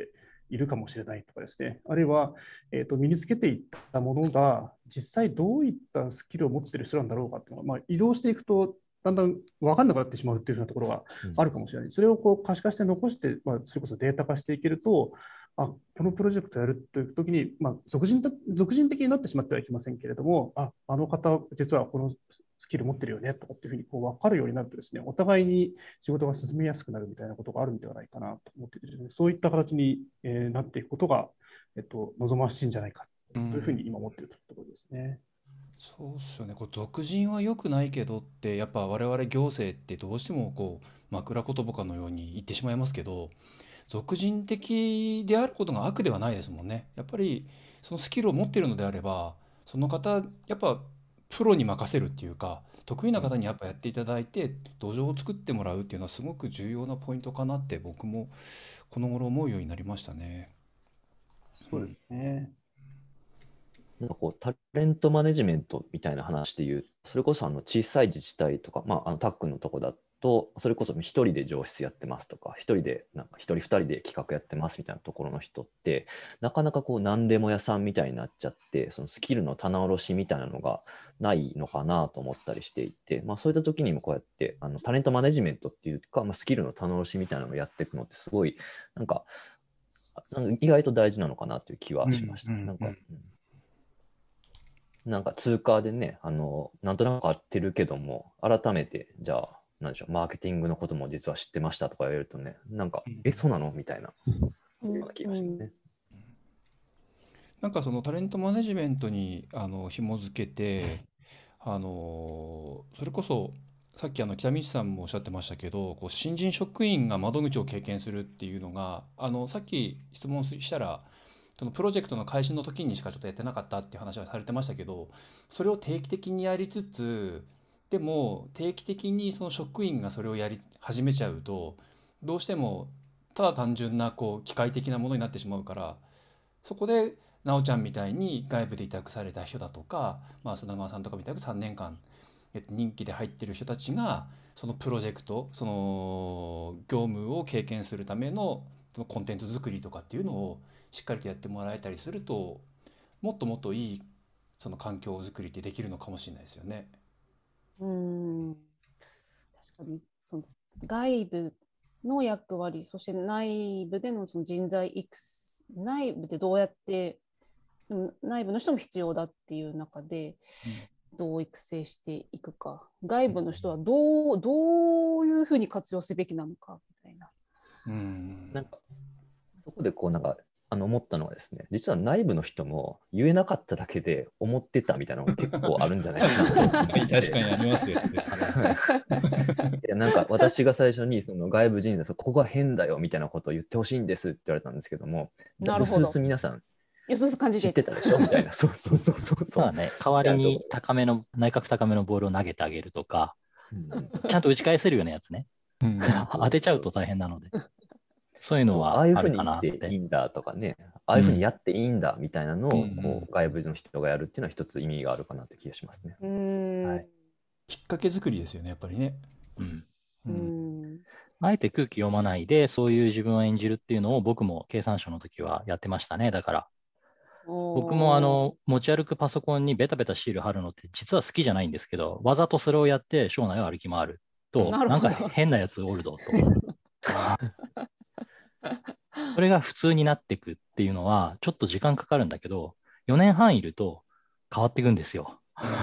いるかもしれないとかですね、あるいは、身につけていったものが、実際どういったスキルを持っている人なんだろうかっていうのが、移動していくと、だんだん分かんなくなってしまうっていうようなところがあるかもしれない。それをこう可視化して残して、それこそデータ化していけると、このプロジェクトをやるというときに、俗人的になってしまってはいけませんけれども、あの方、実はこのスキル持ってるよねとかっていうふうにこう分かるようになるとですね、お互いに仕事が進みやすくなるみたいなことがあるんではないかなと思っていてですね、そういった形になっていくことが、望ましいんじゃないかというふうに今思っているところですね。 そうっすよね。これ俗人は良くないけどってやっぱ我々行政ってどうしてもこう枕言葉かのように言ってしまいますけど、俗人的であることが悪ではないですもんね。やっぱりそのスキルを持っているのであれば、その方やっぱプロに任せるっていうか、得意な方にやっぱやっていただいて土壌を作ってもらうっていうのはすごく重要なポイントかなって僕もこの頃思うようになりましたね。 そうですね。 なんかこうタレントマネジメントみたいな話でいう、それこそ小さい自治体とか、タックのとこだと、それこそ一人で上司やってますとか、一人でなんか一人二人で企画やってますみたいなところの人って、なかなかこう何でも屋さんみたいになっちゃって、そのスキルの棚卸しみたいなのがないのかなと思ったりしていて、そういった時にもこうやってタレントマネジメントっていうか、スキルの棚卸しみたいなのをやっていくのってすごいなんか意外と大事なのかなという気はしました。なんか通貨でね、なんとなく合ってるけども、改めて、じゃあ、なんでしょう、マーケティングのことも実は知ってましたとか言われるとね、なんか、そうなのみたいな、ような気がしますね。 なんかそのタレントマネジメントに紐付けて、それこそさっき北道さんもおっしゃってましたけど、こう新人職員が窓口を経験するっていうのが、さっき質問したら、そのプロジェクトの開始の時にしかちょっとやってなかったっていう話はされてましたけど、それを定期的にやりつつ、でも定期的にその職員がそれをやり始めちゃうと、どうしてもただ単純なこう機械的なものになってしまうから、そこでなおちゃんみたいに外部で委託された人だとか、砂川さんとかみたいに3年間任期で入ってる人たちがそのプロジェクト、その業務を経験するためのそのコンテンツ作りとかっていうのをしっかりとやってもらえたりすると、もっともっといいその環境づくりってできるのかもしれないですよね。 確かにその外部の役割、そして内部でのその人材育成、内部でどうやって内部の人も必要だっていう中でどう育成していくか、外部の人はどういうふうに活用すべきなのかみたいな。 なんかそこでこうなんか思ったのはですね、実は内部の人も言えなかっただけで思ってたみたいなのが結構あるんじゃないかなと思って確かにありますよね。 いやなんか私が最初にその外部人材、ここが変だよみたいなことを言ってほしいんですって言われたんですけども、うすうす皆さん知ってたでしょみたいな。そうだね、代わりに内角高めのボールを投げてあげるとか、ちゃんと打ち返せるようなやつね。当てちゃうと大変なので。そういうのはあるかなって。 ああいうふうに言っていいんだとかね、ああいうふうにやっていいんだみたいなのをこう外部の人がやるっていうのは一つ意味があるかなって気がしますね。 きっかけ作りですよね、やっぱりね。 あえて空気読まないで、そういう自分を演じるっていうのを僕も経産省の時はやってましたね。だから、僕も持ち歩くパソコンにベタベタシール貼るのって実は好きじゃないんですけど、わざとそれをやって省内を歩き回ると、なんか変なやつおるぞと。それが普通になっていくっていうのはちょっと時間かかるんだけど、4年半いると変わっていくんですよ。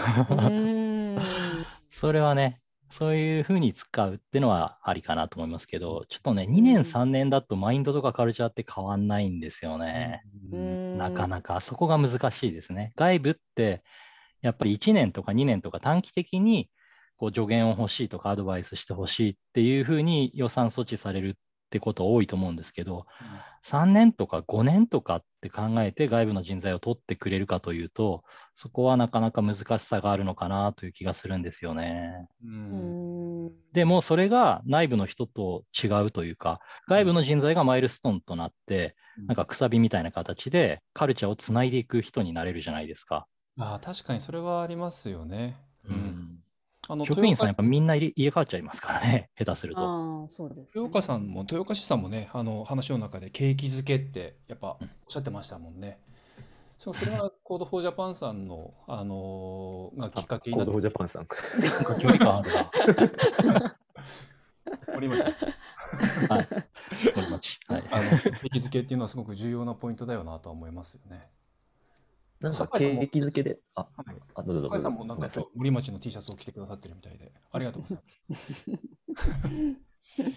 それはね、そういうふうに使うっていうのはありかなと思いますけど、ちょっとね、2年3年だとマインドとかカルチャーって変わんないんですよね。なかなかそこが難しいですね。外部ってやっぱり1年とか2年とか短期的にこう助言を欲しいとかアドバイスしてほしいっていうふうに予算措置されるってこと多いと思うんですけど、3年とか5年とかって考えて外部の人材を取ってくれるかというと、そこはなかなか難しさがあるのかなという気がするんですよね。でもそれが内部の人と違うというか、外部の人材がマイルストーンとなって、なんかくさびみたいな形でカルチャーをつないでいく人になれるじゃないですか。 確かにそれはありますよね。 職員さんやっぱみんな入れ替わっちゃいますからね、下手すると。 そうですね。 豊岡さんも、豊岡市さんもね、話の中で景気づけってやっぱおっしゃってましたもんね。それがコードフォージャパンさんの、がきっかけになって。 コードフォージャパンさん。 距離感あるな。 森町。 はい。森町。はい。 景気づけっていうのはすごく重要なポイントだよなとは思いますよね。 なんか景気づけで、 どうぞ。酒井さんもなんか今日森町の T シャツを着てくださってるみたいで、ありがとうございます。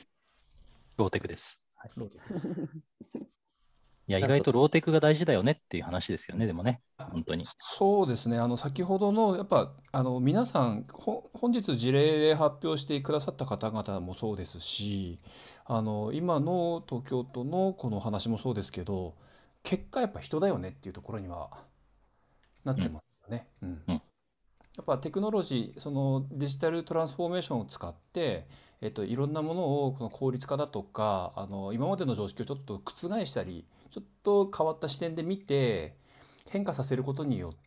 ローテクです。 ローテクです。 いや、意外とローテクが大事だよねっていう話ですよね、でもね、本当に。 そうですね、先ほどの、やっぱ、皆さん、本日事例で発表してくださった方々もそうですし、今の東京都のこの話もそうですけど、結果やっぱ人だよねっていうところにはなってますよね。やっぱテクノロジー、そのデジタルトランスフォーメーションを使って、いろんなものをこの効率化だとか、今までの常識をちょっと覆したり、ちょっと変わった視点で見て変化させることによって、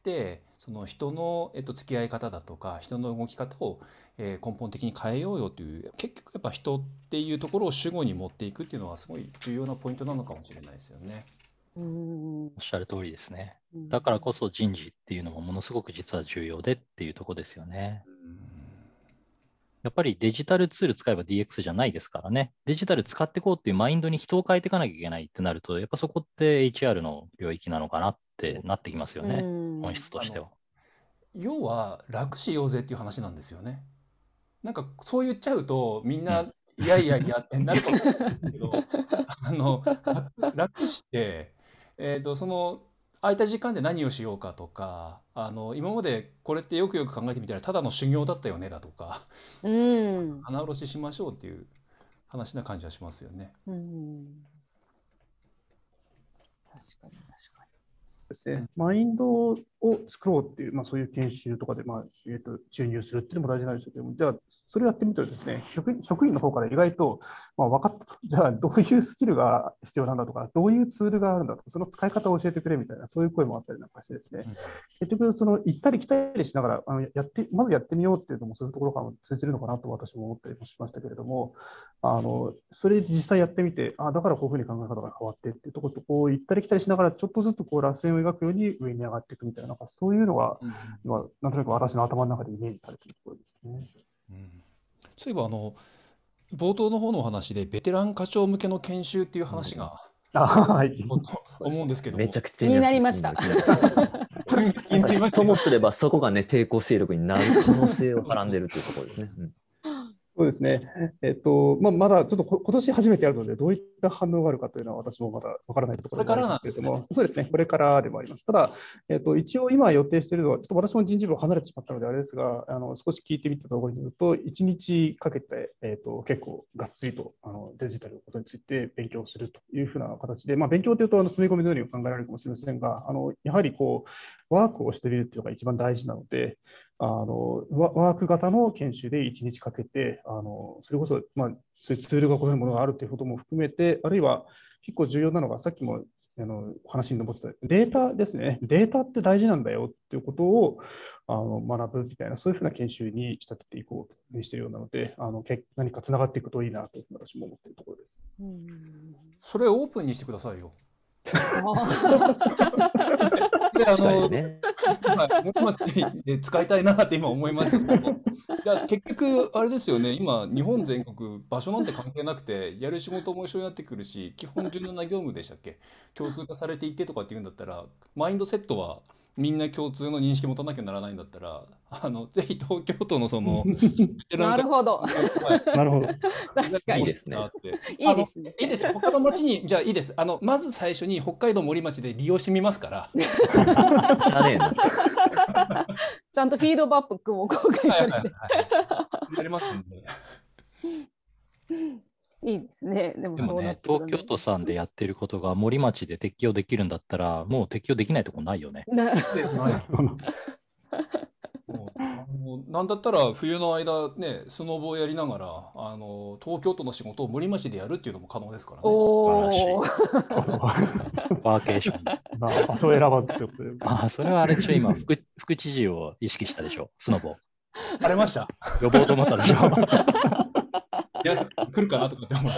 その人の、付き合い方だとか人の動き方を、根本的に変えようよという、結局やっぱ人っていうところを主語に持っていくっていうのはすごい重要なポイントなのかもしれないですよね。 おっしゃる通りですね。だからこそ人事っていうのもものすごく実は重要でっていうところですよね。やっぱりデジタルツール使えば DX じゃないですからね。デジタル使っていこうっていうマインドに人を変えていかなきゃいけないってなると、やっぱそこって HR の領域なのかなってなってきますよね。本質としては。 要は楽しようぜっていう話なんですよね。なんかそう言っちゃうとみんな、いやいやいやってなるかもしれないけど、楽して、その空いた時間で何をしようかとか、今までこれってよくよく考えてみたらただの修行だったよねだとか、穴卸ししましょうっていう話な感じはしますよね。 確かにですね、マインドを作ろうっていう、そういう研修とかで、注入するっていうのも大事なんですけども、じゃあ、それをやってみるとですね、職員の方から意外と、分かった、じゃあ、どういうスキルが必要なんだとか、どういうツールがあるんだとか、その使い方を教えてくれみたいな、そういう声もあったりなんかしてですね、結局、行ったり来たりしながら、まずやってみようっていうのも、そういうところからも通じるのかなと私も思ったりもしましたけれども、それ実際やってみて、だからこういうふうに考え方が変わってっていうところと、こう行ったり来たりしながら、ちょっとずつこう螺旋を描くように上に上がっていくみたいな、そういうのが、今、なんとなく私の頭の中でイメージされているところですね。 そういえば冒頭の方のお話でベテラン課長向けの研修っていう話が思うんですけど、 めちゃくちゃ気になりました。 ともすればそこがね抵抗勢力になる可能性をはらんでるというところですね。 そうですね。まだちょっと今年初めてやるので、どういった反応があるかというのは私もまだわからないところなんですけれども、そうですね、これからでもあります。ただ、一応今予定しているのは、ちょっと私も人事部を離れてしまったのであれですが、少し聞いてみたところによると、1日かけて、結構がっつりとデジタルのことについて勉強するというふうな形で、勉強というと詰め込みのように考えられるかもしれませんが、やはりこうワークをしてみるというのが一番大事なので、ワーク型の研修で1日かけて、それこそ、そういうツールがこういうものがあるということも含めて、あるいは結構重要なのが、さっきも話に上ってたデータですね。データって大事なんだよっていうことを学ぶみたいな、そういうふうな研修に仕立てていこうとしているようなので、何かつながっていくといいなと私も思っているところです。 それをオープンにしてくださいよ。で使いたいなって今思いましたけど、いや結局あれですよね、今日本全国場所なんて関係なくてやる仕事も一緒になってくるし、基本17業務でしたっけ、共通化されていてとかっていうんだったら、マインドセットはみんな共通の認識持たなきゃならないんだったら、ぜひ東京都のそのなるほど。 なるほど。 確かに。 いいですね。 いいですね。 いいですよ。他の町に、じゃあいいです。まず最初に北海道森町で利用してみますから。 ちゃんとフィードバックも公開されて。 やりますんで。 いいですね。でもね、東京都さんでやってることが森町で適用できるんだったら、もう適用できないとこないよね。 なんだったら冬の間ね、スノボをやりながら東京都の仕事を森町でやるっていうのも可能ですからね。 ワーケーション。 場所を選ばずということで。 それはあれでしょ、今副知事を意識したでしょ、スノボ。 バレました。 呼ぼうと思ったでしょ。 いや、来るかなとかって思って。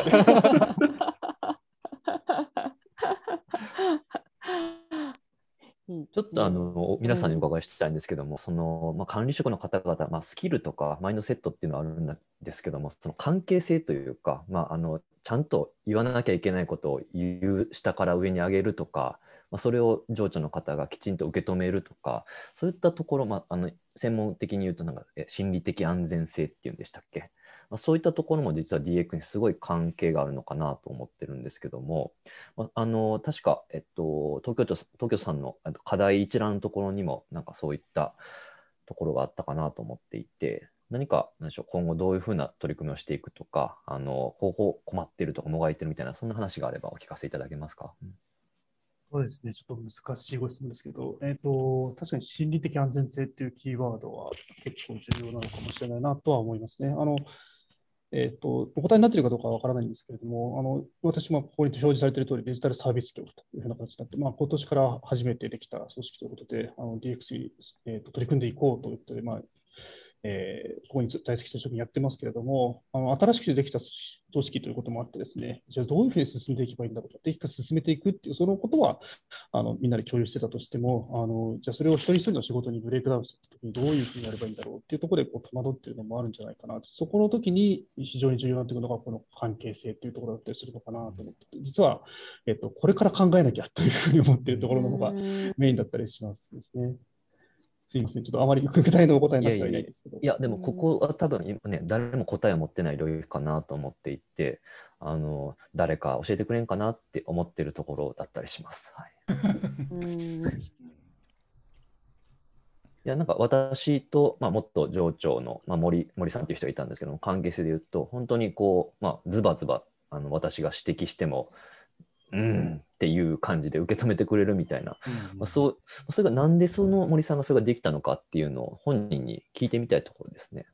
ちょっと皆さんにお伺いしたいんですけども、管理職の方々、スキルとかマインドセットっていうのはあるんですけども、その関係性というか、ちゃんと言わなきゃいけないことを言う、下から上に上げるとか、それを上長の方がきちんと受け止めるとか、そういったところ、専門的に言うと心理的安全性っていうんでしたっけ、そういったところも実は DX にすごい関係があるのかなと思ってるんですけども、確か、東京都さんの課題一覧のところにもそういったところがあったかなと思っていて、何でしょう、今後どういうふうな取り組みをしていくとか、方法困っているとかもがいてるみたいな、そんな話があればお聞かせいただけますか。 そうですね、ちょっと難しいご質問ですけど、確かに心理的安全性っていうキーワードは結構重要なのかもしれないなとは思いますね。お答えになっているかどうかは分からないんですけれども、私もここに表示されている通り、デジタルサービス局というふうな形になって、今年から初めてできた組織ということで、DX に、取り組んでいこうということで、ここに在籍した職員やってますけれども、新しくできた組織ということもあってですね、じゃあどういうふうに進んでいけばいいんだろうか、DX 進めていくっていう、そのことはみんなで共有してたとしても、じゃあそれを一人一人の仕事にブレイクダウンするときにどういうふうにやればいいんだろうっていうところで戸惑っているのもあるんじゃないかな。そこの時に非常に重要になってくるのが、この関係性というところだったりするのかなと思って、実は、これから考えなきゃというふうに思っているところの方がメインだったりしますですね。すいません、ちょっとあまり具体のお答えになってはいないですけど。 いや、でもここは多分ね、誰も答えを持ってない領域かなと思っていて、誰か教えてくれんかなって思ってるところだったりします。はい、いや、私と、もっと上長の、森さんという人がいたんですけども、関係性で言うと、本当にズバズバ私が指摘しても、っていう感じで受け止めてくれるみたいな、それがなんでその森さんがそれができたのかっていうのを本人に聞いてみたいところですね。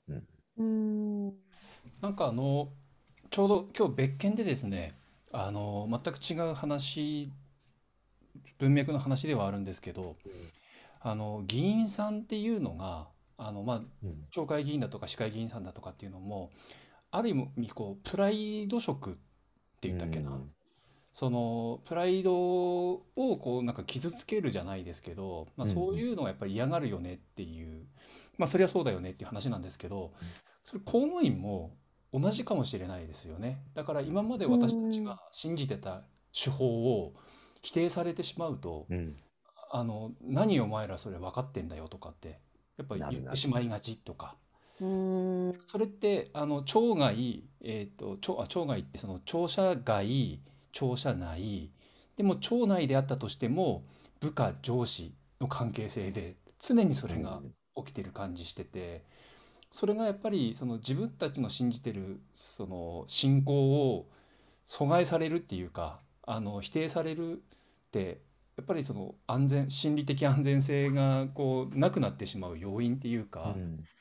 ちょうど今日別件でですね、全く違う話、文脈の話ではあるんですけど、議員さんっていうのが町会議員だとか市会議員さんだとかっていうのもある意味プライド色って言ったっけな、そのプライドを傷つけるじゃないですけど、そういうのはやっぱり嫌がるよねっていう、そりゃそうだよねっていう話なんですけど、それ公務員も同じかもしれないですよね。だから今まで私たちが信じてた手法を否定されてしまうと、何お前らそれ分かってんだよとかってやっぱり言ってしまいがちとか。それって町外、町外ってその庁舎外、庁舎内でも町内であったとしても部下上司の関係性で常にそれが起きてる感じしてて、それがやっぱりその自分たちの信じてるその信仰を阻害されるっていうか、否定されるってやっぱりその心理的安全性がなくなってしまう要因っていうか、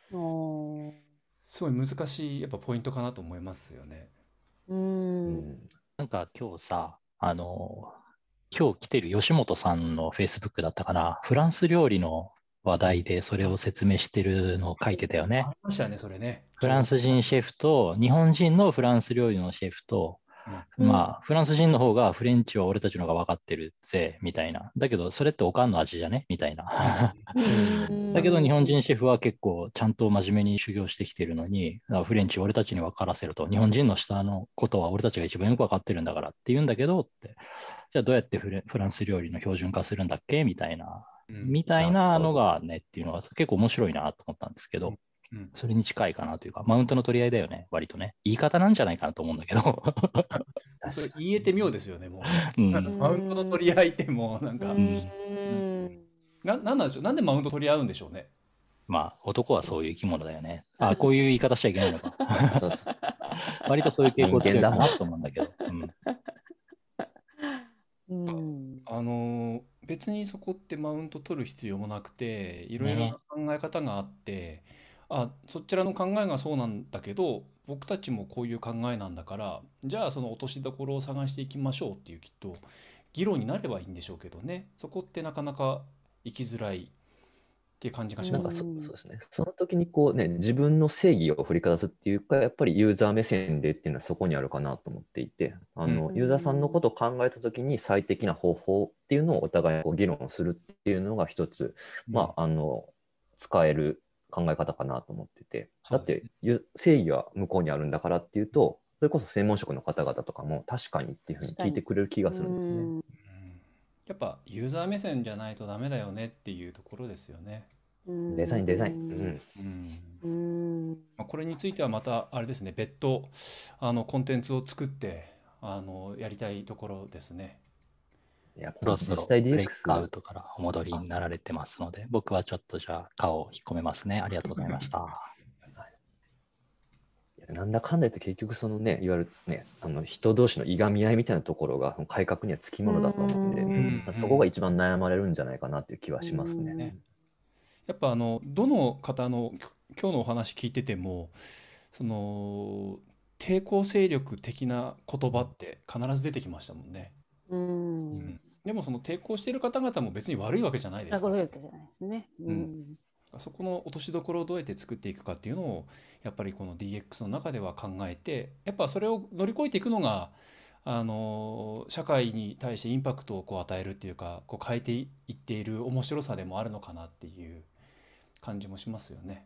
すごい難しいやっぱポイントかなと思いますよね。 今日さ、今日来てる吉本さんの Facebook だったかな、フランス料理の話題でそれを説明してるのを書いてたよね。 ありましたね、それね。 フランス人シェフと日本人のフランス料理のシェフと、フランス人の方がフレンチは俺たちの方が分かってるぜみたいな。だけどそれっておかんの味じゃねみたいな。だけど日本人シェフは結構ちゃんと真面目に修行してきてるのに、フレンチを俺たちに分からせると、日本人の下のことは俺たちが一番よく分かってるんだからって言うんだけどって、じゃあどうやってフランス料理の標準化するんだっけみたいな、のがねっていうのが結構面白いなと思ったんですけど、それに近いかなというか、マウントの取り合いだよね、割とね。言い方なんじゃないかなと思うんだけど。 それ言えて妙ですよね、もう。マウントの取り合いってもうなんか、なんでしょう、なんでマウント取り合うんでしょうね。 男はそういう生き物だよね。こういう言い方しちゃいけないのか。割とそういう傾向強いかなと思うんだけど。 別にそこってマウント取る必要もなくて、いろいろな考え方があって、そちらの考えがそうなんだけど僕たちもこういう考えなんだから、じゃあその落としどころを探していきましょうっていうきっと議論になればいいんでしょうけどね。そこってなかなか行きづらいっていう感じがしなんかます。 そうですね。その時にこうね、自分の正義を振りかざすっていうか、やっぱりユーザー目線でっていうのはそこにあるかなと思っていて、ユーザーさんのことを考えた時に最適な方法っていうのをお互いこう議論するっていうのが一つ、使える考え方かなと思ってて、だって正義は向こうにあるんだからっていうと、それこそ専門職の方々とかも確かにっていうふうに聞いてくれる気がするんですね。 やっぱユーザー目線じゃないとダメだよねっていうところですよね。 デザイン。 これについてはまたあれですね、別途コンテンツを作ってやりたいところですね。 そろそろブレイクアウトからお戻りになられてますので、僕はちょっとじゃあ顔を引っ込めますね。ありがとうございました。 なんだかんだ言って結局そのね、いわゆるね、人同士のいがみ合いみたいなところが改革にはつきものだと思うんで、そこが一番悩まれるんじゃないかなっていう気はしますね。 やっぱどの方の今日のお話聞いてても、その抵抗勢力的な言葉って必ず出てきましたもんね。でもその抵抗している方々も別に悪いわけじゃないですから。 悪いわけじゃないですね。 そこの落としどころをどうやって作っていくかっていうのをやっぱりこの DX の中では考えて、やっぱそれを乗り越えていくのが社会に対してインパクトをこう与えるっていうか、こう変えていっている面白さでもあるのかなっていう感じもしますよね。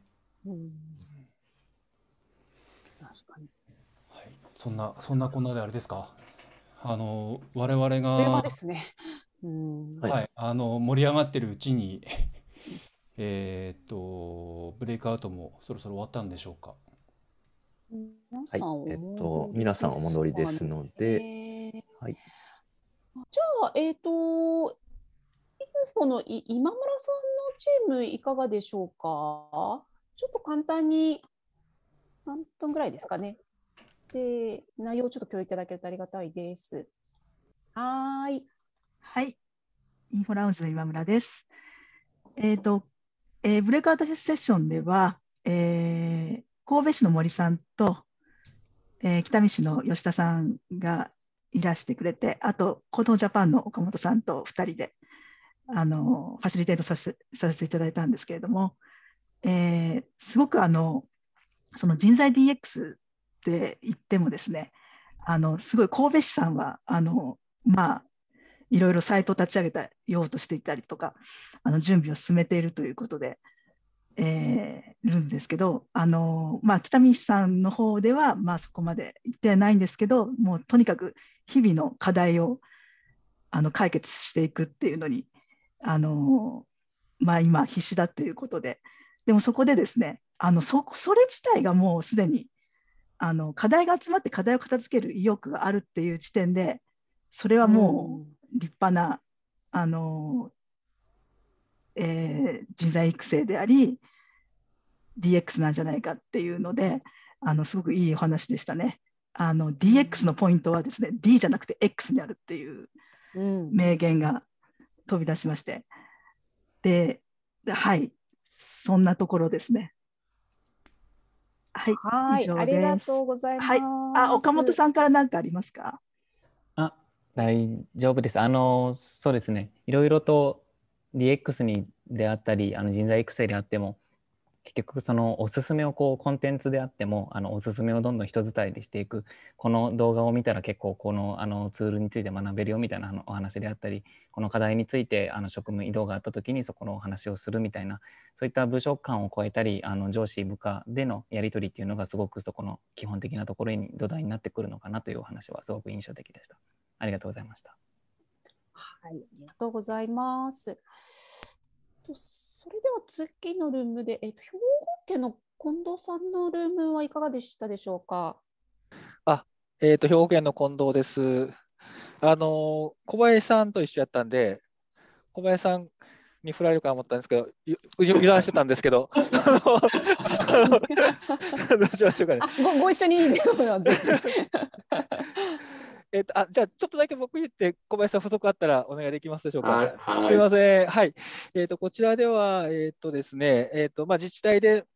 確かに。 はい、そんなこんなであれですか。我々がですね。 はい、盛り上がってるうちにブレイクアウトもそろそろ終わったんでしょうか。 はい、皆さんお戻りですので、はい。 じゃあこの今村さんのチームいかがでしょうか。ちょっと簡単に3分ぐらいですかね。で、内容をちょっと共有いただけるとありがたいです。はい。 インフォラウンジの今村です。ブレイクアウトセッションでは、神戸市の森さんと、北見市の吉田さんがいらしてくれて、あと、コードジャパンの岡本さんと2人でファシリテートさせていただいたんですけれども、すごくその人材 DX って言ってもですね、すごい神戸市さんはいろいろサイトを立ち上げようとしていたりとか、準備を進めているということで、るんですけど、北見さんの方では、そこまで行ってはないんですけど、もうとにかく日々の課題を解決していくっていうのに、今必死だということで、でもそこでですね、それ自体がもうすでに課題が集まって課題を片付ける意欲があるっていう時点で、それはもう立派な人材育成であり DX なんじゃないかっていうので、すごくいいお話でしたね。DX のポイントはですね、D じゃなくて X にあるっていう名言が飛び出しまして、で、はい、そんなところですね。はい、以上です。 ありがとうございます。 岡本さんから何かありますか？ 大丈夫です。そうですね。いろいろと DX であったり、人材育成であっても、結局そのおすすめをコンテンツであっても、おすすめをどんどん人伝えでしていく、この動画を見たら結構このツールについて学べるよみたいなお話であったり、この課題について職務移動があった時にそこのお話をするみたいな、そういった部署間を超えたり、上司部下でのやり取りっていうのがすごくそこの基本的なところに土台になってくるのかなというお話はすごく印象的でした。ありがとうございました。 はい、ありがとうございます。それでは次のルームで、兵庫県の近藤さんのルームはいかがでしたでしょうか。 兵庫県の近藤です。小林さんと一緒やったんで、小林さんに振られるかと思ったんですけど、油断してたんですけど、どうしましょうかね。 ご一緒にぜひじゃあちょっとだけ僕言って小林さん補足あったらお願いできますでしょうか。すみません。はい。こちらではですね、自治体で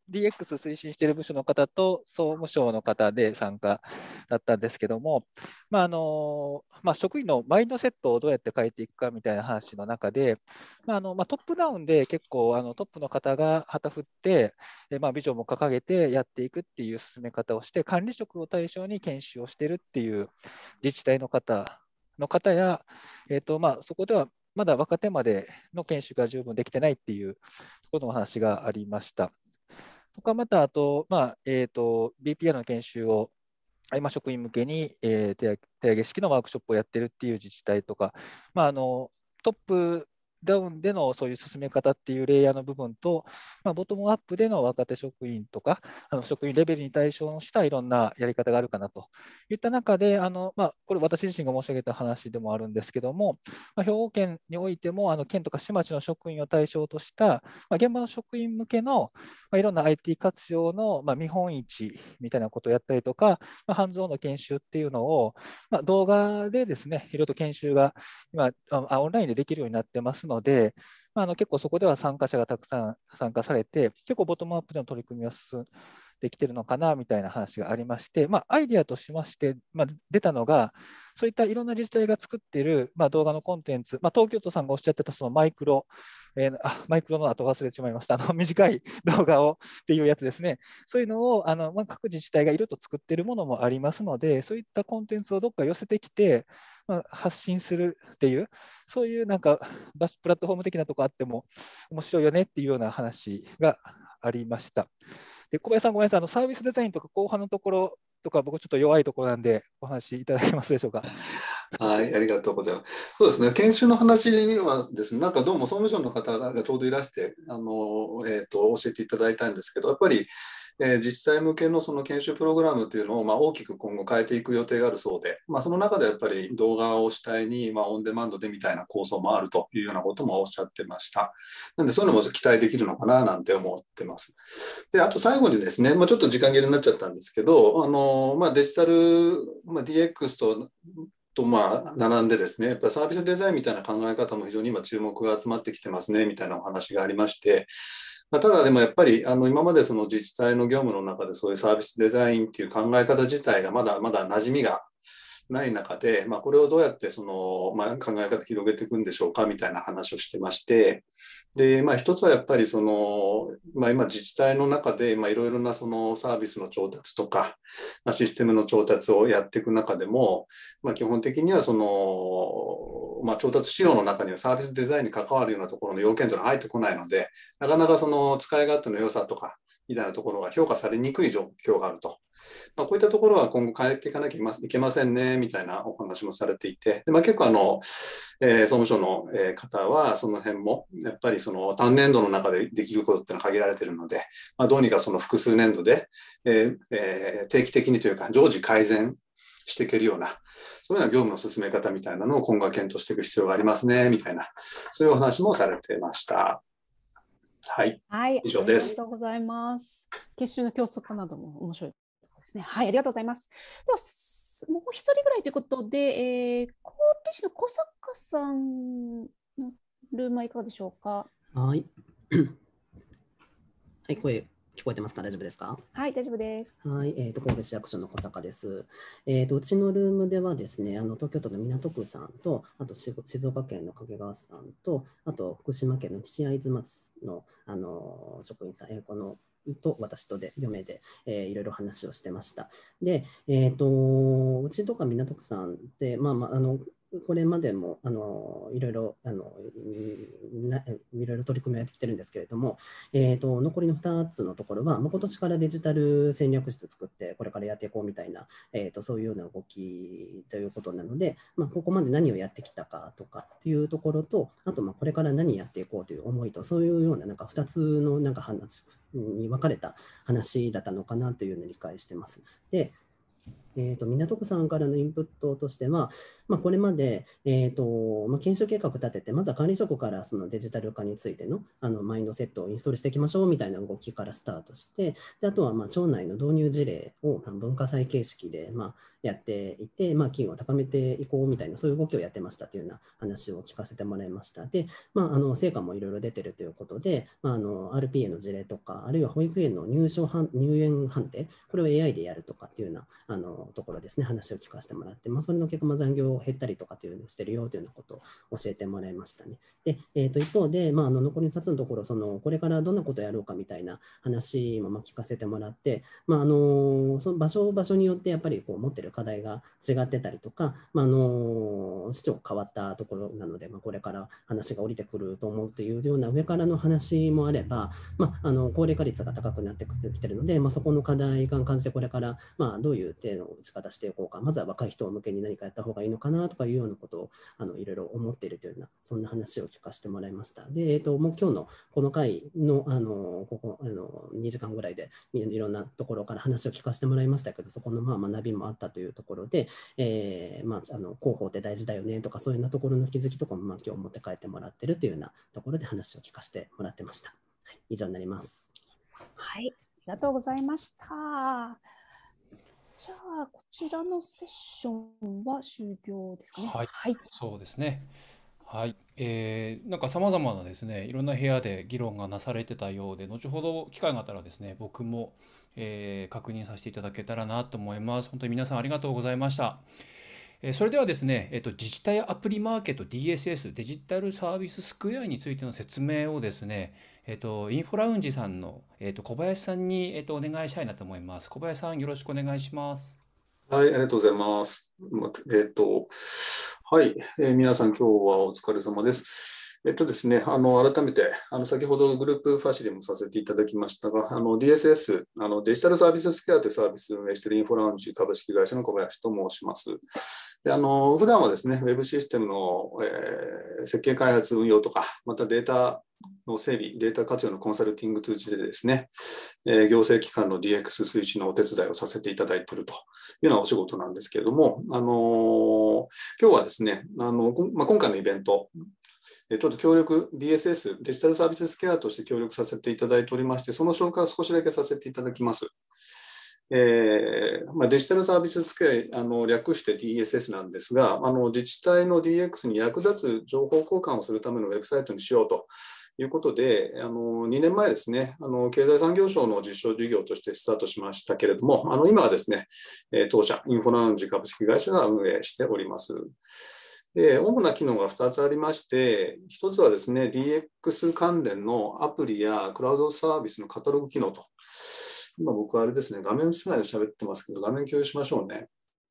DX 推進している部署の方と総務省の方で参加だったんですけども、職員のマインドセットをどうやって変えていくかみたいな話の中で、トップダウンで結構トップの方が旗振って、ビジョンも掲げてやっていくっていう進め方をして、管理職を対象に研修をしているっていう自治体の方や、そこではまだ若手までの研修が十分できてないっていうところの話がありました。とか、またあと、BPR の研修を今職員向けに、手上げ式のワークショップをやってるっていう自治体とか、トップダウンでのそういう進め方っていうレイヤーの部分と、ボトムアップでの若手職員とか、職員レベルに対象したいろんなやり方があるかなといった中で、これ私自身が申し上げた話でもあるんですけども、兵庫県においても、県とか市町の職員を対象とした、現場の職員向けの、いろんな IT 活用の、見本市みたいなことをやったりとか、ハンズオンの研修っていうのを、動画でですね、いろいろと研修が今オンラインでできるようになってますので、結構そこでは参加者がたくさん参加されて、結構ボトムアップでの取り組みは進んできてるのかなみたいな話がありまして、アイディアとしまして、出たのが、そういったいろんな自治体が作っている、動画のコンテンツ、東京都さんがおっしゃってたそのマイクロの後忘れてしまいました。短い動画をっていうやつですね。そういうのを各自治体がいろいろと作っているものもありますので、そういったコンテンツをどっか寄せてきて、発信するっていう、そういうなんかプラットフォーム的なとこあっても面白いよねっていうような話がありました。で、小林さん、ごめんなさい、サービスデザインとか後半のところとか、僕ちょっと弱いところなんで、お話しいただけますでしょうか。 はい、ありがとうございます。そうですね、研修の話はですね、なんかどうも総務省の方がちょうどいらして教えていただいたんですけど、やっぱり、自治体向けのその研修プログラムというのを大きく今後変えていく予定があるそうで、その中でやっぱり動画を主体にオンデマンドでみたいな構想もあるというようなこともおっしゃってました。なのでそういうのも期待できるのかななんて思ってます。で、あと最後にですね、ちょっと時間切れになっちゃったんですけど、デジタル、DX と並んでですね、やっぱりサービスデザインみたいな考え方も非常に今注目が集まってきてますねみたいなお話がありまして、ただでもやっぱり今までその自治体の業務の中でそういうサービスデザインっていう考え方自体がまだまだ馴染みがない中で、これをどうやってその、考え方広げていくんでしょうかみたいな話をしてまして、で、一つはやっぱりその、今自治体の中でいろいろなそのサービスの調達とか、システムの調達をやっていく中でも、基本的にはその、調達仕様の中にはサービスデザインに関わるようなところの要件というのは入ってこないので、なかなかその使い勝手の良さとかみたいなところが評価されにくい状況があると。こういったところは今後変えていかなきゃいけませんねみたいなお話もされていて、で結構総務省の方はその辺もやっぱりその単年度の中でできることっていうのは限られているので、どうにかその複数年度で、定期的にというか常時改善していけるような、そういうような業務の進め方みたいなのを今後は検討していく必要がありますねみたいな、そういうお話もされていました。はい、以上です。 ありがとうございます。研修の教則なども面白いですね。はい、ありがとうございます。では、もう一人ぐらいということで、神戸市の小坂さんのルームはいかがでしょうか。 はい。はい、声聞こえてますか？大丈夫ですか？ はい、大丈夫です。 はい、神戸市役所の小坂です。うちのルームではですね、東京都の港区さんと、あと静岡県の掛川さんと、あと福島県の西会津町の、職員さん、と私とで嫁で、いろいろ話をしてました。で、うちとか港区さんって、これまでもいろいろ取り組みをやってきてるんですけれども、残りの2つのところは、今年からデジタル戦略室作って、これからやっていこうみたいな、そういうような動きということなので、ここまで何をやってきたかとかっていうところと、あとこれから何やっていこうという思いと、そういうような2つの話に分かれた話だったのかなというのを理解してます。で港区さんからのインプットとしては、これまで、研修計画立てて、まずは管理職からそのデジタル化についての、マインドセットをインストールしていきましょうみたいな動きからスタートして、であとは町内の導入事例を文化祭形式でやっていて、機運を高めていこうみたいな、そういう動きをやってましたというような話を聞かせてもらいました。で、成果もいろいろ出てるということで、RPA の事例とか、あるいは保育園の入園判定、これを AI でやるとかっていうようなところですね、話を聞かせてもらって、それの結果、残業を減ったりとかっていうのをしてるよというようなことを教えてもらいましたね。で、一方で、残り2つのところ、これからどんなことをやろうかみたいな話も聞かせてもらって、その場所によってやっぱり持ってる課題が違ってたりとか、市長変わったところなので、これから話が降りてくると思うというような上からの話もあれば、高齢化率が高くなってきているので、そこの課題に関してこれから、どういう手の打ち方していこうか、まずは若い人向けに何かやった方がいいのかなとかいうようなことをいろいろ思っているというような、そんな話を聞かせてもらいました。で、もう今日のこの回の、2時間ぐらいでいろんなところから話を聞かせてもらいましたけど、そこの学びもあったというところで、広報って大事だよねとか、そういうようなところの気づきとかも今日持って帰ってもらってるというようなところで話を聞かせてもらってました。はい、以上になります。 はい、ありがとうございました。じゃあ、こちらのセッションは終了ですかね。 はい、そうですね。はい、なんかさまざまなですね、いろんな部屋で議論がなされてたようで、後ほど機会があったらですね、僕も、確認させていただけたらなと思います。本当に皆さんありがとうございました。それではですね、自治体アプリマーケット DSS デジタルサービススクエアについての説明をですね、インフォラウンジさんの、小林さんに、お願いしたいなと思います。小林さん、よろしくお願いします。 はい、ありがとうございます。はい、皆さん、今日はお疲れ様です。ですね、改めて、先ほどグループファシリもさせていただきましたが、DSS、デジタルサービススクエアというサービスを運営しているインフォラウンジ株式会社の小林と申します。で普段はですね、ウェブシステムの、設計開発運用とか、またデータの整備、データ活用のコンサルティング通じてですね、行政機関の DX 推進のお手伝いをさせていただいているというようなお仕事なんですけれども、今日はですね、今回のイベント、ちょっと協力、DSS、デジタルサービススケアとして協力させていただいておりまして、その紹介を少しだけさせていただきます。デジタルサービススケア、略して DSS なんですが、自治体の DX に役立つ情報交換をするためのウェブサイトにしようということで、2年前ですね、経済産業省の実証事業としてスタートしましたけれども、今はですね、当社、インフォラウンジ株式会社が運営しております。で、主な機能が2つありまして、1つはですね、DX 関連のアプリやクラウドサービスのカタログ機能と。今僕はあれですね、画面つないで喋ってますけど、画面共有しましょうね。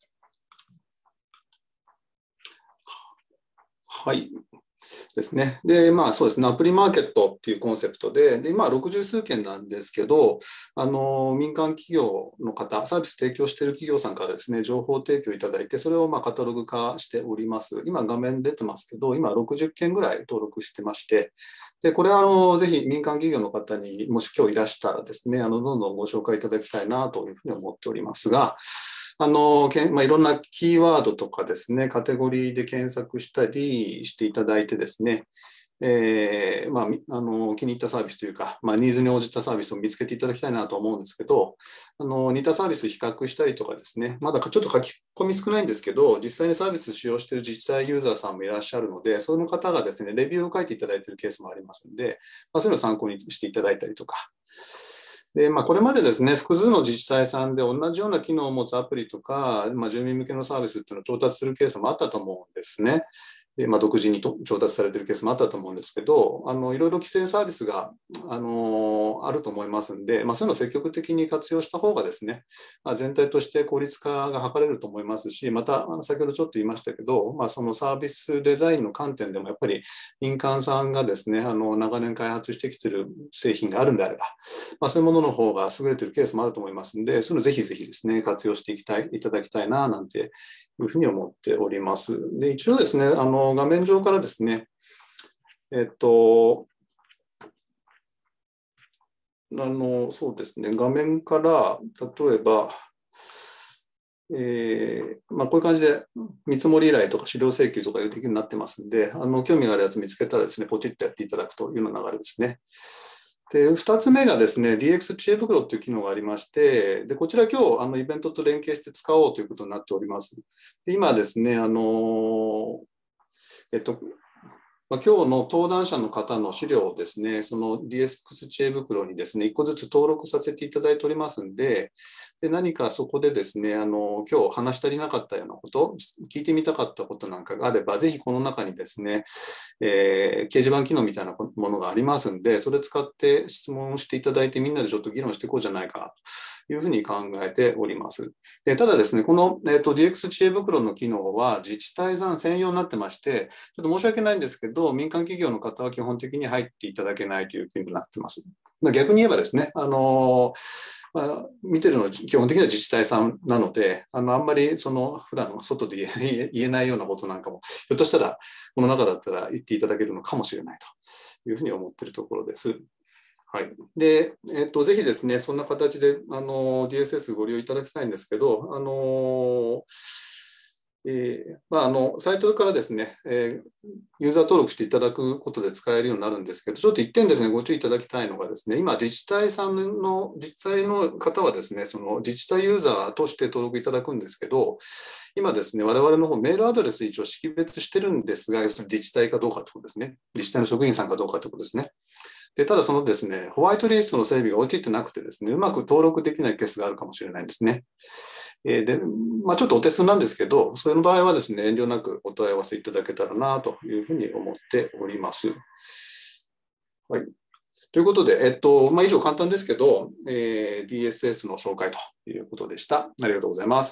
はい。ですね。で、そうですね、アプリマーケットっていうコンセプトで、今60数件なんですけど、民間企業の方、サービス提供している企業さんからですね、情報提供いただいて、それをカタログ化しております。今画面出てますけど、今60件ぐらい登録してまして、で、これはぜひ民間企業の方にもし今日いらしたらですね、どんどんご紹介いただきたいなというふうに思っておりますが、いろんなキーワードとかですね、カテゴリーで検索したりしていただいてですね、気に入ったサービスというか、ニーズに応じたサービスを見つけていただきたいなと思うんですけど、似たサービス比較したりとかですね、まだちょっと書き込み少ないんですけど、実際にサービス使用している自治体ユーザーさんもいらっしゃるので、その方がですね、レビューを書いていただいているケースもありますので、そういうのを参考にしていただいたりとか、でこれまでですね、複数の自治体さんで同じような機能を持つアプリとか、住民向けのサービスっていうのを調達するケースもあったと思うんですね。で独自に調達されているケースもあったと思うんですけど、いろいろ規制サービスがあると思いますので、そういうのを積極的に活用した方がですね、全体として効率化が図れると思いますし、また先ほどちょっと言いましたけど、そのサービスデザインの観点でもやっぱり民間さんがですね、長年開発してきている製品があるんであれば、そういうものの方が優れているケースもあると思いますので、そういうのをぜひぜひですね、活用していただきたいななんていうふうに思っております。で、一応ですね、画面上からですね、そうですね、画面から例えば、 こういう感じで見積もり依頼とか資料請求とかいうできるようになってますんで、興味があるやつ見つけたらですね、ポチッとやっていただくというような流れですね。で、2つ目がですね、DX 知恵袋という機能がありまして、でこちら今日イベントと連携して使おうということになっております。で今ですね、今日の登壇者の方の資料をですね、その DX 知恵袋にですね、1個ずつ登録させていただいておりますんで、何かそこでですね、今日話し足りなかったようなこと、聞いてみたかったことなんかがあれば、ぜひこの中にですね、掲示板機能みたいなものがありますんで、それ使って質問をしていただいて、みんなでちょっと議論していこうじゃないかなというふうに考えております。でただですね、この、DX 知恵袋の機能は自治体さん専用になってまして、ちょっと申し訳ないんですけど、民間企業の方は基本的に入っていただけないというふうになってます。逆に言えばですね、見てるのは基本的には自治体さんなので、あんまりその普段の外で言えないようなことなんかも、ひょっとしたらこの中だったら言っていただけるのかもしれないというふうに思っているところです。はい、で、ぜひですね、そんな形でDSS ご利用いただきたいんですけど、サイトからですね、ユーザー登録していただくことで使えるようになるんですけど、ちょっと一点ですね、ご注意いただきたいのがですね、今、自治体の方はですね、その自治体ユーザーとして登録いただくんですけど、今ですね、我々の方、メールアドレス一応識別してるんですが、自治体かどうかということですね、自治体の職員さんかどうかということですね。でただ、そのですね、ホワイトリストの整備が追いついてなくてですね、うまく登録できないケースがあるかもしれないんですね。でちょっとお手数なんですけど、その場合はですね、遠慮なくお問い合わせいただけたらなというふうに思っております。はい、ということで、以上簡単ですけど、DSS の紹介ということでした。ありがとうございます。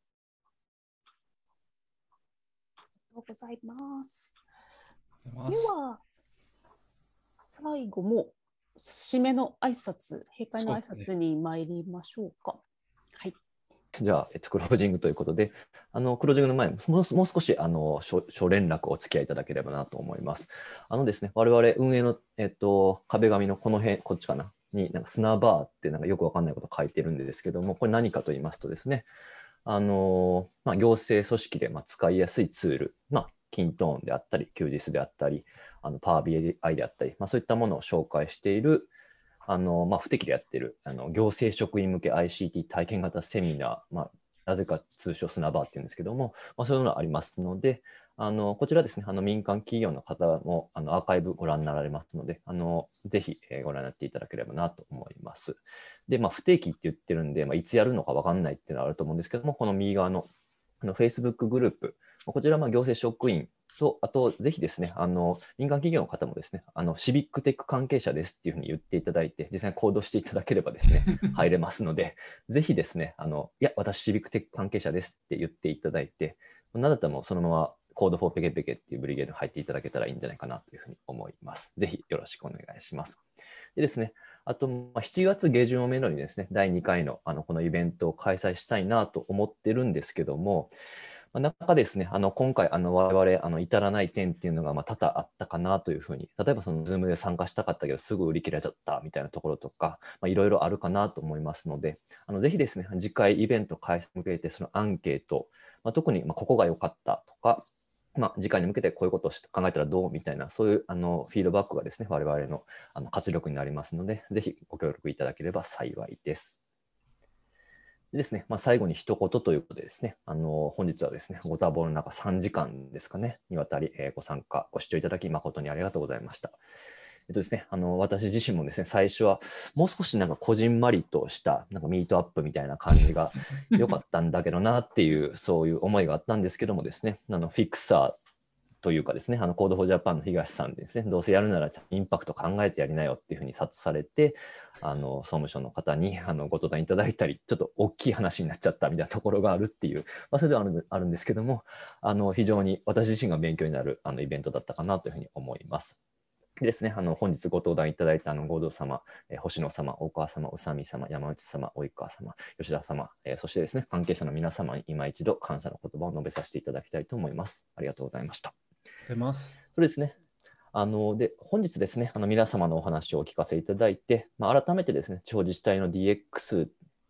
ありがとうございます。では、最後も締めの挨拶、閉会の挨拶に参りましょうか。はい。 じゃあ、クロージングということで、クロージングの前にもう少し諸連絡をお付き合いいただければなと思います。ですね、我々運営の、壁紙のこの辺、こっちかな、になんか砂バーってなんかよくわかんないこと書いてるんですけども、これ何かと言いますとですね、行政組織で使いやすいツール、キントーンであったり、QGIS であったり、パワー BI であったり、そういったものを紹介している、不適でやっている行政職員向け ICT 体験型セミナー、なぜか通称砂バーっていうんですけども、そういうのがありますので、こちらですね、民間企業の方もアーカイブご覧になられますので、ぜひご覧になっていただければなと思います。で、不定期って言ってるんで、いつやるのか分かんないっていうのはあると思うんですけども、この右側のFacebook グループ、こちら行政職員と、あとぜひですね、民間企業の方もですね、シビックテック関係者ですっていうふうに言っていただいて、実際に行動していただければですね、入れますので、ぜひですね、いや、私シビックテック関係者ですって言っていただいて、なんだったらもうそのままコードフォーペケペケっていうブリゲードに入っていただけたらいいんじゃないかなというふうに思います。ぜひよろしくお願いします。でですね、あと、7月下旬をめどにですね、第2回のこのイベントを開催したいなと思ってるんですけども、なかなかですね、今回我々至らない点っていうのが多々あったかなというふうに、例えばその Zoom で参加したかったけどすぐ売り切れちゃったみたいなところとか、いろいろあるかなと思いますので、ぜひですね、次回イベント開催に向けてそのアンケート、特にここが良かったとか、次回に向けてこういうことを考えたらどうみたいな、そういうフィードバックがですね、我々の活力になりますので、ぜひご協力いただければ幸いです。でですね、最後に一言ということでですね、本日はですね、ご多忙の中3時間ですかね、にわたりご参加、ご視聴いただき誠にありがとうございました。ですね、私自身もですね、最初はもう少しなんかこじんまりとしたなんかミートアップみたいな感じが良かったんだけどなっていう、そういう思いがあったんですけどもですね、フィクサーというかですね、コードフォージャパンの東さんでですね、どうせやるならインパクト考えてやりなよっていうふうに諭されて、総務省の方にご登壇いただいたり、ちょっと大きい話になっちゃったみたいなところがあるっていう、それではあるんですけども、非常に私自身が勉強になるイベントだったかなというふうに思います。でですね、本日ご登壇いただいた合同様、星野様、大川様、宇佐美様、山内様、及川様、吉田様、そしてですね、関係者の皆様に今一度感謝の言葉を述べさせていただきたいと思います。ありがとうございました。 出ます。 それですね。で本日ですね、皆様のお話をお聞かせいただいて、改めてですね、地方自治体の DX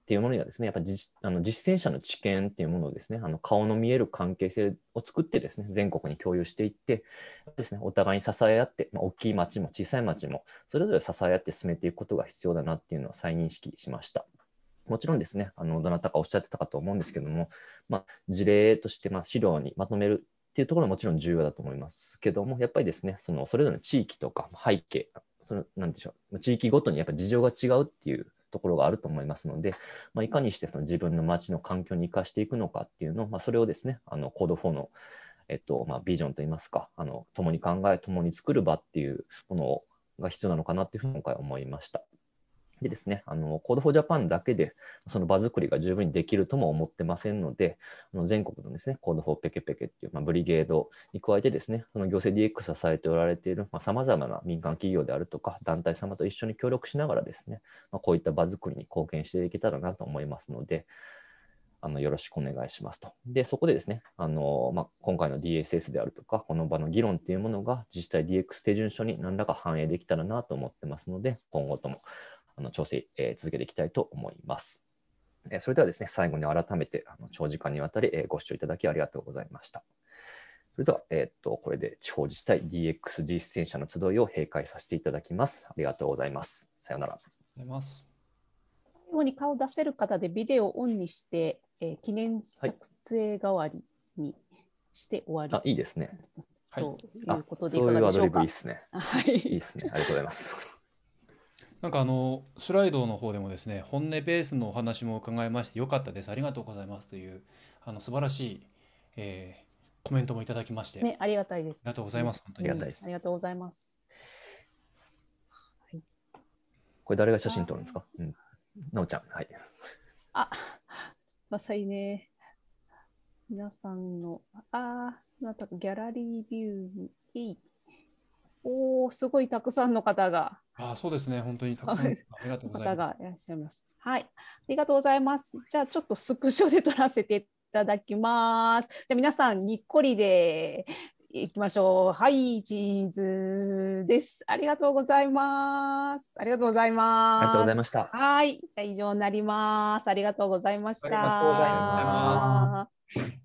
っていうものにはですね、やっぱり実践者の知見っていうものをですね、顔の見える関係性を作ってですね、全国に共有していってですね、お互いに支え合って、大きい町も小さい町もそれぞれ支え合って進めていくことが必要だなっていうのを再認識しました。もちろんですね、どなたかおっしゃってたかと思うんですけども、事例として資料にまとめるっていうところももちろん重要だと思いますけども、やっぱりですね、それぞれの地域とか背景、なんでしょう、地域ごとにやっぱ事情が違うっていうところがあると思いますので、いかにして自分の町の環境に生かしていくのかっていうのを、それをですね、コード4の、ビジョンといいますか、共に考え、共に作る場っていうものが必要なのかなっていうふうに今回思いました。でですね、コードフォージャパンだけでその場作りが十分にできるとも思ってませんので、全国のですね、コードフォーペケペケっていう、ブリゲードに加えてですね、その行政 DX を支えておられているさまざまな民間企業であるとか、団体様と一緒に協力しながらですね、こういった場作りに貢献していけたらなと思いますので、よろしくお願いしますと。で、そこでですね、今回の DSS であるとか、この場の議論っていうものが自治体 DX 手順書に何らか反映できたらなと思ってますので、今後とも調整、続けていきたいと思います。それではですね、最後に改めて長時間にわたりご視聴いただきありがとうございました。それでは、これで地方自治体 DX 実践者の集いを閉会させていただきます。ありがとうございます。さようなら。ありがとうございます。 最後に顔を出せる方でビデオをオンにして、記念撮影代わりにして終わり。 いいですね。 ということでいかがでしょうか。 そういうアドリブいいですね。 はい。 いいですね。ありがとうございます。 なんかスライドの方でもですね、本音ベースのお話も伺いましてよかったです。ありがとうございますという素晴らしい、コメントもいただきまして、 ね、ありがたいです。 ありがとうございます。本当にありがたいです。 ありがとうございます。 はい、これ誰が写真撮るんですか？なおちゃん。はい。 まさにね、皆さんのなんかギャラリービューにすごいたくさんの方が。 そうですね、本当にたくさんありがとうございます。 方がいらっしゃいます。はい、ありがとうございます。じゃあちょっとスクショで撮らせていただきます。じゃあ皆さんにっこりでいきましょう。はい、チーズです。ありがとうございます。ありがとうございます。 ありがとうございました。 はい、じゃあ以上になります。ありがとうございました。 ありがとうございます。